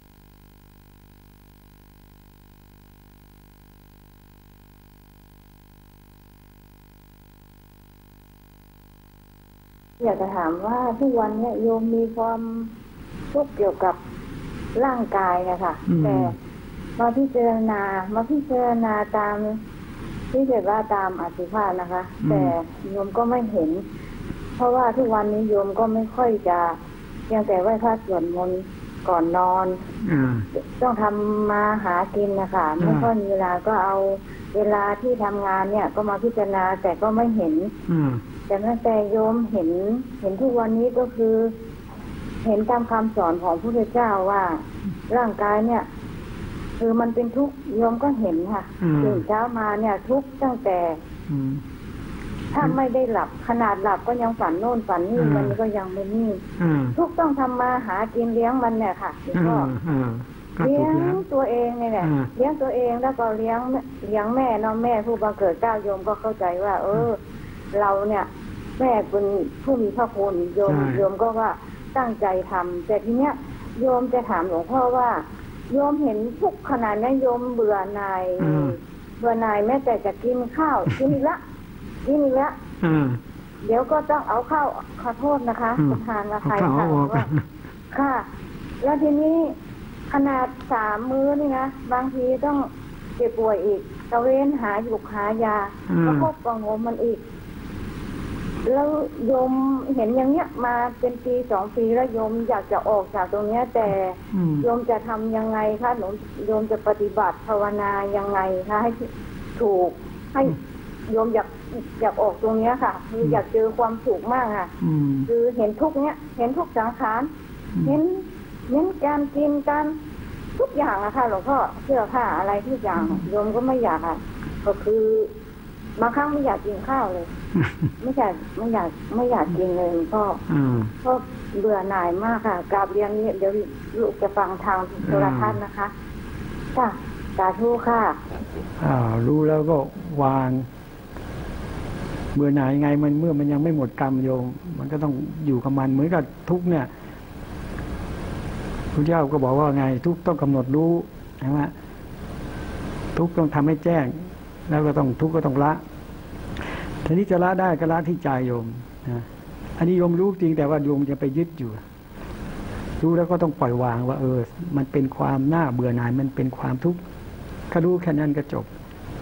อยากจะถามว่าทุกวันเนี่ยโยมมีความทุกข์เกี่ยวกับร่างกายนะคะแต่มาพิจารณามาพิจารณาตามที่เกิดว่าตามอธิภาณนะคะแต่โยมก็ไม่เห็นเพราะว่าทุกวันนี้โยมก็ไม่ค่อยจะยังแต่ไหว้พระสวดมนต์ก่อนนอนต้องทำมาหากินนะคะไม่ค่อยมีเวลาก็เอาเวลาที่ทำงานเนี่ยก็มาพิจารณาแต่ก็ไม่เห็นแต่แม้แต่โยมเห็นเห็นทุกวันนี้ก็คือเห็นตามคำสอนของพระพุทธเจ้าว่าร่างกายเนี่ยคือมันเป็นทุกข์โยมก็เห็นค่ะตื่นเช้ามาเนี่ยทุกข์ตั้งแต่ถ้าไม่ได้หลับขนาดหลับก็ยังฝันโน่นฝันนี่มันก็ยังไม่นิ่งทุกข์ต้องทำมาหากินเลี้ยงมันเนี่ยค่ะก็เลี้ยงตัวเองเนี่ยเลี้ยงตัวเองแล้วก็เลี้ยงเลี้ยงแม่น้องแม่ผู้บังเกิดเกล้าโยมก็เข้าใจว่าเออเราเนี่ยแม่เป็นผู้มีพระคุณโยมโยมก็ว่าตั้งใจทำแต่ทีเนี้ยโยมจะถามหลวงพ่อว่าโยมเห็นทุกขนาดนั้นโยมเบื่อหน่ายเบื่อหน่ายแม้แต่จะกินข้าวกินละกินละเดี๋ยวก็ต้องเอาข้าวขอโทษนะคะประธานอภัยค่ะว่าค่ะแล้วทีนี้ขนาดสามมื้อนี่นะบางทีต้องเจ็บป่วยอีกตะเวนหาหยุกหายาแล้วพบกองงมันอีกแล้วโยมเห็นอย่างเนี้ยมาเป็นปีสองปีแล้วโยมอยากจะออกจากตรงเนี้ยแต่โยมจะทำยังไงคะหนูโยมจะปฏิบัติภาวนายังไงคะให้ถูกให้โยมอยากอยากออกตรงเนี้ยค่ะคืออยากเจอความสุขมากค่ะคือเห็นทุกเนี้ยเห็นทุกสังขารเห็นเห็นการกินการทุกอย่างอะค่ะหลวงพ่อเสื้อผ้าอะไรทุกอย่างโยมก็ไม่อยากค่ะก็คือบางครั้งไม่อยากกินข้าวเลยไม่อยากไม่อยากไม่อยากกินเลยพ่อเพราะเบื่อหน่ายมากค่ะกราบเรียนเนี่ยเดี๋ยวลูกจะฟังทางโทรทัศน์นะคะค่ะสาธุค่ะอ่ารู้แล้วก็วางเบื่อหน่ายไงมันเมื่อมันยังไม่หมดกรรมโยมมันก็ต้องอยู่กับมันเหมือนกับทุกเนี่ยพระเจ้าก็บอกว่าไงทุกต้องกำหนดรู้ใช่ไหมทุกต้องทำให้แจ้งแล้วก็ต้องทุกข์ก็ต้องละทีนี้จะละได้ก็ละที่ใจโยมนะอันนี้โยมรู้จริงแต่ว่าโยมจะไปยึดอยู่รู้แล้วก็ต้องปล่อยวางว่าเออมันเป็นความน่าเบื่อหน่ายมันเป็นความทุกข์ก็รู้แค่นั้นก็จบ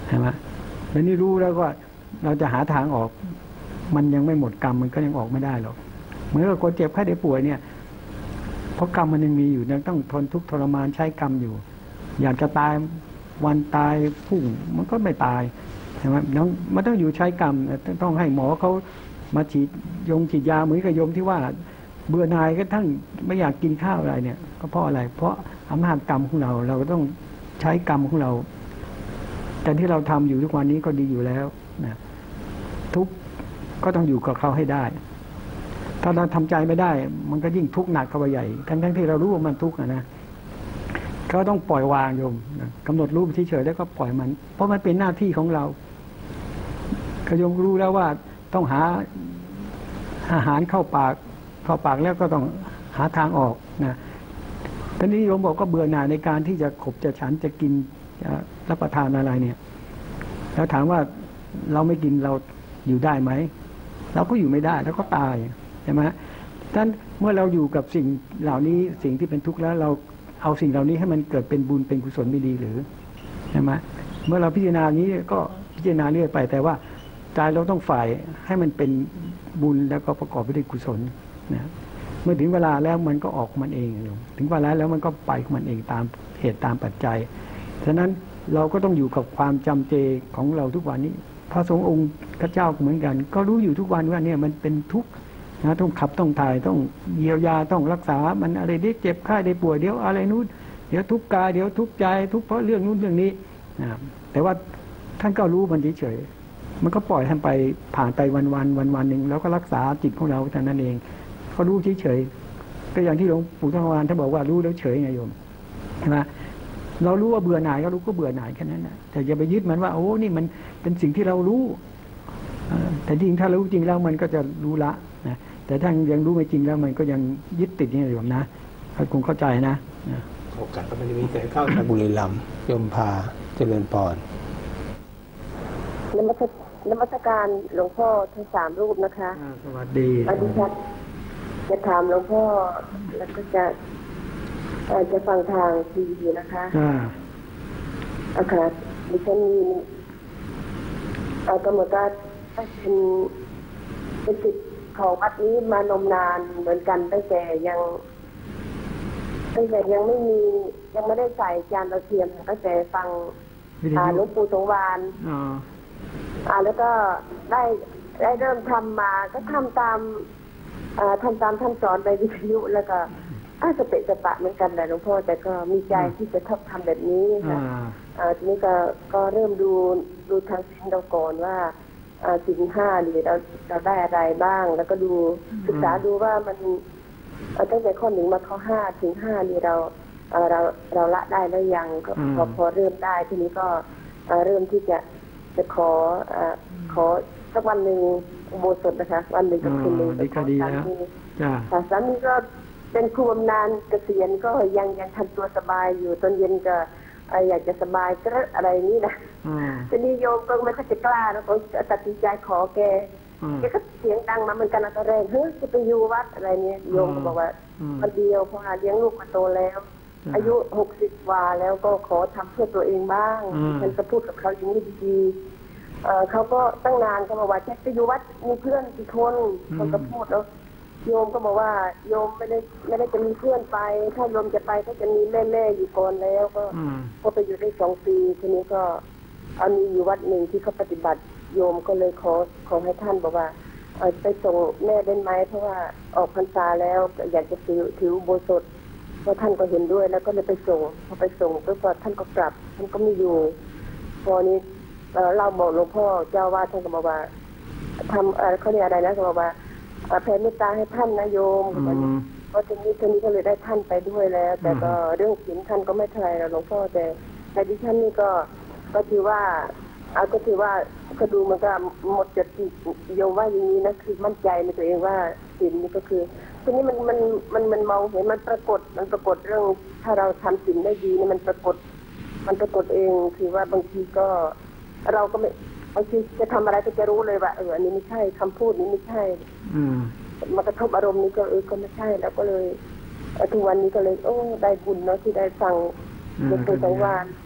ใช่ไหมแล้วนี่รู้แล้วว่าเราจะหาทางออกมันยังไม่หมดกรรมมันก็ยังออกไม่ได้หรอกเหมือนกับคนเจ็บไข้ได้ป่วยเนี่ยเพราะกรรมมันยังมีอยู่ยังต้องทนทุกข์ทรมานใช้กรรมอยู่อยากจะตายวันตายพุ่งมันก็ไม่ตายใช่ไหมต้องมันต้องอยู่ใช้กรรมต้องให้หมอเขามาฉีดยงฉีดยาเหมือนกับโยมที่ว่าเบื่อหน่ายก็ทั้งไม่อยากกินข้าวอะไรเนี่ยก็เพราะอะไรเพราะอำนาจกรรมของเราเราก็ต้องใช้กรรมของเราแต่ที่เราทำอยู่ทุกวันนี้ก็ดีอยู่แล้วนะทุกก็ต้องอยู่กับเขาให้ได้ถ้าเราทำใจไม่ได้มันก็ยิ่งทุกข์หนักเข้าไปใหญ่ทั้งทั้งที่เรารู้ว่ามันทุกข์นะก็ต้องปล่อยวางโยมกำหนดรู้เฉยๆแล้วก็ปล่อยมันเพราะมันเป็นหน้าที่ของเราก็โยมรู้แล้วว่าต้องหาอาหารเข้าปากเข้าปากแล้วก็ต้องหาทางออกนะตอนนี้โยมบอกก็เบื่อหน่ายในการที่จะขบจะฉันจะกินจะรับประทานอะไรเนี่ยแล้วถามว่าเราไม่กินเราอยู่ได้ไหมเราก็อยู่ไม่ได้แล้วก็ตายใช่ไหมท่านเมื่อเราอยู่กับสิ่งเหล่านี้สิ่งที่เป็นทุกข์แล้วเราเอาสิ่งเหล่านี้ให้มันเกิดเป็นบุญเป็นกุศลไม่ดีหรือใช่ไหมเมื่อเราพิจารณานี้ก็พิจารณาเรื่อยไปแต่ว่าใจเราต้องฝ่ายให้มันเป็นบุญแล้วก็ประกอบไปด้วยกุศลนะเมื่อถึงเวลาแล้วมันก็ออกมันเองถึงเวลาแล้วมันก็ไปของมันเองตามเหตุตามปัจจัยฉะนั้นเราก็ต้องอยู่กับความจำเจของเราทุกวันนี้พระสงฆ์องค์พระเจ้าเหมือนกันก็รู้อยู่ทุกวันว่าเนี่ยมันเป็นทุกข์นะต้องขับต้องถ่ายต้องเยียวยาต้องรักษามันอะไรได้เจ็บไข้ได้ป่วยเดี๋ยวอะไรนู้นเดี๋ยวทุกข์กายเดี๋ยวทุกข์ใจทุกข์เพราะเรื่องนู้นเรื่องนี้นะแต่ว่าท่านก็รู้มันเฉยๆมันก็ปล่อยท่านไปผ่านไปวันวันวันวันหนึ่งแล้วก็รักษาจิตของเราเท่านั้นเองก็รู้เฉยๆก็อย่างที่หลวงปู่ทองวานท่านบอกว่ารู้แล้วเฉยไงโยมใช่ไหมเรารู้ว่าเบื่อหน่ายก็รู้ก็เบื่อหน่ายแค่นั้นนะแต่อย่าไปยึดมันว่าโอ้นี่มันเป็นสิ่งที่เรารู้แต่จริงถ้ารู้จริงแล้วมันก็จะรู้ละนะแต่ถ้ายังรู้ไม่จริงแล้วมันก็ยังยึดติดนี่อยู่นะคงเข้าใจนะโอกาสก็ไม่ได้มีแต่เข้าจากบุรีรัมย์ยมพาเจริญพรนมัสนมัสการหลวงพ่อทั้งสามรูปนะคะสวัสดีอดิฉันจะถามหลวงพ่อแล้วก็จะจะฟังทางทีวีนะคะอ่าอาคาดิฉันมีกรรมการเป็นเป็นสิทธิ์ของวัดนี้มานมนานเหมือนกันตั้งแต่ยังตั้งแต่ยังไม่มียังไม่ได้ใส่จานดาวเทียมตั้งแต่ฟังหลวงปู่สงวานอ่าแล้วก็ได้ได้เริ่มทำมาก็ทำตามทำตามท่านสอนในวิทยุแล้วก็อาจจะเป็นจะปะเหมือนกันแหละหลวงพ่อแต่ก็มีใจที่จะทำทำแบบนี้ค่ะทีนี้ก็ก็เริ่มดูดูทางศีลเราก่อนว่าศีลห้าหรือเราเราได้อะไรบ้างแล้วก็ดูศึกษาดูว่ามันตั้งแต่ข้อหนึ่งมาข้อห้าถึงห้านี่เราเราเราละได้แล้วยังก็พอพอเริ่มได้ทีนี้ก็เริ่มที่จะจะขอขอสักวันหนึ่งอุโบสถนะคะวันหนึ่งกับคืนหนึ่งไปขอสามีค่ะสามีก็เป็นครูบำนาญเกษียณก็ยังยังทำตัวสบายอยู่ตอนเย็นก็อยากจะสบายก็อะไรนี่นะทีนี้โยมก็ไม่ค่อยจะกล้าแล้วก็ตัดสินใจขอแกแกก็เสียงดังมาเหมือนกันนะตอนแรกเฮ้ยจะไปอยู่วัดอะไรเนี่ยโยมก็บอกว่าคนเดียวเพราะเลี้ยงลูกมาโตแล้วอายุหกสิบกว่าแล้วก็ขอทำเพื่อตัวเองบ้างฉันก็พูดกับเขาอย่างนี้ดีๆเขาก็ตั้งนานก็บอกว่าจะไปอยู่วัดมีเพื่อนกี่คนคนก็พูดแล้วโยมก็บอกว่าโยมไม่ได้ไม่ได้จะมีเพื่อนไปถ้าโยมจะไปก็จะมีแม่แม่อยู่ก่อนแล้วก็ก็ไปอยู่ได้สองปีทีนี้ก็เอามีอยู่วัดหนึ่งที่เขาปฏิบัติโยมก็เลยขอขอให้ท่านบอกว่าไปส่งแม่ได้ไหมเพราะว่าออกพรรษาแล้วอยากจะถือถืออุโบสถเพราะท่านก็เห็นด้วยแล้วก็เลยไปส่งพอไปส่งก็พอท่านก็กลับท่านก็ไม่อยู่พอนี้เราบอกหลวงพ่อเจ้าว่าท่านก็บอกว่าทำเขาเรียกอะไรนะเขาบอกว่าแผ่เมตตาให้ท่านนะโยมเพราะทีนี้ทีนี้ก็เลยได้ท่านไปด้วยแล้วแต่ก็เรื่องศีลท่านก็ไม่เท่าไรหลวงพ่อแต่แต่ดิฉันนี่ก็ก็ถือว่าก็ถือว่าก็ดูมันก็หมดจดโยมว่าอย่างนี้นะคือมั่นใจในตัวเองว่าศีลนี่ก็คือทีนี้มันมันมันมันมองเห็นมันปรากฏมันปรากฏเรื่องถ้าเราทำศีลได้ดีนี่มันปรากฏมันปรากฏเองคือว่าบางทีก็เราก็ไม่บางทีจะทำอะไรก็จะรู้เลยว่าเอออันนี้ไม่ใช่คำพูดนี้ไม่ใช่มากระทบอารมณ์นี้ก็เออก็ไม่ใช่แล้วก็เลยทุกวันนี้ก็เลยโอ้ได้บุญเนาะที่ได้ฟังหลวงปู่สังวาล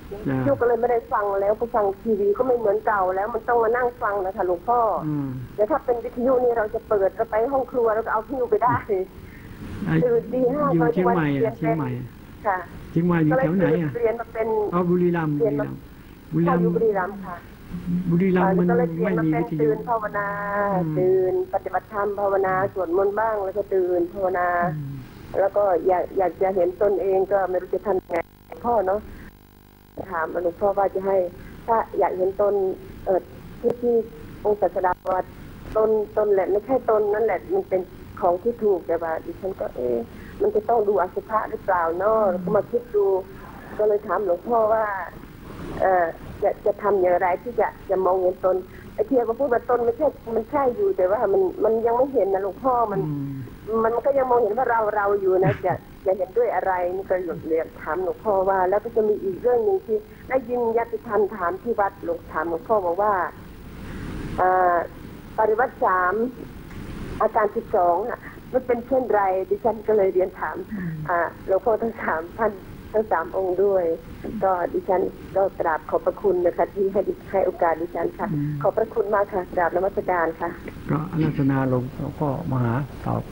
ลูกก็เลยไม่ได้ฟังแล้วพอฟังทีวีก็ไม่เหมือนเก่าแล้วมันต้องมานั่งฟังนะคะหลวงพ่อแต่ถ้าเป็นวิทยุนี่เราจะเปิดเราไปห้องครัวแล้วก็เอาพิ้วไปได้ตื่นตีห้าอยู่เชียงใหม่เชียงใหม่ค่ะเชียงใหม่อยู่แถวไหนอ่ะเรียนมาเป็นอ๋อบุรีรัมย์บุรีรัมย์บุรีรัมย์บุรีรัมย์ค่ะบุรีรัมย์มันไม่มีวิทยุตื่นภาวนาตื่นปฏิบัติธรรมภาวนาสวดมนต์บ้างแล้วก็ตื่นภาวนาแล้วก็อยากอยากจะเห็นตนเองก็ไม่รู้จะทำไงพ่อเนาะถามหลวงพ่อว่าจะให้ถ้าอยากเห็นตนเออที่ที่องค์ศาสดาว่าตนตนแหละไม่ใช่ตนนั่นแหละมันเป็นของที่ถูกแต่ว่าดิฉันก็เอ๊ะมันจะต้องดูอสุภะหรือเปล่าเนาะก็มาคิดดูก็เลยถามหลวงพ่อว่าเออจะจะทำอย่างไรที่จะจะมองเห็นตนไอ้เทียบมาพูดว่าตนไม่ใช่มันใช่อยู่แต่ว่ามันมันยังไม่เห็นนะหลวงพ่อมันมันก็ยังมองเห็นว่าเราเราอยู่นะจะจะเห็นด้วยอะไรนี่ก็เรียนถามหลวงพ่อว่าแล้วก็จะมีอีกเรื่องหนึ่งที่ได้ยินญาติธรรมถามที่วัดหลวงถามหลวงพ่อบอกว่าปริวัติสามอาการสิบสองอ่ะมันเป็นเช่นไรดิฉันก็เลยเรียนถามหลวงพ่อทั้งสามท่านทั้งสามองค์ด้วยก็ดิฉันก็กราบขอบพระคุณนะคะที่ให้ให้โอกาสดิฉันค่ะขอบพระคุณมากค่ะกราบนมัสการค่ะก็อนุโมทนาหลวงพ่อมหาตอบ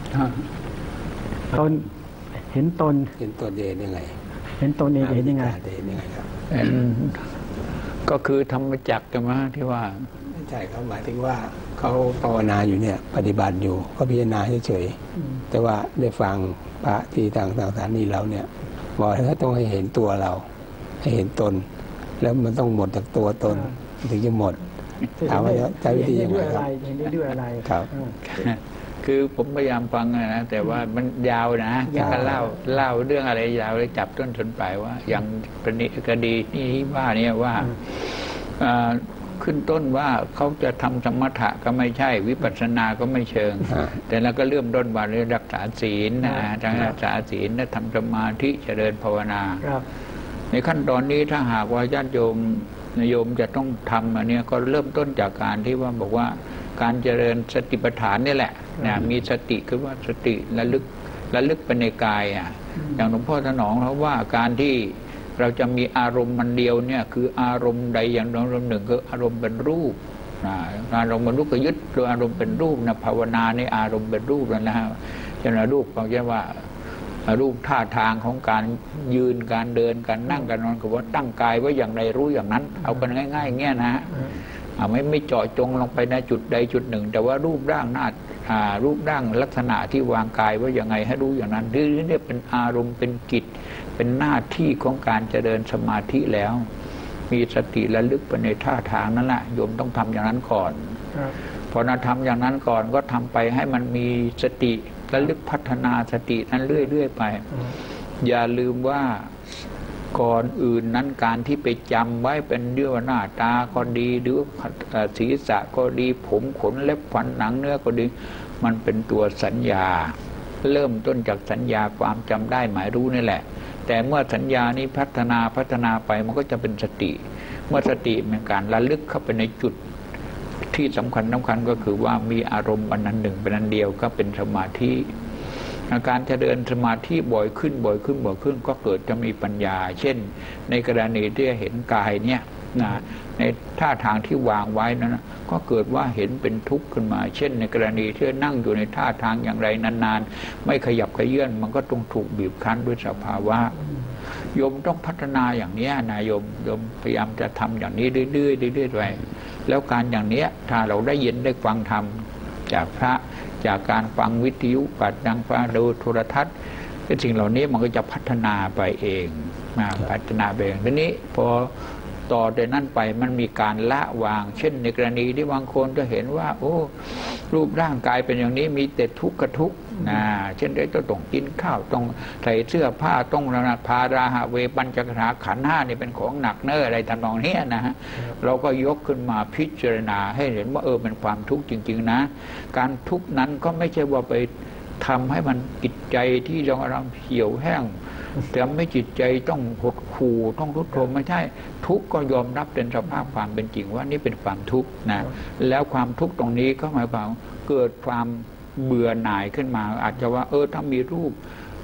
ตนเห็นตนเห็นตนเองยังไงเห็นตนเองเห็นยังไงเห็นยังไงครับก็คือธรรมจักรกันมาที่ว่าไม่ใช่เขาหมายถึงว่าเขาภาวนาอยู่เนี่ยปฏิบัติอยู่ก็พิจารณาเฉยๆแต่ว่าได้ฟังพระที่ต่างๆสถานีเราเนี่ยบอกว่าต้องให้เห็นตัวเราให้เห็นตนแล้วมันต้องหมดจากตัวตนถึงจะหมดถามว่าใช้วิธียังไงครับเห็นด้วยอะไรครับคือผมพยายามฟังนะแต่ว่ามันยาวนะแค่เล่าเล่าเรื่องอะไรยาวเลยจับต้นชนปลายว่าอย่างคดีนี่ว่าเนี่ยว่าขึ้นต้นว่าเขาจะทำสมถะก็ไม่ใช่วิปัสสนาก็ไม่เชิงแต่เราก็เริ่มต้นว่าเรื่องรักษาศีลนะรักษาศีลและทำสมาธิเจริญภาวนาในขั้นตอนนี้ถ้าหากว่าญาติโยมโยมจะต้องทำอันนี้ก็เริ่มต้นจากการที่ว่าบอกว่าการเจริญสติปัฏฐานนี่แหละนะมีสติคือว่าสติระลึกระลึกไปในกายอ่ะอย่างหลวงพ่อถนอมเขาว่าการที่เราจะมีอารมณ์มันเดียวเนี่ยคืออารมณ์ใดอย่างใดอารมณ์หนึ่งคืออารมณ์เป็นรูปนะอารมณ์เป็นรูปก็ยึดโดยอารมณ์เป็นรูปนะภาวนาในอารมณ์เป็นรูปแล้วนะฮะเช่นรูปเขาเรียกว่ารูปท่าทางของการยืนการเดินการนั่งการนอนก็ว่าตั้งกายไว้อย่างไรรู้อย่างนั้นเอากันง่ายๆเงี้ยนะฮะไม่ไม่เจาะจงลงไปในจุดใดจุดหนึ่งแต่ว่ารูปร่างหน้ารูปร่างลักษณะที่วางกายไว้อย่างไงให้รู้อย่างนั้นนี่เนี่ยเป็นอารมณ์เป็นกิจเป็นหน้าที่ของการเจริญสมาธิแล้วมีสติระลึกไปในท่าทางนั่นแหละโยมต้องทำอย่างนั้นก่อนพอเราทำอย่างนั้นก่อนก็ทำไปให้มันมีสติระลึกพัฒนาสตินั้นเรื่อยๆไปอย่าลืมว่าก่อนอื่นนั้นการที่ไปจำไว้เป็นเรื่องหน้าตาก็ดีหรือศีรษะก็ดีผมขนเล็บฟันหนังเนื้อก็ดีมันเป็นตัวสัญญาเริ่มต้นจากสัญญาความจำได้หมายรู้นี่แหละแต่เมื่อสัญญานี้พัฒนาพัฒนาไปมันก็จะเป็นสติเมื่อสติเป็นการระลึกเข้าไปในจุดที่สำคัญสำคัญก็คือว่ามีอารมณ์อันนั้นหนึ่งเป็นอันเดียวก็เป็นสมาธิอาการจะเดินสมาธิบ่อยขึ้นบ่อยขึ้นบ่อยขึ้นก็เกิดจะมีปัญญาเช่นในกรณีที่เห็นกายเนี่ยนะในท่าทางที่วางไว้นั้นก็เกิดว่าเห็นเป็นทุกข์ขึ้นมาเช่นในกรณีที่นั่งอยู่ในท่าทางอย่างไรนานๆไม่ขยับขยื่นมันก็ต้องถูกบีบคั้นด้วยสภาวะโยมต้องพัฒนาอย่างนี้นะโยมโยมพยายามจะทำอย่างนี้เรื่อยๆเรื่อยๆไปแล้วการอย่างนี้ถ้าเราได้ยินได้ฟังธรรมจากพระจากการฟังวิทยุปัดดังฟังดูโทรทัศน์สิ่งเหล่านี้มันก็จะพัฒนาไปเองมาพัฒนาไปเองทีนี้พอต่อจากนั้นไปมันมีการละวางเช่นในกรณีที่บางคนจะเห็นว่าโอ้รูปร่างกายเป็นอย่างนี้มีแต่ทุกข์กับทุกข์นะเช่นได้ต้องกินข้าวต้องใส่เสื้อผ้าต้องระพาราหะเวปัญจกขาขันธ์ห้านี่เป็นของหนักเน้ออะไรทำนองนี้นะฮะเราก็ยกขึ้นมาพิจารณาให้เห็นว่าเออเป็นความทุกข์จริงๆนะการทุกข์นั้นก็ไม่ใช่ว่าไปทำให้มันจิตใจที่เราอารมณ์เหี่ยวแห้งแต่ไม่จิตใจต้องหดหู่ต้องทุกข์โทมไม่ใช่ทุกข์ก็ยอมรับเป็นสภาพความเป็นจริงว่านี่เป็นความทุกข์นะแล้วความทุกข์ตรงนี้ก็หมายความเกิดความเบื่อหน่ายขึ้นมาอาจจะว่าเออถ้ามีรูป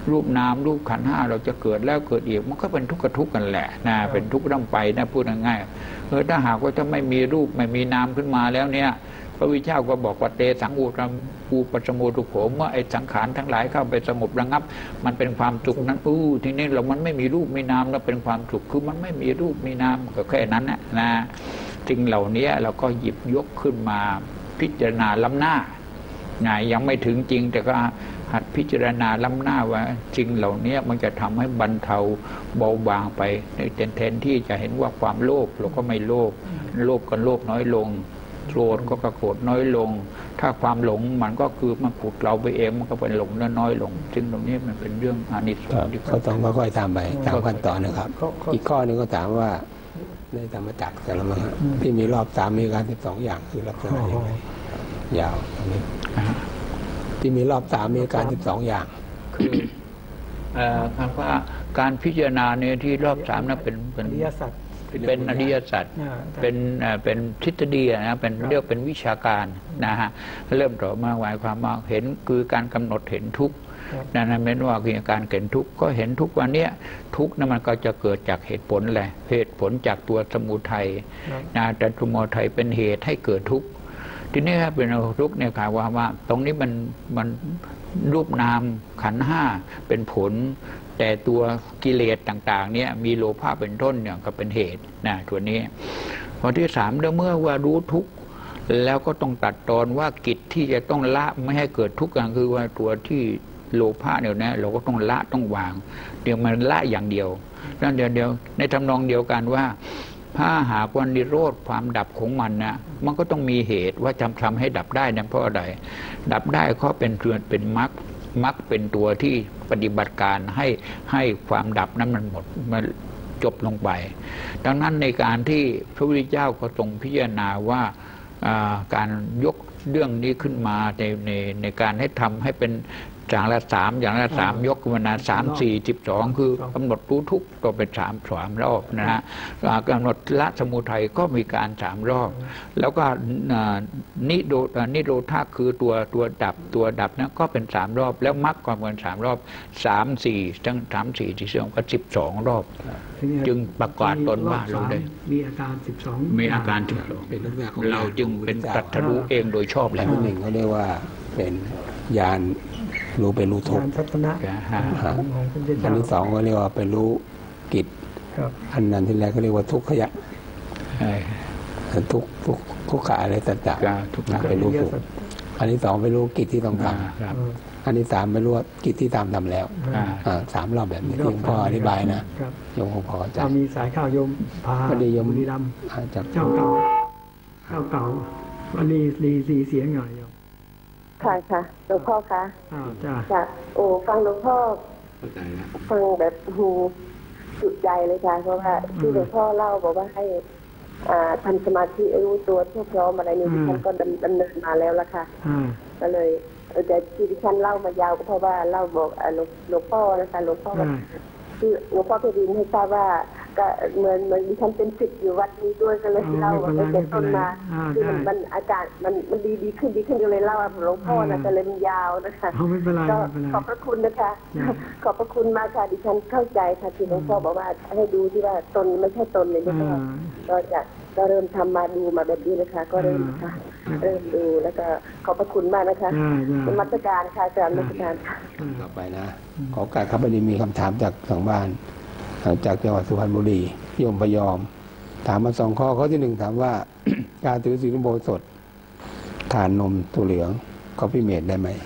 รูปนามรูปขันธ์ห้าเราจะเกิดแล้วเกิดอีกมันก็เป็นทุกข์กับทุกข์กันแหละนะเป็นทุกข์ร่ำไปนะพูดง่ายๆเออถ้าหากว่าจะไม่มีรูปไม่มีนามขึ้นมาแล้วเนี่ยพระวิเจ้าก็บอกว่าเตสังอุตปูปสมุทุโขเมื่อไอ้สังขารทั้งหลายเข้าไปสงบระงับมันเป็นความสุขนั้นอู้ทีนี้เรามันไม่มีรูปมีนามแล้วเป็นความสุขคือมันไม่มีรูปมีนามก็แค่นั้นนะนะสิ่งเหล่านี้เราก็หยิบยกขึ้นมาพิจารณาล้ำหน้าไงยังไม่ถึงจริงแต่ก็หัดพิจารณาล้ำหน้าว่าจริงเหล่านี้มันจะทำให้บรรเทาเบาบางไปในแทนที่จะเห็นว่าความโลภเราก็ไม่โลภโลภก็โลภน้อยลงโกรธก็โกรธน้อยลงถ้าความหลงมันก็คือมันขุดเราไปเองมันก็เป็นหลงน้อยลงซึ่งตรงนี้มันเป็นเรื่องอานิสงส์ที่ก็ต้องค่อยๆทำไปตามขั้นตอนนะครับอีกข้อหนึ่งก็ถามว่าในธรรมจักรแต่ละมังที่มีรอบสามมีการสิบสองอย่างคือลักษณะยังไงยาวตรงนี้ที่มีรอบสามมีการสิบสองอย่างคือคำว่าการพิจารณาเนี่ยที่รอบสามนั้นเป็นเป็นอริยสัจเป็นอริยสัจเป็นเป็นทฤษฎีนะเป็นเรียกเป็นวิชาการนะฮะเริ่มต่อมาหมายความว่าเห็นคือการกำหนดเห็นทุกข์นั่นหมายว่าคือการเห็นทุกข์ก็เห็นทุกวันนี้ทุกข์นั้นมันก็จะเกิดจากเหตุผลแหละเหตุผลจากตัวสมุทัยนะแต่สมุทัยเป็นเหตุให้เกิดทุกข์ทีนี้ครับเป็นทุกข์เนี่ยค่ะว่าว่าตรงนี้มันมันรูปนามขันธ์ห้าเป็นผลแต่ตัวกิเลสต่างๆเนี่ยมีโลภะเป็นต้นเนี่ยก็เป็นเหตุนะตัวนี้ข้อที่สามเมื่อว่ารู้ทุกข์แล้วก็ต้องตัดตอนว่ากิจที่จะต้องละไม่ให้เกิดทุกข์กันคือว่าตัวที่โลภะเนี่ยนะเราก็ต้องละต้องวางเดี๋ยวมันละอย่างเดียวนั่นเดียวเดียวในทำนองเดียวกันว่าถ้าหากวันนิโรธความดับของมันนะมันก็ต้องมีเหตุว่าจำทำให้ดับได้นะเพราะอะไรดับได้ก็เป็นเรื่องเป็นมรรคมรรคเป็นตัวที่ปฏิบัติการให้ให้ความดับนั้นมันหมดมันจบลงไปดังนั้นในการที่พระพุทธเจ้าก็ทรงพิจารณาว่าการยกเรื่องนี้ขึ้นมาในในในการให้ทำให้เป็นอย่างละสามอย่างละสามยกขึ้นมาสามสี่สิบสองคือกำหนดรู้ทุกข์ก็เป็นสามสามรอบนะฮะกำหนดละสมุทัยก็มีการสามรอบแล้วก็นิโรธนิโรธาคือตัวตัวดับตัวดับนั้นก็เป็นสามรอบแล้วมรรคก็เป็นสามรอบสามสี่ทั้งสามสี่ที่สองก็สิบสองรอบจึงประกาศตนว่าเราได้มีอาการสิบสองมีอาการสิบสองเราจึงเป็นตรัสรู้เองโดยชอบแล้วหนึ่งเขาเรียกว่าเป็นญาณรู้เป็นรู้ทุกข์อันที่สองก็เรียกว่าเป็นรู้กิจอันนั้นที่แรกก็เรียกว่าทุกขยะทุกทุกทุกขาอะไรต่างๆเป็นรู้ทุกอันที่สองเป็นรู้กิจที่ต้องทำอันที่สามเป็นรู้กิจที่ทำทำแล้วสามรอบแบบนี้ที่พ่ออธิบายนะโยมพอใจมีสายข่าวโยมพาบุรีรัมย์เจ้าเก่าเจ้าเก่าวันนี้รีสีเสียงหน่อยค่ะค่ะหลวงพ่อคะอ่าจ้าจ้ะโอ้ฟังหลวงพ่อฟังแบบหูจุใจเลยค่ะเพราะว่าที่หลวงพ่อเล่าบอกว่าให้อ่าทำสมาธิรู้ตัวทั่วพร้อมอะไรนี้ดิฉันก็ดำเนินมาแล้วละค่ะก็เลยแต่ที่ดิฉันเล่ามายาวก็เพราะว่าเล่าบอกหลวงพ่อนะคะหลวงพ่อคือหลวงพ่อเพดินให้ทราบว่าก็เหมือนเหมือนดิฉันเป็นศิษย์อยู่วัดนี้ด้วยก็เลยเล่าตั้งแต่ต้นมาคือมันอาจารย์มันมันดีดีขึ้นดีขึ้นก็เลยเล่าหลวงพ่อนะก็เลยมันยาวนะคะก็ขอบพระคุณนะคะขอบพระคุณมากค่ะดิฉันเข้าใจค่ะที่หลวงพ่อบอกว่าให้ดูที่ว่าตนไม่ใช่ตนเลยนะคะก็จะก็เริ่มทำมาดูมาแบบนี้นะคะก็เริ่มค่ะเริ่มดูแล้วก็ขอบพระคุณมากนะคะเป็นมัตการค่ะอาจารย์มัตการค่ะต่อไปนะขอการครับวันนี้มีคำถามจากทางบ้านจากจังหวัดสุพรรณบุรีโยมพยอมถามมาสองข้อข้อที่หนึ่งถามว่า การถือศีลอุโบสถทานนมถั่วเหลืองคอฟฟี่เมดได้ไหม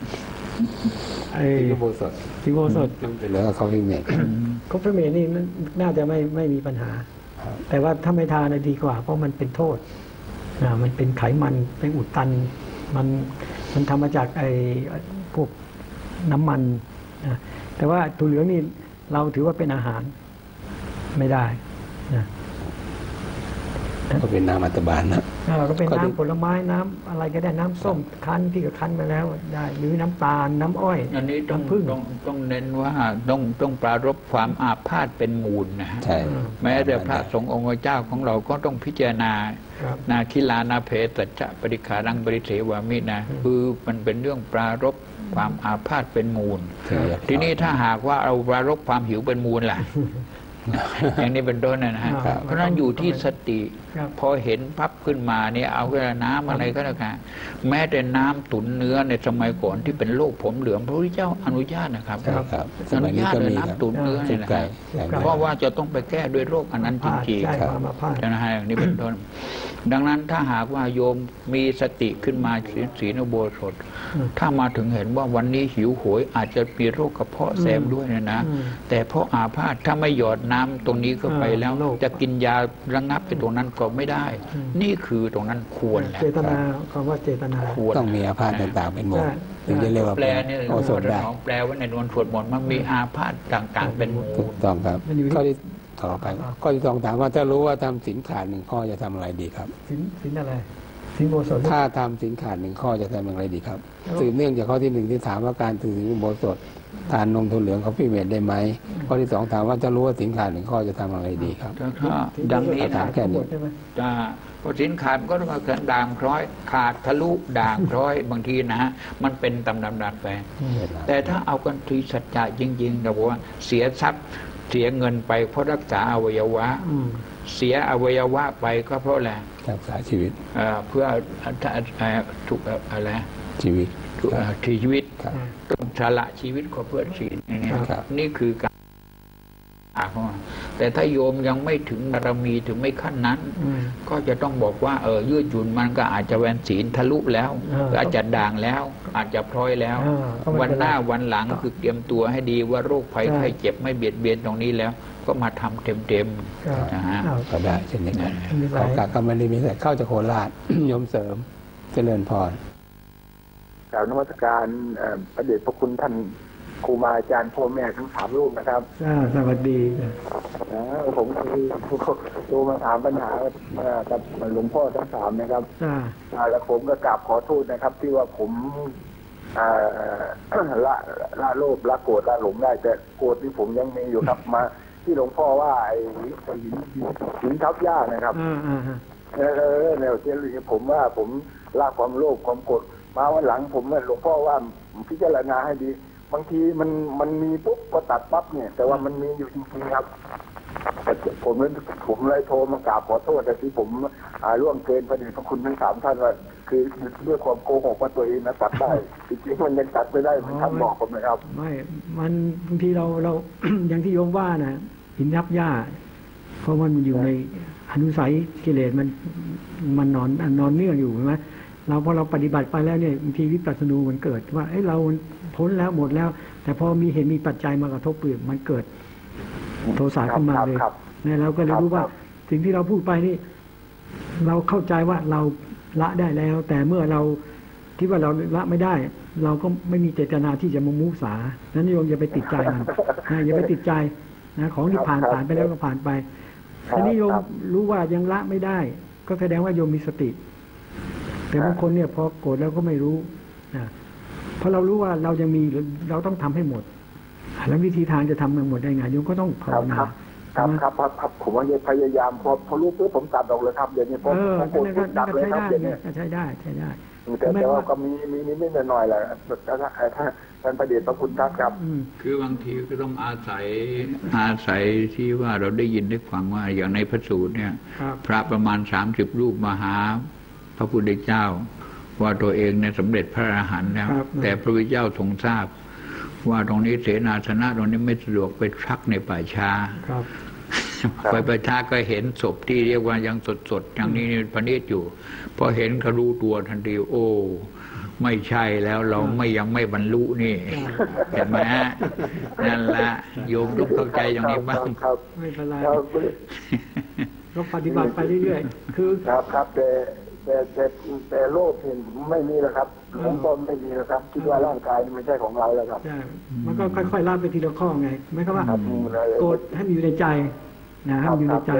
ศีลอุโบสถศีลอุโบสถเหลือคอฟฟี่เมดคอฟฟี่เมดนี่น่าจะไม่ไม่มีปัญหาแต่ว่าถ้าไม่ทานดีกว่าเพราะมันเป็นโทษนะมันเป็นไขมันเป็นอุดตันมันมันทำมาจากไอ้พวกน้ำมันนะแต่ว่าถั่วเหลืองนี่เราถือว่าเป็นอาหารไม่ได้นะก็เป็นนามัตบาลนะก็เป็นน้ำผลไม้น้ำอะไรก็ได้น้ำส้มคั้นที่ก็คั้นมาแล้วได้หรือน้ำตาลน้ำอ้อยอันนี้ต้องต้องต้องเน้นว่าต้องต้องปรารภความอาพาธเป็นมูลนะใช่แม้แต่พระสงฆ์องค์เจ้าของเราก็ต้องพิจารณานาคิลานาเพสัจจะปริขารังปริเสวามินะคือมันเป็นเรื่องปรารภความอาพาธเป็นมูลทีนี้ถ้าหากว่าเอาปรารภความหิวเป็นมูลล่ะอย่างนี้เป็นต้นนะฮะเพราะนั้นอยู่ที่สติพอเห็นพับขึ้นมาเนี่ยเอาแค่น้ำอะไรก็แล้วกันแม้แต่น้ำตุ๋นเนื้อในสมัยก่อนที่เป็นโรคผมเหลืองพระพุทธเจ้าอนุญาตนะครับอนุญาตเลยน้ำตุ๋นเนื้อเนี่ยนะครับเพราะว่าจะต้องไปแก้ด้วยโรคอันนั้นจริงๆนะฮะอย่างนี้เป็นต้นดังนั้นถ้าหากว่าโยมมีสติขึ้นมาศีลอุโบสถถ้ามาถึงเห็นว่าวันนี้หิวโหยอาจจะมีโรคกระเพาะแสบด้วยนะนะแต่เพราะอาพาธถ้าไม่หยอดน้ำตรงนี้ก็ไปแล้วจะกินยาระงับไปตรงนั้นก็ไม่ได้นี่คือตรงนั้นควรแหละเจตนาคำว่าเจตนาต้องมีอาพาธต่างๆเป็นหมดถึงจะเรียกว่าแปลเนี่ยโอสถได้แปลว่าในนวลสวดมนต์มันมีอาพาธต่างๆเป็นหมดถูกต้องครับข้อที่ต่อไปข้อที่สองถามว่าถ้ารู้ว่าทำศีลขาดหนึ่งข้อจะทำอะไรดีครับศีลศีลอะไรศีลอุโบสถถ้าทำศีลขาดหนึ่งข้อจะทำอย่างไรดีครับสืบเนื่องจากข้อที่หนึ่งที่ถามว่าการถือศีลอุโบสถทานนมถั่วเหลืองเขาพิเมตได้ไหมข้อที่สองถามว่าจะรู้ว่าศีลขาดหนึ่งข้อจะทำอะไรดีครับดังนี้ถามแค่นี้จะพอศีลขาดก็ต้องมาเกิดด่างพร้อยขาดทะลุด่างพร้อยบางทีนะฮะมันเป็นตำนำดัดแฝงแต่ถ้าเอากันทีสัจจะจริงๆเราบอกว่าเสียทรัพย์เสียเงินไปเพราะรักษาอวัยวะเสียอวัยวะไปก็เพราะอะไรรักษาชีวิตเพื่อถูกอะไรชีวิตชีวิตต้องสละชีวิตก็เพื่อศีลนี่คือการแต่ถ้าโยมยังไม่ถึงบารมีถึงไม่ขั้นนั้นก็จะต้องบอกว่าเออยืดหยุ่นมันก็อาจจะแวนศีลทะลุแล้วอาจจะด่างแล้วอาจจะพลอยแล้ววันหน้าวันหลังคือเตรียมตัวให้ดีว่าโรคภัยไข้เจ็บไม่เบียดเบียนตรงนี้แล้วก็มาทำเต็มๆนะฮะก็ได้เช่นนี้ขอกาก็ไม่ได้มีแต่เข้าจากโคราชโยมเสริมเจริญพรกล่าวนมัสการพระเดชพระคุณท่านครูมาอาจารย์พ่อแม่ทั้งสามรูปนะครับสวัสดีผมคือโทรมาถามปัญหากับหลวงพ่อทั้งสามนะครับแล้วผมก็กราบขอโทษนะครับที่ว่าผมละละโลภละโกรธละหลงได้แต่โกรธที่ผมยังมีอยู่ครับมาที่หลวงพ่อว่าไอ้หินหินทับหญ้านะครับเออแนวเจริญผมว่าผมละความโลภความโกรธมาวันหลังผมหลวงพ่อว่าพิจารณาให้ดีบางทีมันมันมีปุ๊บก็ตัดปั๊บเนี่ยแต่ว่ามันมีอยู่จริงๆครับผมเลยผมเลยโทรมากราบขอโทษแต่ที่ผมร่วงเกินพระเดชพระคุณทั้งสามท่านว่าคือด้วยความโกหกว่าตัวเองนะตัดได้จริงๆมันยังตัดไม่ได้เหมือนท่านบอกผมเลยครับไม่มันบางทีเราเราอย่างที่โยมว่านะหินยับหญ้าเพราะมันอยู่ในอนุสัยกิเลสมันมันนอนนอนเนื่องอยู่ใช่ไหมเราพอเราปฏิบัติไปแล้วเนี่ยบางทีวิปัสสนูมันเกิดว่าเอ้เราพ้นแล้วหมดแล้วแต่พอมีเหตุมีปัจจัยมากระทบเปลือกมันเกิดโทสะขึ้นมาเลยเนี่ยเราก็เลยรู้ว่าสิ่งที่เราพูดไปนี่เราเข้าใจว่าเราละได้แล้วแต่เมื่อเราคิดว่าเราละไม่ได้เราก็ไม่มีเจตนาที่จะมุมุสานั้นโยมอย่าไปติดใจมันอย่าไปติดใจนะของที่ผ่านผ่านไปแล้วก็ผ่านไปทีนี้โยมรู้ว่ายังละไม่ได้ก็แสดงว่าโยมมีสติแต่บางคนเนี่ยพอโกรธแล้วก็ไม่รู้นะเพราะเรารู้ว่าเรายังมีเราต้องทำให้หมดแล้ววิธีทางจะทำมันหมดได้ไงโยมก็ต้องภาวนาครับครับครับผมว่าพยายามพอพอรู้ปุ๊บผมตัดออกเลยครับเดี๋ยวนี้พอผมโกรธตัดเลยครับเดี๋ยวนี้ใช้ได้ใช้ได้แต่แต่ว่าก็มีมีนิดหน่อยแหละถ้าถ้าท่านพระเดชพระคุณครับครับคือบางทีก็ต้องอาศัยอาศัยที่ว่าเราได้ยินได้ฟังว่าอย่างในพระสูตรเนี่ยพระประมาณสามสิบรูปมาหาพระพุทธเจ้าว่าตัวเองเนี่ยสำเร็จพระอรหันต์แล้วแต่พระพุทธเจ้าทรงทราบว่าตรงนี้เสนาสนะตรงนี้ไม่สะดวกไปชักในป่าช้าไปป่าช้าก็เห็นศพที่เรียกว่ายังสดๆอย่างนี้พระเนตรอยู่พอเห็นเขารู้ตัวทันทีโอ้ไม่ใช่แล้วเราไม่ยังไม่บรรลุนี่เห็นไหมฮะนั่นละโยมต้องเข้าใจอย่างนี้บ้างไม่เป็นไรเราปฏิบัติไปเรื่อยๆคือครับครับแต่แต่แต่แต่โลภเห็นไม่มีแล้วครับหลงตนไม่มีแล้วครับคิดว่าร่างกายไม่ใช่ของเราแล้วครับใช่มันก็ค่อยๆลาดไปทีละข้อไงไม่ก็ว่าโกรธให้มีอยู่ในใจนะให้มันอยู่ในใจ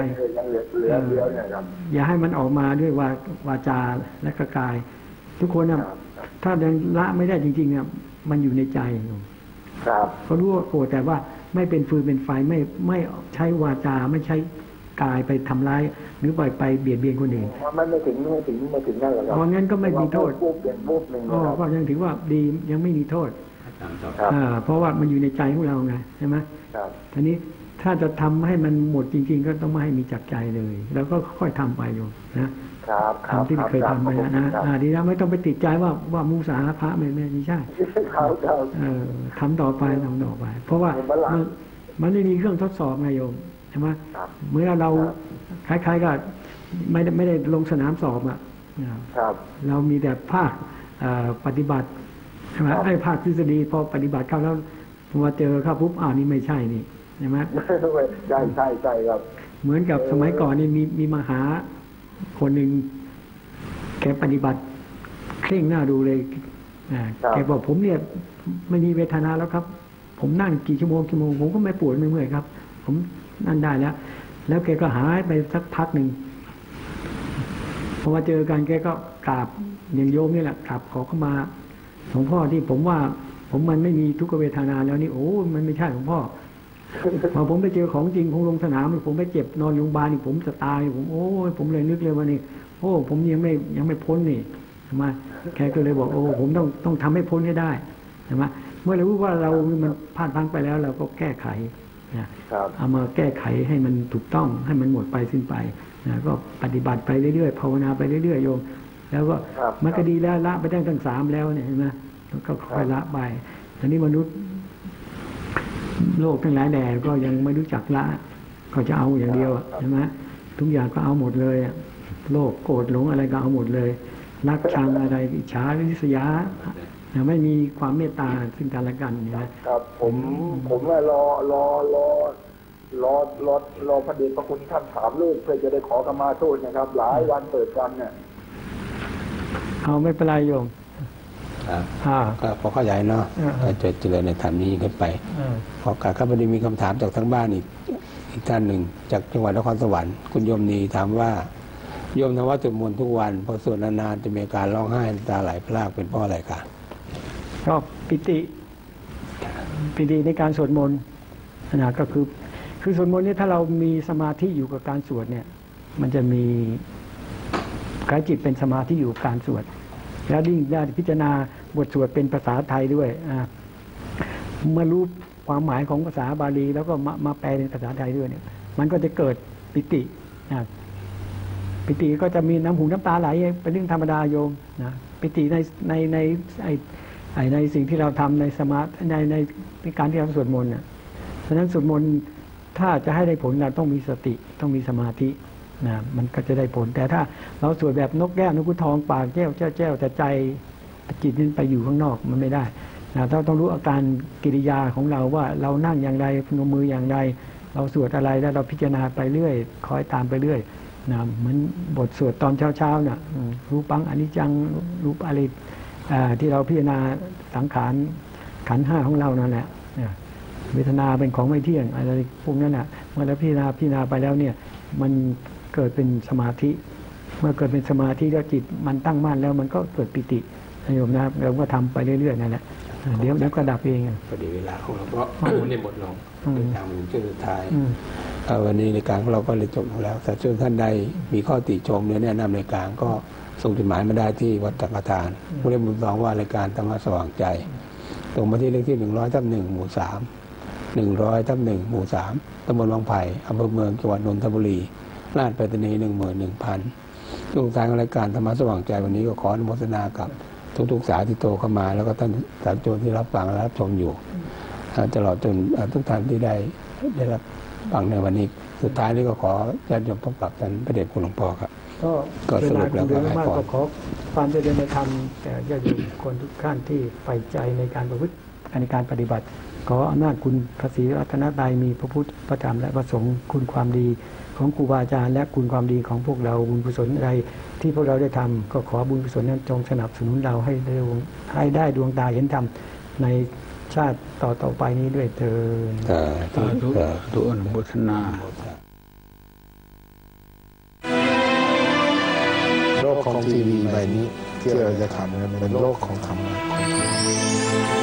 อย่าให้มันออกมาด้วยวาวาจาและกายทุกคนนะถ้ายังละไม่ได้จริงๆเนี่ยมันอยู่ในใจเขารู้ว่าโกรธแต่ว่าไม่เป็นฟืนเป็นไฟไม่ไม่ใช้วาจาไม่ใช้กายไปทำร้ายหรือปล่อยไปเบียดเบียนคนอื่นมันไม่ถึงไม่ถึงไม่ถึงนั่นหรอกครับเพราะงั้นก็ไม่มีโทษอ๋อก็ยังถือว่าดียังไม่มีโทษเพราะว่ามันอยู่ในใจของเราไงใช่ไหมทีนี้ถ้าจะทำให้มันหมดจริงๆก็ต้องไม่ให้มีจับใจเลยแล้วก็ค่อยทำไปอยู่นะครับทำที่เคยทำไปนะดีแล้วไม่ต้องไปติดใจว่าว่ามุสาพระไม่ไม่ใช่ทำต่อไปทำต่อไปเพราะว่ามันมันไม่มีเครื่องทดสอบไงโยมใช่ไหมเมื่อเราคล้ายๆกับไม่ได้ไม่ได้ลงสนามสอบอ่ะเรามีแต่ภาคปฏิบัติใช่ไหมไอ้ภาคทฤษฎีพอปฏิบัติเข้าแล้วพอเจอเข้าปุ๊บอ้าวนี่ไม่ใช่นี่ใช่ไหมใช่ใช่ใช่ครับเหมือนกับสมัยก่อนนี่มีมีมหาคนหนึ่งแกปฏิบัติเคร่งหน้าดูเลยแกบอกผมเนี่ยไม่มีเวทนาแล้วครับผมนั่งกี่ชั่วโมงชั่วโมงผมก็ไม่ปวดไม่เมื่อยครับผมนั่นได้แล้วแล้วแกก็หายไปสักพักหนึ่งพอมาเจอกันแกก็กราบอย่างโยมนี่แหละกราบขอเข้ามาหลวงพ่อที่ผมว่าผมมันไม่มีทุกขเวทนาแล้วนี่โอ้มันไม่ใช่หลวงพ่อพอผมไปเจอของจริงผมลงสนามผมไปเจ็บนอนโรงพยาบาลนี่ผมจะตายผมโอ้ผมเลยนึกเลยว่านี่โอ้ผมยังไม่ยังไม่พ้นนี่ใช่ไหมแกก็เลยบอกโอ้ผมต้องต้องทำให้พ้นให้ได้ใช่ไหมเมื่อเรารู้ว่าเรามันพลาดพลั้งไปแล้วเราก็แก้ไขนะเอามาแก้ไขให้มันถูกต้องให้มันหมดไปสิ้นไปนะก็ปฏิบัติไปเรื่อยๆภาวนาไปเรื่อยๆโยมแล้วก็มันก็ดีแล้วละไปได้ตั้งสามแล้วเนี่ยเห็นไหมก็ค่อยละไปตอนนี้มนุษย์โลกทั้งหลายแดดก็ยังไม่รู้จักละก็จะเอาอย่างเดียวใช่ไหมทุกอย่างก็เอาหมดเลยโลภโกรธหลงอะไรก็เอาหมดเลยรักชังอะไรอิจฉาริษยาไม่มีความเมตตาซึ่งกันและกันนะครับผมผมว่ารอรอรอรอรอรอพระเดชพระคุณท่านถามลูกเพื่อจะได้ขอขมาโทษนะครับหลายวันเปิดกันเนี่ยเอาไม่เป็นไรโยมก็พอเข้าใจเนาะจะเจริญในธรรมนี้กันไปพอการข้าพเจ้ามีคำถามจากทั้งบ้านอีกอีกท่านหนึ่งจากจังหวัดนครสวรรค์คุณโยมนีถามว่าโยมทำวัดสวดมนต์ทุกวันพอสวดนานๆจะมีการร้องไห้ตาไหลพรากเป็นเพราะอะไรคะก็ปิติปิติในการสวดมนต์นะก็คือคือสวดมนต์นี่ถ้าเรามีสมาธิอยู่กับการสวดเนี่ยมันจะมีกายจิตเป็นสมาธิอยู่กับการสวดแล้วยิ่งได้พิจารณาบทสวดเป็นภาษาไทยด้วยเมื่อรู้ความหมายของภาษาบาลีแล้วก็มามาแปลเป็นภาษาไทยด้วยเนี่ยมันก็จะเกิดปิตินะปิติก็จะมีน้ำหูน้ำตาไหลเป็นเรื่องธรรมดาโยมนะปิติในในในไอในสิ่งที่เราทำในสมาธิในในการที่เราสวดมนต์น่ะฉะนั้นสวดมนต์ถ้าจะให้ได้ผลเราต้องมีสติต้องมีสมาธินะมันก็จะได้ผลแต่ถ้าเราสวดแบบนกแก้วนกขุนทองปากแก้วแจ้วแจ้วแต่ใจจิตนั้นไปอยู่ข้างนอกมันไม่ได้นะเราต้องรู้อาการกิริยาของเราว่าเรานั่งอย่างไรพนมมืออย่างไรเราสวดอะไรแล้วเราพิจารณาไปเรื่อยคอยตามไปเรื่อยนะเหมือนบทสวดตอนเช้าๆน่ะรูปังอนิจจังรูปอะไรที่เราพิจารณาสังขารขันธ์ห้าของเรานั่นแหละเวทนาเป็นของไม่เที่ยงอะไรพวกนั้นน่ะเมื่อเราพิจารณาพิจารณาไปแล้วเนี่ยมันเกิดเป็นสมาธิเมื่อเกิดเป็นสมาธิแล้วจิตมันตั้งมั่นแล้วมันก็เกิดปิติโยมนะเราก็ทำไปเรื่อยๆนั่นแหละเดี๋ยวแล้วก็ดับเองพอดีเวลาของเราก็ไม่หมดลงเป็นทางหนึ่งช่วงสุดท้ายวันนี้ในการของเราก็เลยจบแล้วแต่ช่วงท่านใดมีข้อติชมหรือแนะนำในการก็ส่งจดหมายมาได้ที่วัดจักรทานผู้เล่นบุญสองว่ารายการธรรมะสว่างใจตรงมาที่เลขที่หนึ่งร้อยทับหนึ่งหมู่สามหนึ่งร้อยทับหนึ่งหมู่สามตำบลวังไผ่อำเภอเมืองจังหวัดนนทบุรีรหัสไปรษณีย์หนึ่งหมื่นหนึ่งพันช่วงท้ายของรายการธรรมะสว่างใจวันนี้ก็ขออนุโมทนากับทุกๆสายที่โตเข้ามาแล้วก็ท่านสาธุชนที่รับฟังและรับชมอยู่ตลอดจนทุกท่านที่ได้ได้รับฟังในวันนี้สุดท้ายนี้ก็ขอญาติโยมพบกับท่านพระเดชคุณหลวงพ่อครับก็สรุปแล้วก็ให้พรก็ขอความเจริญในธรรมแต่ญาติโยมคนทุกท่านที่ใฝ่ใจในการประพฤติในการปฏิบัติขออำนาจคุณพระศรีรัตนตรัยมีพระพุทธพระธรรมและพระสงฆ์คุณความดีของครูบาอาจารย์และคุณความดีของพวกเราบุญกุศลใดที่พวกเราได้ทำก็ขอบุญกุศลนั้นจงสนับสนุนเราให้ได้ให้ได้ดวงตาเห็นธรรมในชาติต่อต่อไปนี้ด้วยเถิดสาธุสาธุอนุโมทนาของทีวีใบนี้ที่เราจะทำกันเป็นโลกของธรรมะ